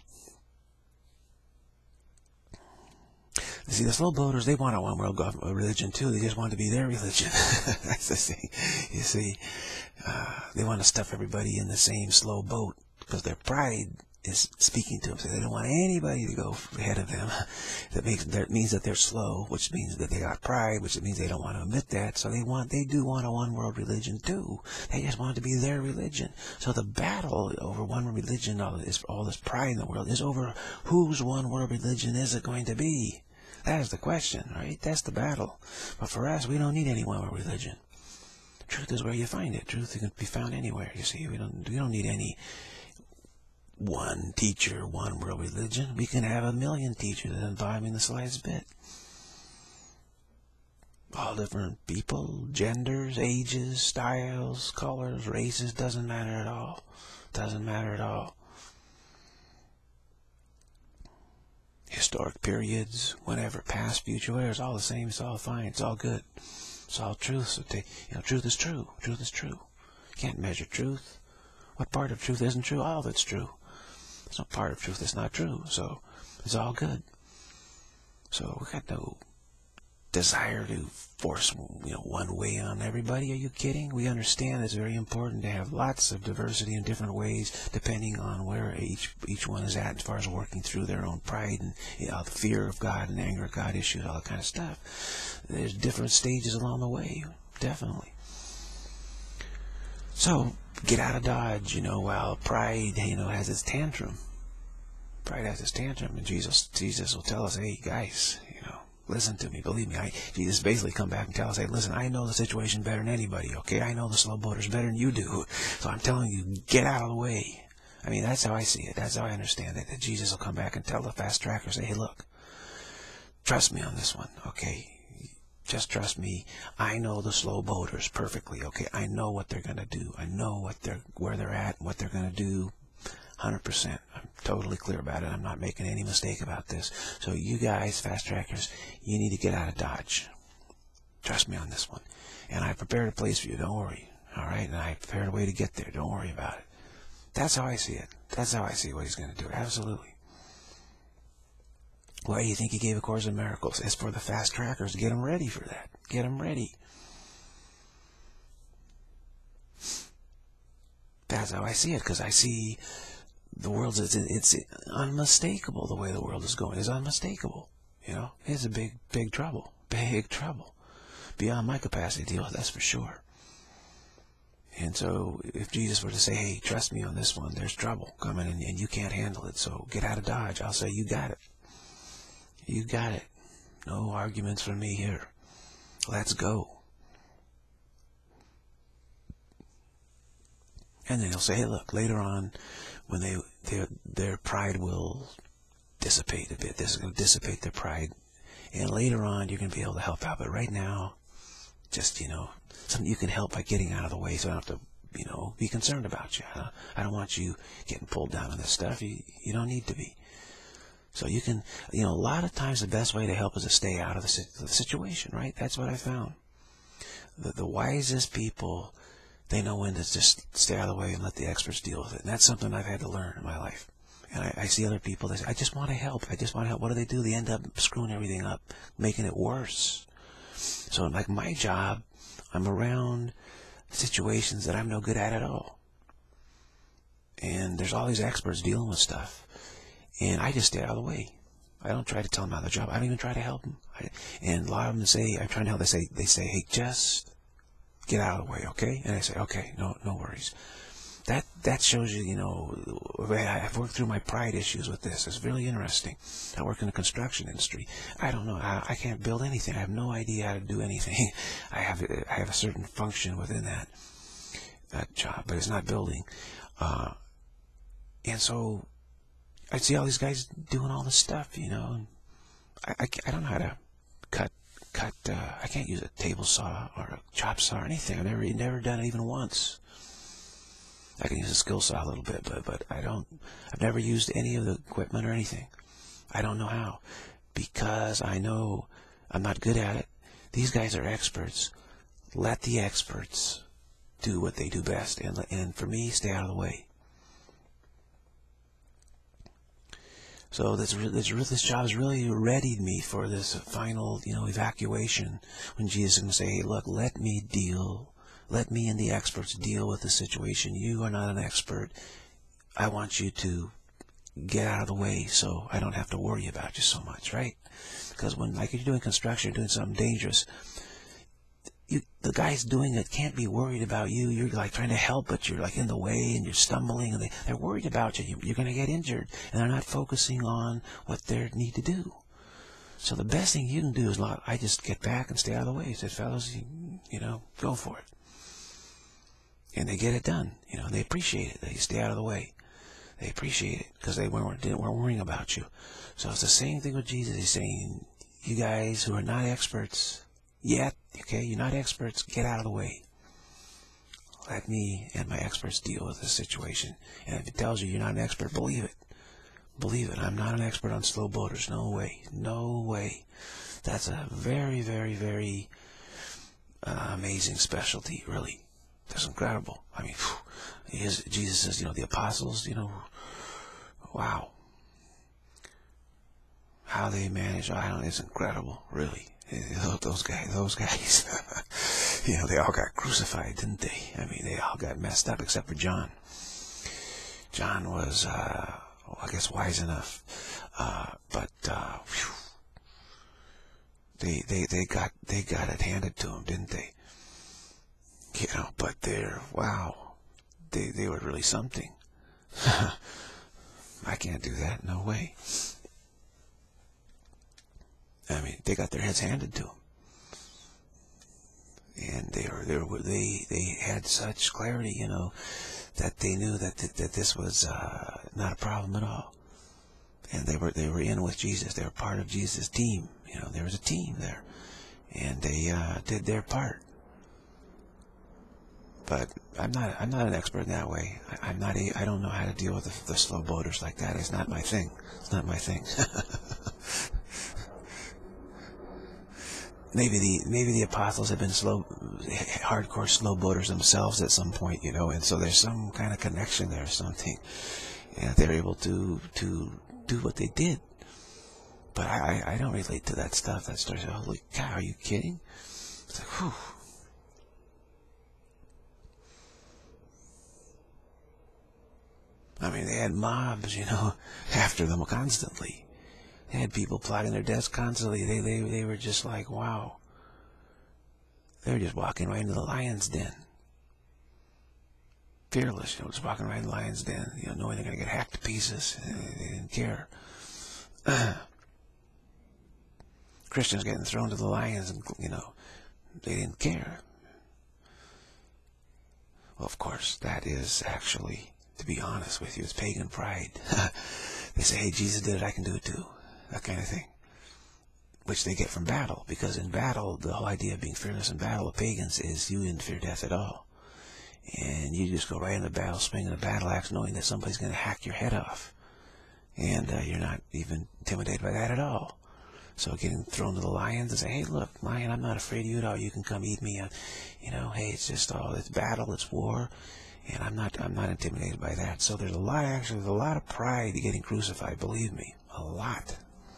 See, the slow boaters, they want a one-world government religion too. They just want to be their religion. That's the thing. You see, they want to stuff everybody in the same slow boat because their pride is speaking to them. So they don't want anybody to go ahead of them. That means that they're slow, which means that they got pride, which means they don't want to admit that. So they do want a one-world religion too. They just want it to be their religion. So the battle over one religion, all this pride in the world, is over whose one-world religion is it going to be. That is the question, right? That's the battle. But for us, we don't need any one religion. Truth is where you find it. Truth can be found anywhere. You see, we don't need any one teacher, one world religion. We can have 1,000,000 teachers that don't bother me in the slightest bit. All different people, genders, ages, styles, colors, races, doesn't matter at all. Doesn't matter at all. Historic periods, whatever, past, future, whatever, it's all the same, it's all fine, it's all good. It's all truth. So truth is true. Truth is true. You can't measure truth. What part of truth isn't true? All of it's true. There's no part of truth that's not true. So it's all good. So we got no desire to force, one way on everybody. Are you kidding? We understand it's very important to have lots of diversity in different ways, depending on where each one is at as far as working through their own pride and the fear of God and anger at God issues, all that kind of stuff. There's different stages along the way, definitely. So get out of Dodge, while pride, has its tantrum. Pride has its tantrum, and Jesus will tell us, hey guys, listen to me, believe me. Jesus basically come back and tell us, hey, listen, I know the situation better than anybody, okay? I know the slow boaters better than you do. So I'm telling you, get out of the way. I mean, that's how I see it. That's how I understand it. That Jesus will come back and tell the fast trackers, hey, look, trust me on this one, okay? Just trust me. I know the slow boaters perfectly, okay? I know what they're going to do. I know where they're at and what they're going to do. 100%. I'm totally clear about it. I'm not making any mistake about this. So you guys, fast trackers, you need to get out of Dodge. Trust me on this one. And I prepared a place for you. Don't worry. All right? And I prepared a way to get there. Don't worry about it. That's how I see it. That's how I see what he's going to do. Absolutely. Why do you think he gave A Course in Miracles? It's for the fast trackers. Get them ready for that. Get them ready. That's how I see it, because I see the world, it's unmistakable the way the world is going. It's unmistakable. It's a big trouble. Big trouble. Beyond my capacity to deal with, that's for sure. And so if Jesus were to say, hey, trust me on this one, there's trouble coming and you can't handle it, so get out of Dodge, I'll say, you got it. You got it. No arguments from me here. Let's go. And then he'll say, hey, look, later on, when their pride will dissipate a bit. This is going to dissipate their pride. And later on, you're going to be able to help out. But right now, just, something you can help by getting out of the way so I don't have to, be concerned about you. I don't want you getting pulled down on this stuff. You don't need to be. So you can, a lot of times the best way to help is to stay out of the situation, right? That's what I found. The wisest people, they know when to just stay out of the way and let the experts deal with it. And that's something I've had to learn in my life. And I see other people, they say, I just want to help. I just want to help. What do? They end up screwing everything up, making it worse. So like my job, I'm around situations that I'm no good at all. And there's all these experts dealing with stuff. And I just stay out of the way. I don't try to tell them how their job. I don't even try to help them. And a lot of them say, I'm trying to help. They say, hey, just get out of the way, okay? And I say, okay, no worries. That shows you, I've worked through my pride issues with this. It's really interesting. I work in the construction industry. I don't know. I can't build anything. I have no idea how to do anything. I have a certain function within that job, but it's not building. And so I see all these guys doing all this stuff, and I don't know how to cut. I can't use a table saw or a chop saw or anything. I've never done it even once. I can use a skill saw a little bit, but I've never used any of the equipment or anything. I don't know how, because I know I'm not good at it. These guys are experts. Let the experts do what they do best, and for me, stay out of the way. So this job has really readied me for this final, evacuation, when Jesus is going to say, hey, look, let me and the experts deal with the situation. You are not an expert. I want you to get out of the way so I don't have to worry about you so much, right? Because if you're doing construction, doing something dangerous, the guys doing it can't be worried about you. You're like trying to help, but you're like in the way and you're stumbling, and they're worried about you. You're going to get injured, and they're not focusing on what they need to do. So the best thing you can do is I just get back and stay out of the way. He said, fellas, go for it. And they get it done. They appreciate it. They stay out of the way. They appreciate it because they weren't worrying about you. So it's the same thing with Jesus. He's saying, you guys who are not experts yet, okay, you're not experts, get out of the way. Let me and my experts deal with this situation. And if it tells you you're not an expert, believe it. Believe it. I'm not an expert on slow boaters. No way. No way. That's a very, very, very amazing specialty, really. That's incredible. I mean, Jesus says, the apostles, wow. How they manage, it's incredible, really. Those guys, they all got crucified, didn't they? I mean, they all got messed up except for John. John was, I guess, wise enough, but they got it handed to them, didn't they? But they were really something. I can't do that, no way. I mean, they got their heads handed to them, and they had such clarity, that they knew that this was not a problem at all, and they were in with Jesus. They were part of Jesus' team. There was a team there, and they did their part. But I'm not an expert in that way. I don't know how to deal with the slow boaters like that. It's not my thing. It's not my thing. Maybe the apostles have been hardcore slow boaters themselves at some point, and so there's some kind of connection there or something. And they're able to do what they did. But I don't relate to that stuff. That story. Holy cow, are you kidding? It's like, whew. I mean, they had mobs, after them constantly. They had people plotting their deaths constantly. They were just like, wow. They were just walking right into the lion's den. Fearless, just walking right in the lion's den, knowing they're going to get hacked to pieces. They didn't care. Christians getting thrown to the lions, and, they didn't care. Well, of course, that is actually, to be honest with you, it's pagan pride. They say, hey, Jesus did it, I can do it too. That kind of thing. Which they get from battle, because in battle, the whole idea of being fearless in battle with pagans is you didn't fear death at all. And you just go right into battle, swinging a battle axe, knowing that somebody's going to hack your head off. And you're not even intimidated by that at all. So getting thrown to the lions and say, hey, look, lion, I'm not afraid of you at all. You can come eat me. Hey, it's battle, it's war. And I'm not intimidated by that. So there's a lot of pride to getting crucified, believe me. A lot.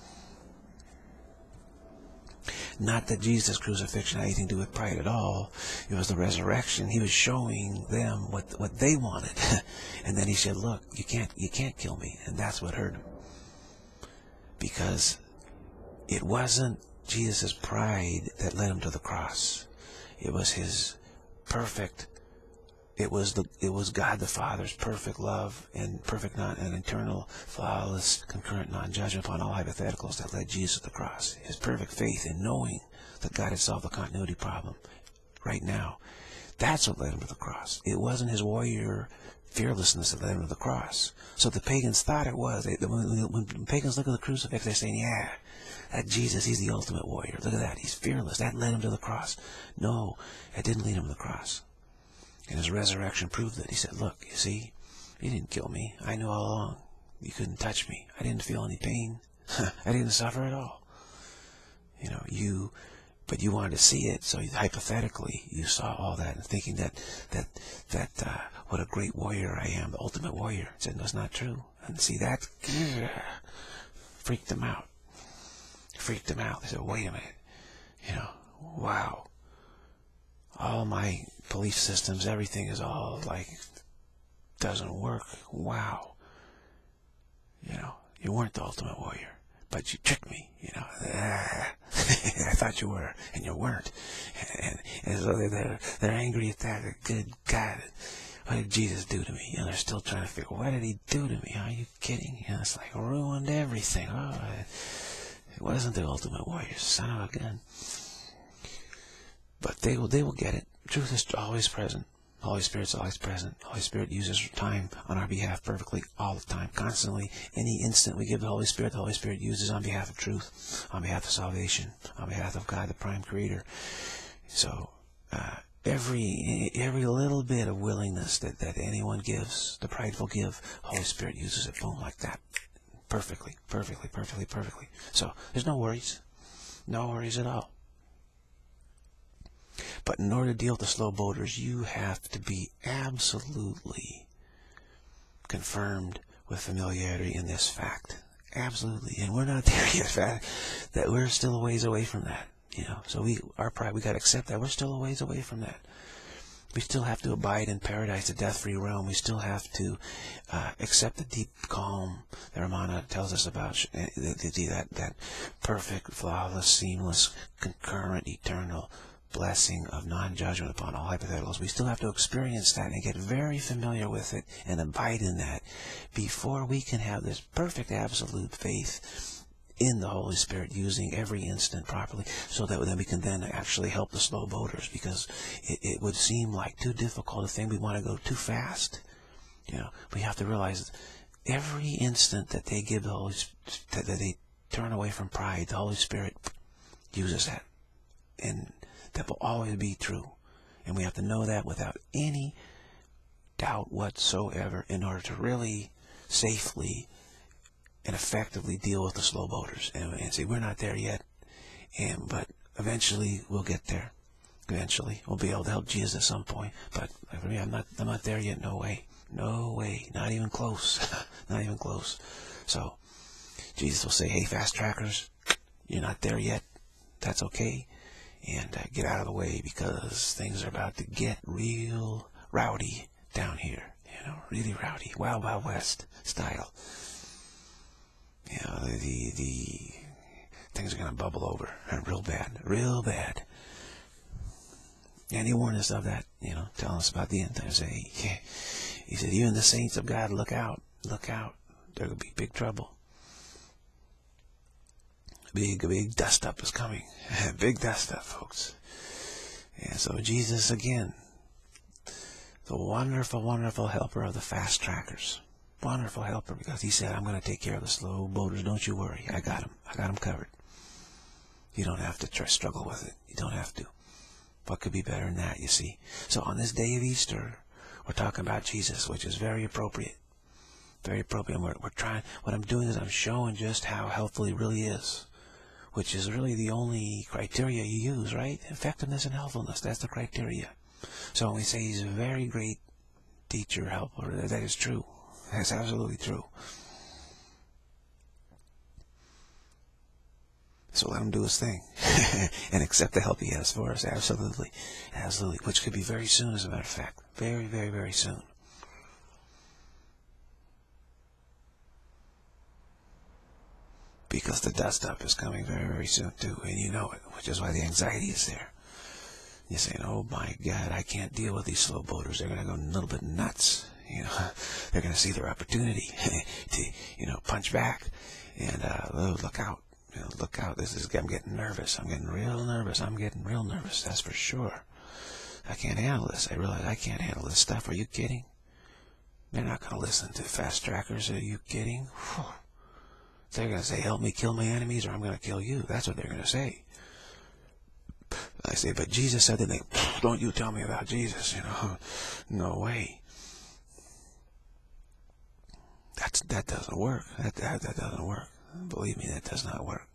Not that Jesus' crucifixion had anything to do with pride at all. It was the resurrection. He was showing them what they wanted. And then he said, look, you can't kill me. And that's what hurt him. Because it wasn't Jesus' pride that led him to the cross. It was his perfect, it was God the Father's perfect love and perfect and eternal, flawless, concurrent non-judgment upon all hypotheticals that led Jesus to the cross. His perfect faith in knowing that God had solved the continuity problem right now. That's what led him to the cross. It wasn't his warrior fearlessness that led him to the cross. So the pagans thought it was. When pagans look at the crucifix, they're saying, yeah, that Jesus, he's the ultimate warrior. Look at that. He's fearless. That led him to the cross. No, it didn't lead him to the cross. And his resurrection proved that. He said, look, you see, you didn't kill me. I knew all along. You couldn't touch me. I didn't feel any pain. I didn't suffer at all. But you wanted to see it, so hypothetically you saw all that and thinking that what a great warrior I am, the ultimate warrior. He said, no, it's not true. And see, that freaked them out. Freaked them out. They said, wait a minute. Wow. All my belief systems, everything is all doesn't work. Wow. You weren't the ultimate warrior. But you tricked me, I thought you were, and you weren't. And so they're angry at that. Good God, what did Jesus do to me? They're still trying to figure, what did he do to me? Are you kidding? It's like ruined everything. Oh, it wasn't the ultimate warrior, son of a gun. But they will get it. Truth is always present. Holy Spirit's always present. Holy Spirit uses time on our behalf perfectly all the time, constantly. Any instant we give the Holy Spirit uses on behalf of truth, on behalf of salvation, on behalf of God, the prime creator. So every little bit of willingness that anyone gives, the prideful give, Holy Spirit uses it, boom, like that. Perfectly. So there's no worries. No worries at all. But in order to deal with the slow boaters, you have to be absolutely confirmed with familiarity in this fact. Absolutely. And we're not there yet. That we're still a ways away from that. So our pride, we got to accept that. We're still a ways away from that. We still have to abide in paradise, the death-free realm. We still have to accept the deep calm that Ramana tells us about, that perfect, flawless, seamless, concurrent, eternal blessing of non-judgment upon all hypotheticals. We still have to experience that and get very familiar with it and abide in that before we can have this perfect, absolute faith in the Holy Spirit, using every instant properly, so that then we can then actually help the slow boaters, because it would seem like too difficult a thing. We want to go too fast. We have to realize every instant that they give the Holy that they turn away from pride, the Holy Spirit uses that, and that will always be true. And we have to know that without any doubt whatsoever, in order to really safely and effectively deal with the slow boaters. And say, we're not there yet, but eventually we'll get there. Eventually we'll be able to help Jesus at some point. But for me, I'm not there yet. No way. No way. Not even close. Not even close. So Jesus will say, hey, fast trackers, you're not there yet. That's okay. And get out of the way, because things are about to get real rowdy down here. Really rowdy. Wild Wild West style. The things are going to bubble over real bad. And he warned us of that, telling us about the end times. He said, even the saints of God, look out. There will be big trouble. Big dust up is coming. Big dust up, folks. And so Jesus, again, the wonderful, wonderful helper of the fast trackers. Wonderful helper, because he said, I'm going to take care of the slow boaters. Don't you worry. I got them covered. You don't have to struggle with it. You don't have to. What could be better than that, you see? So on this day of Easter, we're talking about Jesus, which is very appropriate. Very appropriate. And we're trying, what I'm doing is I'm showing just how helpful he really is, which is really the only criteria you use, right? Effectiveness and helpfulness. That's the criteria. So when we say he's a very great teacher, helper, that is true. That's absolutely true. So let him do his thing and accept the help he has for us. Absolutely. Absolutely. Which could be very soon, as a matter of fact. Very, very, very soon. Because the dust up is coming very, very soon too, and you know it, which is why the anxiety is there. You're saying, oh my God, I can't deal with these slow boaters. They're going to go a little bit nuts. They're going to see their opportunity to, punch back. And look out. Look out. I'm getting nervous. I'm getting real nervous. That's for sure. I can't handle this. I realize I can't handle this stuff. Are you kidding? They're not going to listen to fast trackers. Are you kidding? Whew. They're going to say, help me kill my enemies, or I'm going to kill you. That's what they're going to say. I say, but Jesus said, don't you tell me about Jesus. No way. That doesn't work. That doesn't work. Believe me, that does not work.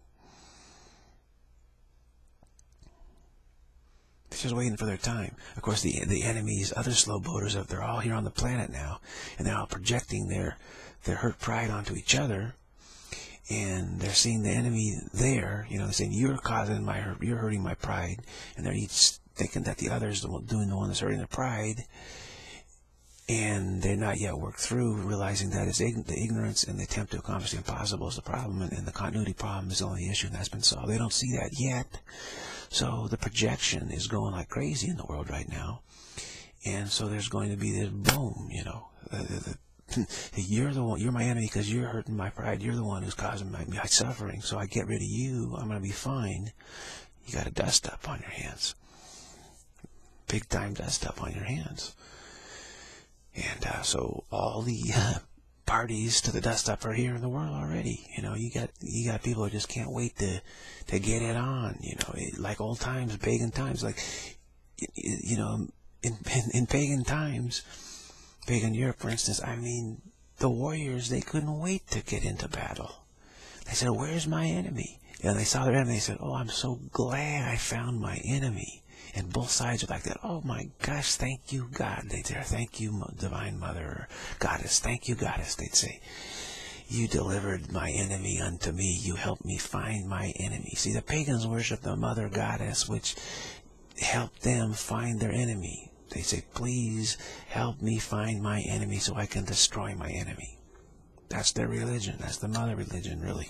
They're just waiting for their time. Of course, the enemies, other slow boaters, they're all here on the planet now, and they're all projecting their hurt pride onto each other, and they're seeing the enemy there. They're saying, you're causing my hurt, you're hurting my pride, and they're each thinking that the other's doing the one that's hurting their pride. And they're not yet worked through, realizing that it's the ignorance and the attempt to accomplish the impossible is the problem, and the continuity problem is the only issue that's been solved. They don't see that yet. So the projection is going like crazy in the world right now. And so there's going to be this boom, you're my enemy because you're hurting my pride. You're the one who's causing my suffering. So I get rid of you, I'm going to be fine. You got a dust up on your hands. Big time dust up on your hands. And so all the parties to the dust up are here in the world already. You got people who just can't wait to get it on. Like old times, pagan times. Like in pagan times, pagan Europe, for instance. The warriors, they couldn't wait to get into battle. They said, "Where's my enemy?" And they saw their enemy. They said, "Oh, I'm so glad I found my enemy." And both sides are like that. Oh my gosh, thank you, God. They'd say, thank you, Divine Mother, or Goddess. Thank you, Goddess, they'd say. You delivered my enemy unto me. You helped me find my enemy. See, the pagans worship the mother goddess, which helped them find their enemy. They say, please help me find my enemy so I can destroy my enemy. That's their religion. That's the mother religion, really.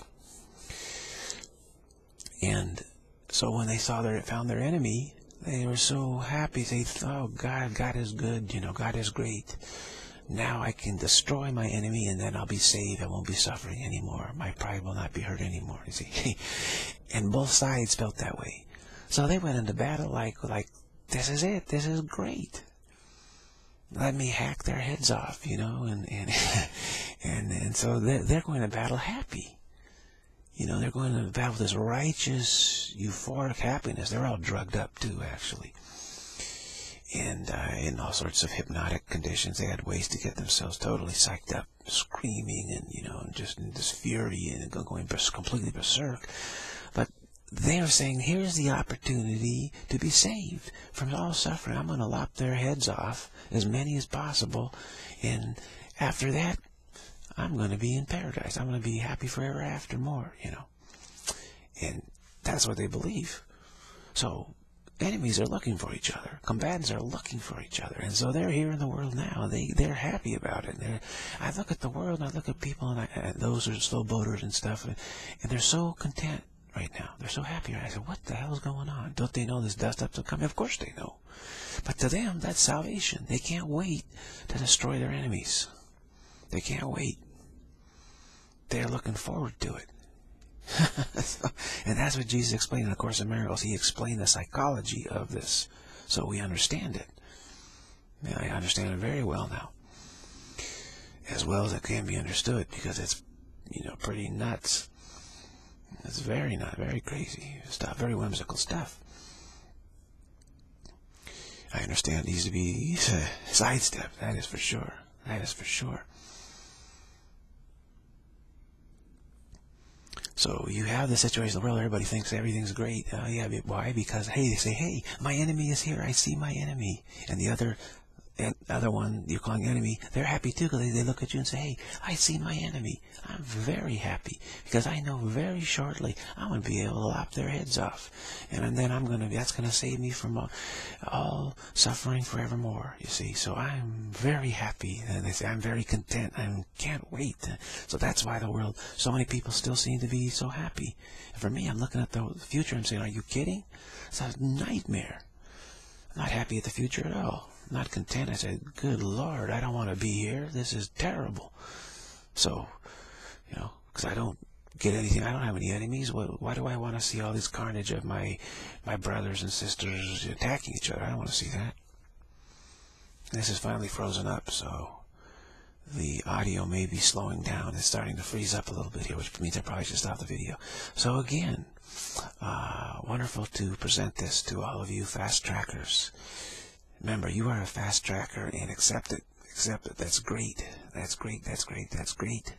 And so when they found their enemy, they were so happy. They thought, oh, God is good. You know, God is great. Now I can destroy my enemy, and then I'll be saved. I won't be suffering anymore. My pride will not be hurt anymore. You see, and both sides felt that way. So they went into battle like this is it. This is great. Let me hack their heads off, you know, and so they're going to battle happy. You know, they're going to battle with this righteous, euphoric happiness. They're all drugged up too, actually. And in all sorts of hypnotic conditions, they had ways to get themselves totally psyched up, screaming and, you know, just in this fury and going completely berserk. But they are saying, here's the opportunity to be saved from all suffering. I'm going to lop their heads off, as many as possible, and after that, I'm going to be in paradise. I'm going to be happy forever after more, you know. And that's what they believe. So enemies are looking for each other. Combatants are looking for each other. And so they're here in the world now. They're happy about it. I look at the world, and I look at people, and those who are slow boaters and stuff, and they're so content right now. They're so happy. I said, what the hell is going on? Don't they know this dust up to come? Of course they know. But to them, that's salvation. They can't wait to destroy their enemies. They can't wait. They're looking forward to it. And that's what Jesus explained in A Course in Miracles. He explained the psychology of this so we understand it. And I understand it very well now. As well as it can be understood, because it's, you know, pretty nuts. It's very crazy stuff, very whimsical stuff. I understand it needs to be sidestepped, that is for sure. That is for sure. So you have the situation in the world, everybody thinks everything's great. Yeah, why? Because, hey, they say, hey, my enemy is here. I see my enemy. And the other one you're calling enemy, they're happy too, because they look at you and say, hey, I see my enemy. I'm very happy, because I know very shortly I'm going to be able to lop their heads off. And then that's going to save me from all suffering forevermore, you see. So I'm very happy. And they say, I'm very content. I can't wait. So that's why the world, so many people still seem to be so happy. And for me, I'm looking at the future and saying, are you kidding? It's a nightmare. I'm not happy at the future at all. Not content. I said, good Lord, I don't want to be here. This is terrible. So, you know, because I don't get anything. I don't have any enemies. Why do I want to see all this carnage of my brothers and sisters attacking each other? I don't want to see that. This is finally frozen up, so the audio may be slowing down. It's starting to freeze up a little bit here, which means I probably should stop the video. So again, wonderful to present this to all of you fast trackers. Remember, you are a fast tracker, and accept it. Accept it. That's great. That's great. That's great. That's great.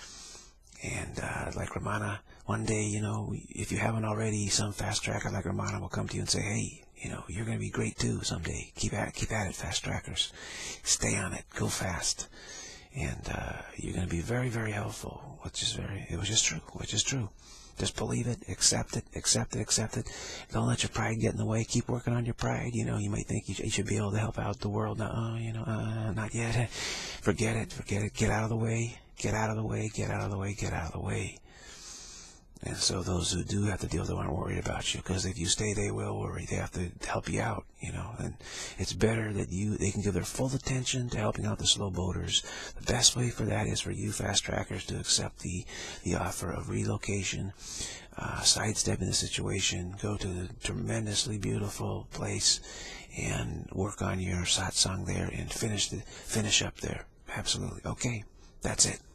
And like Ramana, one day, you know, if you haven't already, some fast tracker like Ramana will come to you and say, hey, you know, you're going to be great too someday. Keep at it, fast trackers. Stay on it. Go fast. And you're going to be very, very helpful, which is true. Just believe it, accept it, accept it, accept it. Don't let your pride get in the way. Keep working on your pride. You know, you might think you should be able to help out the world. No, you know, not yet. Forget it. Get out of the way. Get out of the way. Get out of the way. Get out of the way. And so those who do have to deal with it aren't worried about you, because if you stay, they will worry. They have to help you out, you know. And it's better that they can give their full attention to helping out the slow boaters. The best way for that is for you fast trackers to accept the offer of relocation, sidestepping the situation, go to the tremendously beautiful place and work on your satsang there and finish up there. Absolutely. Okay, that's it.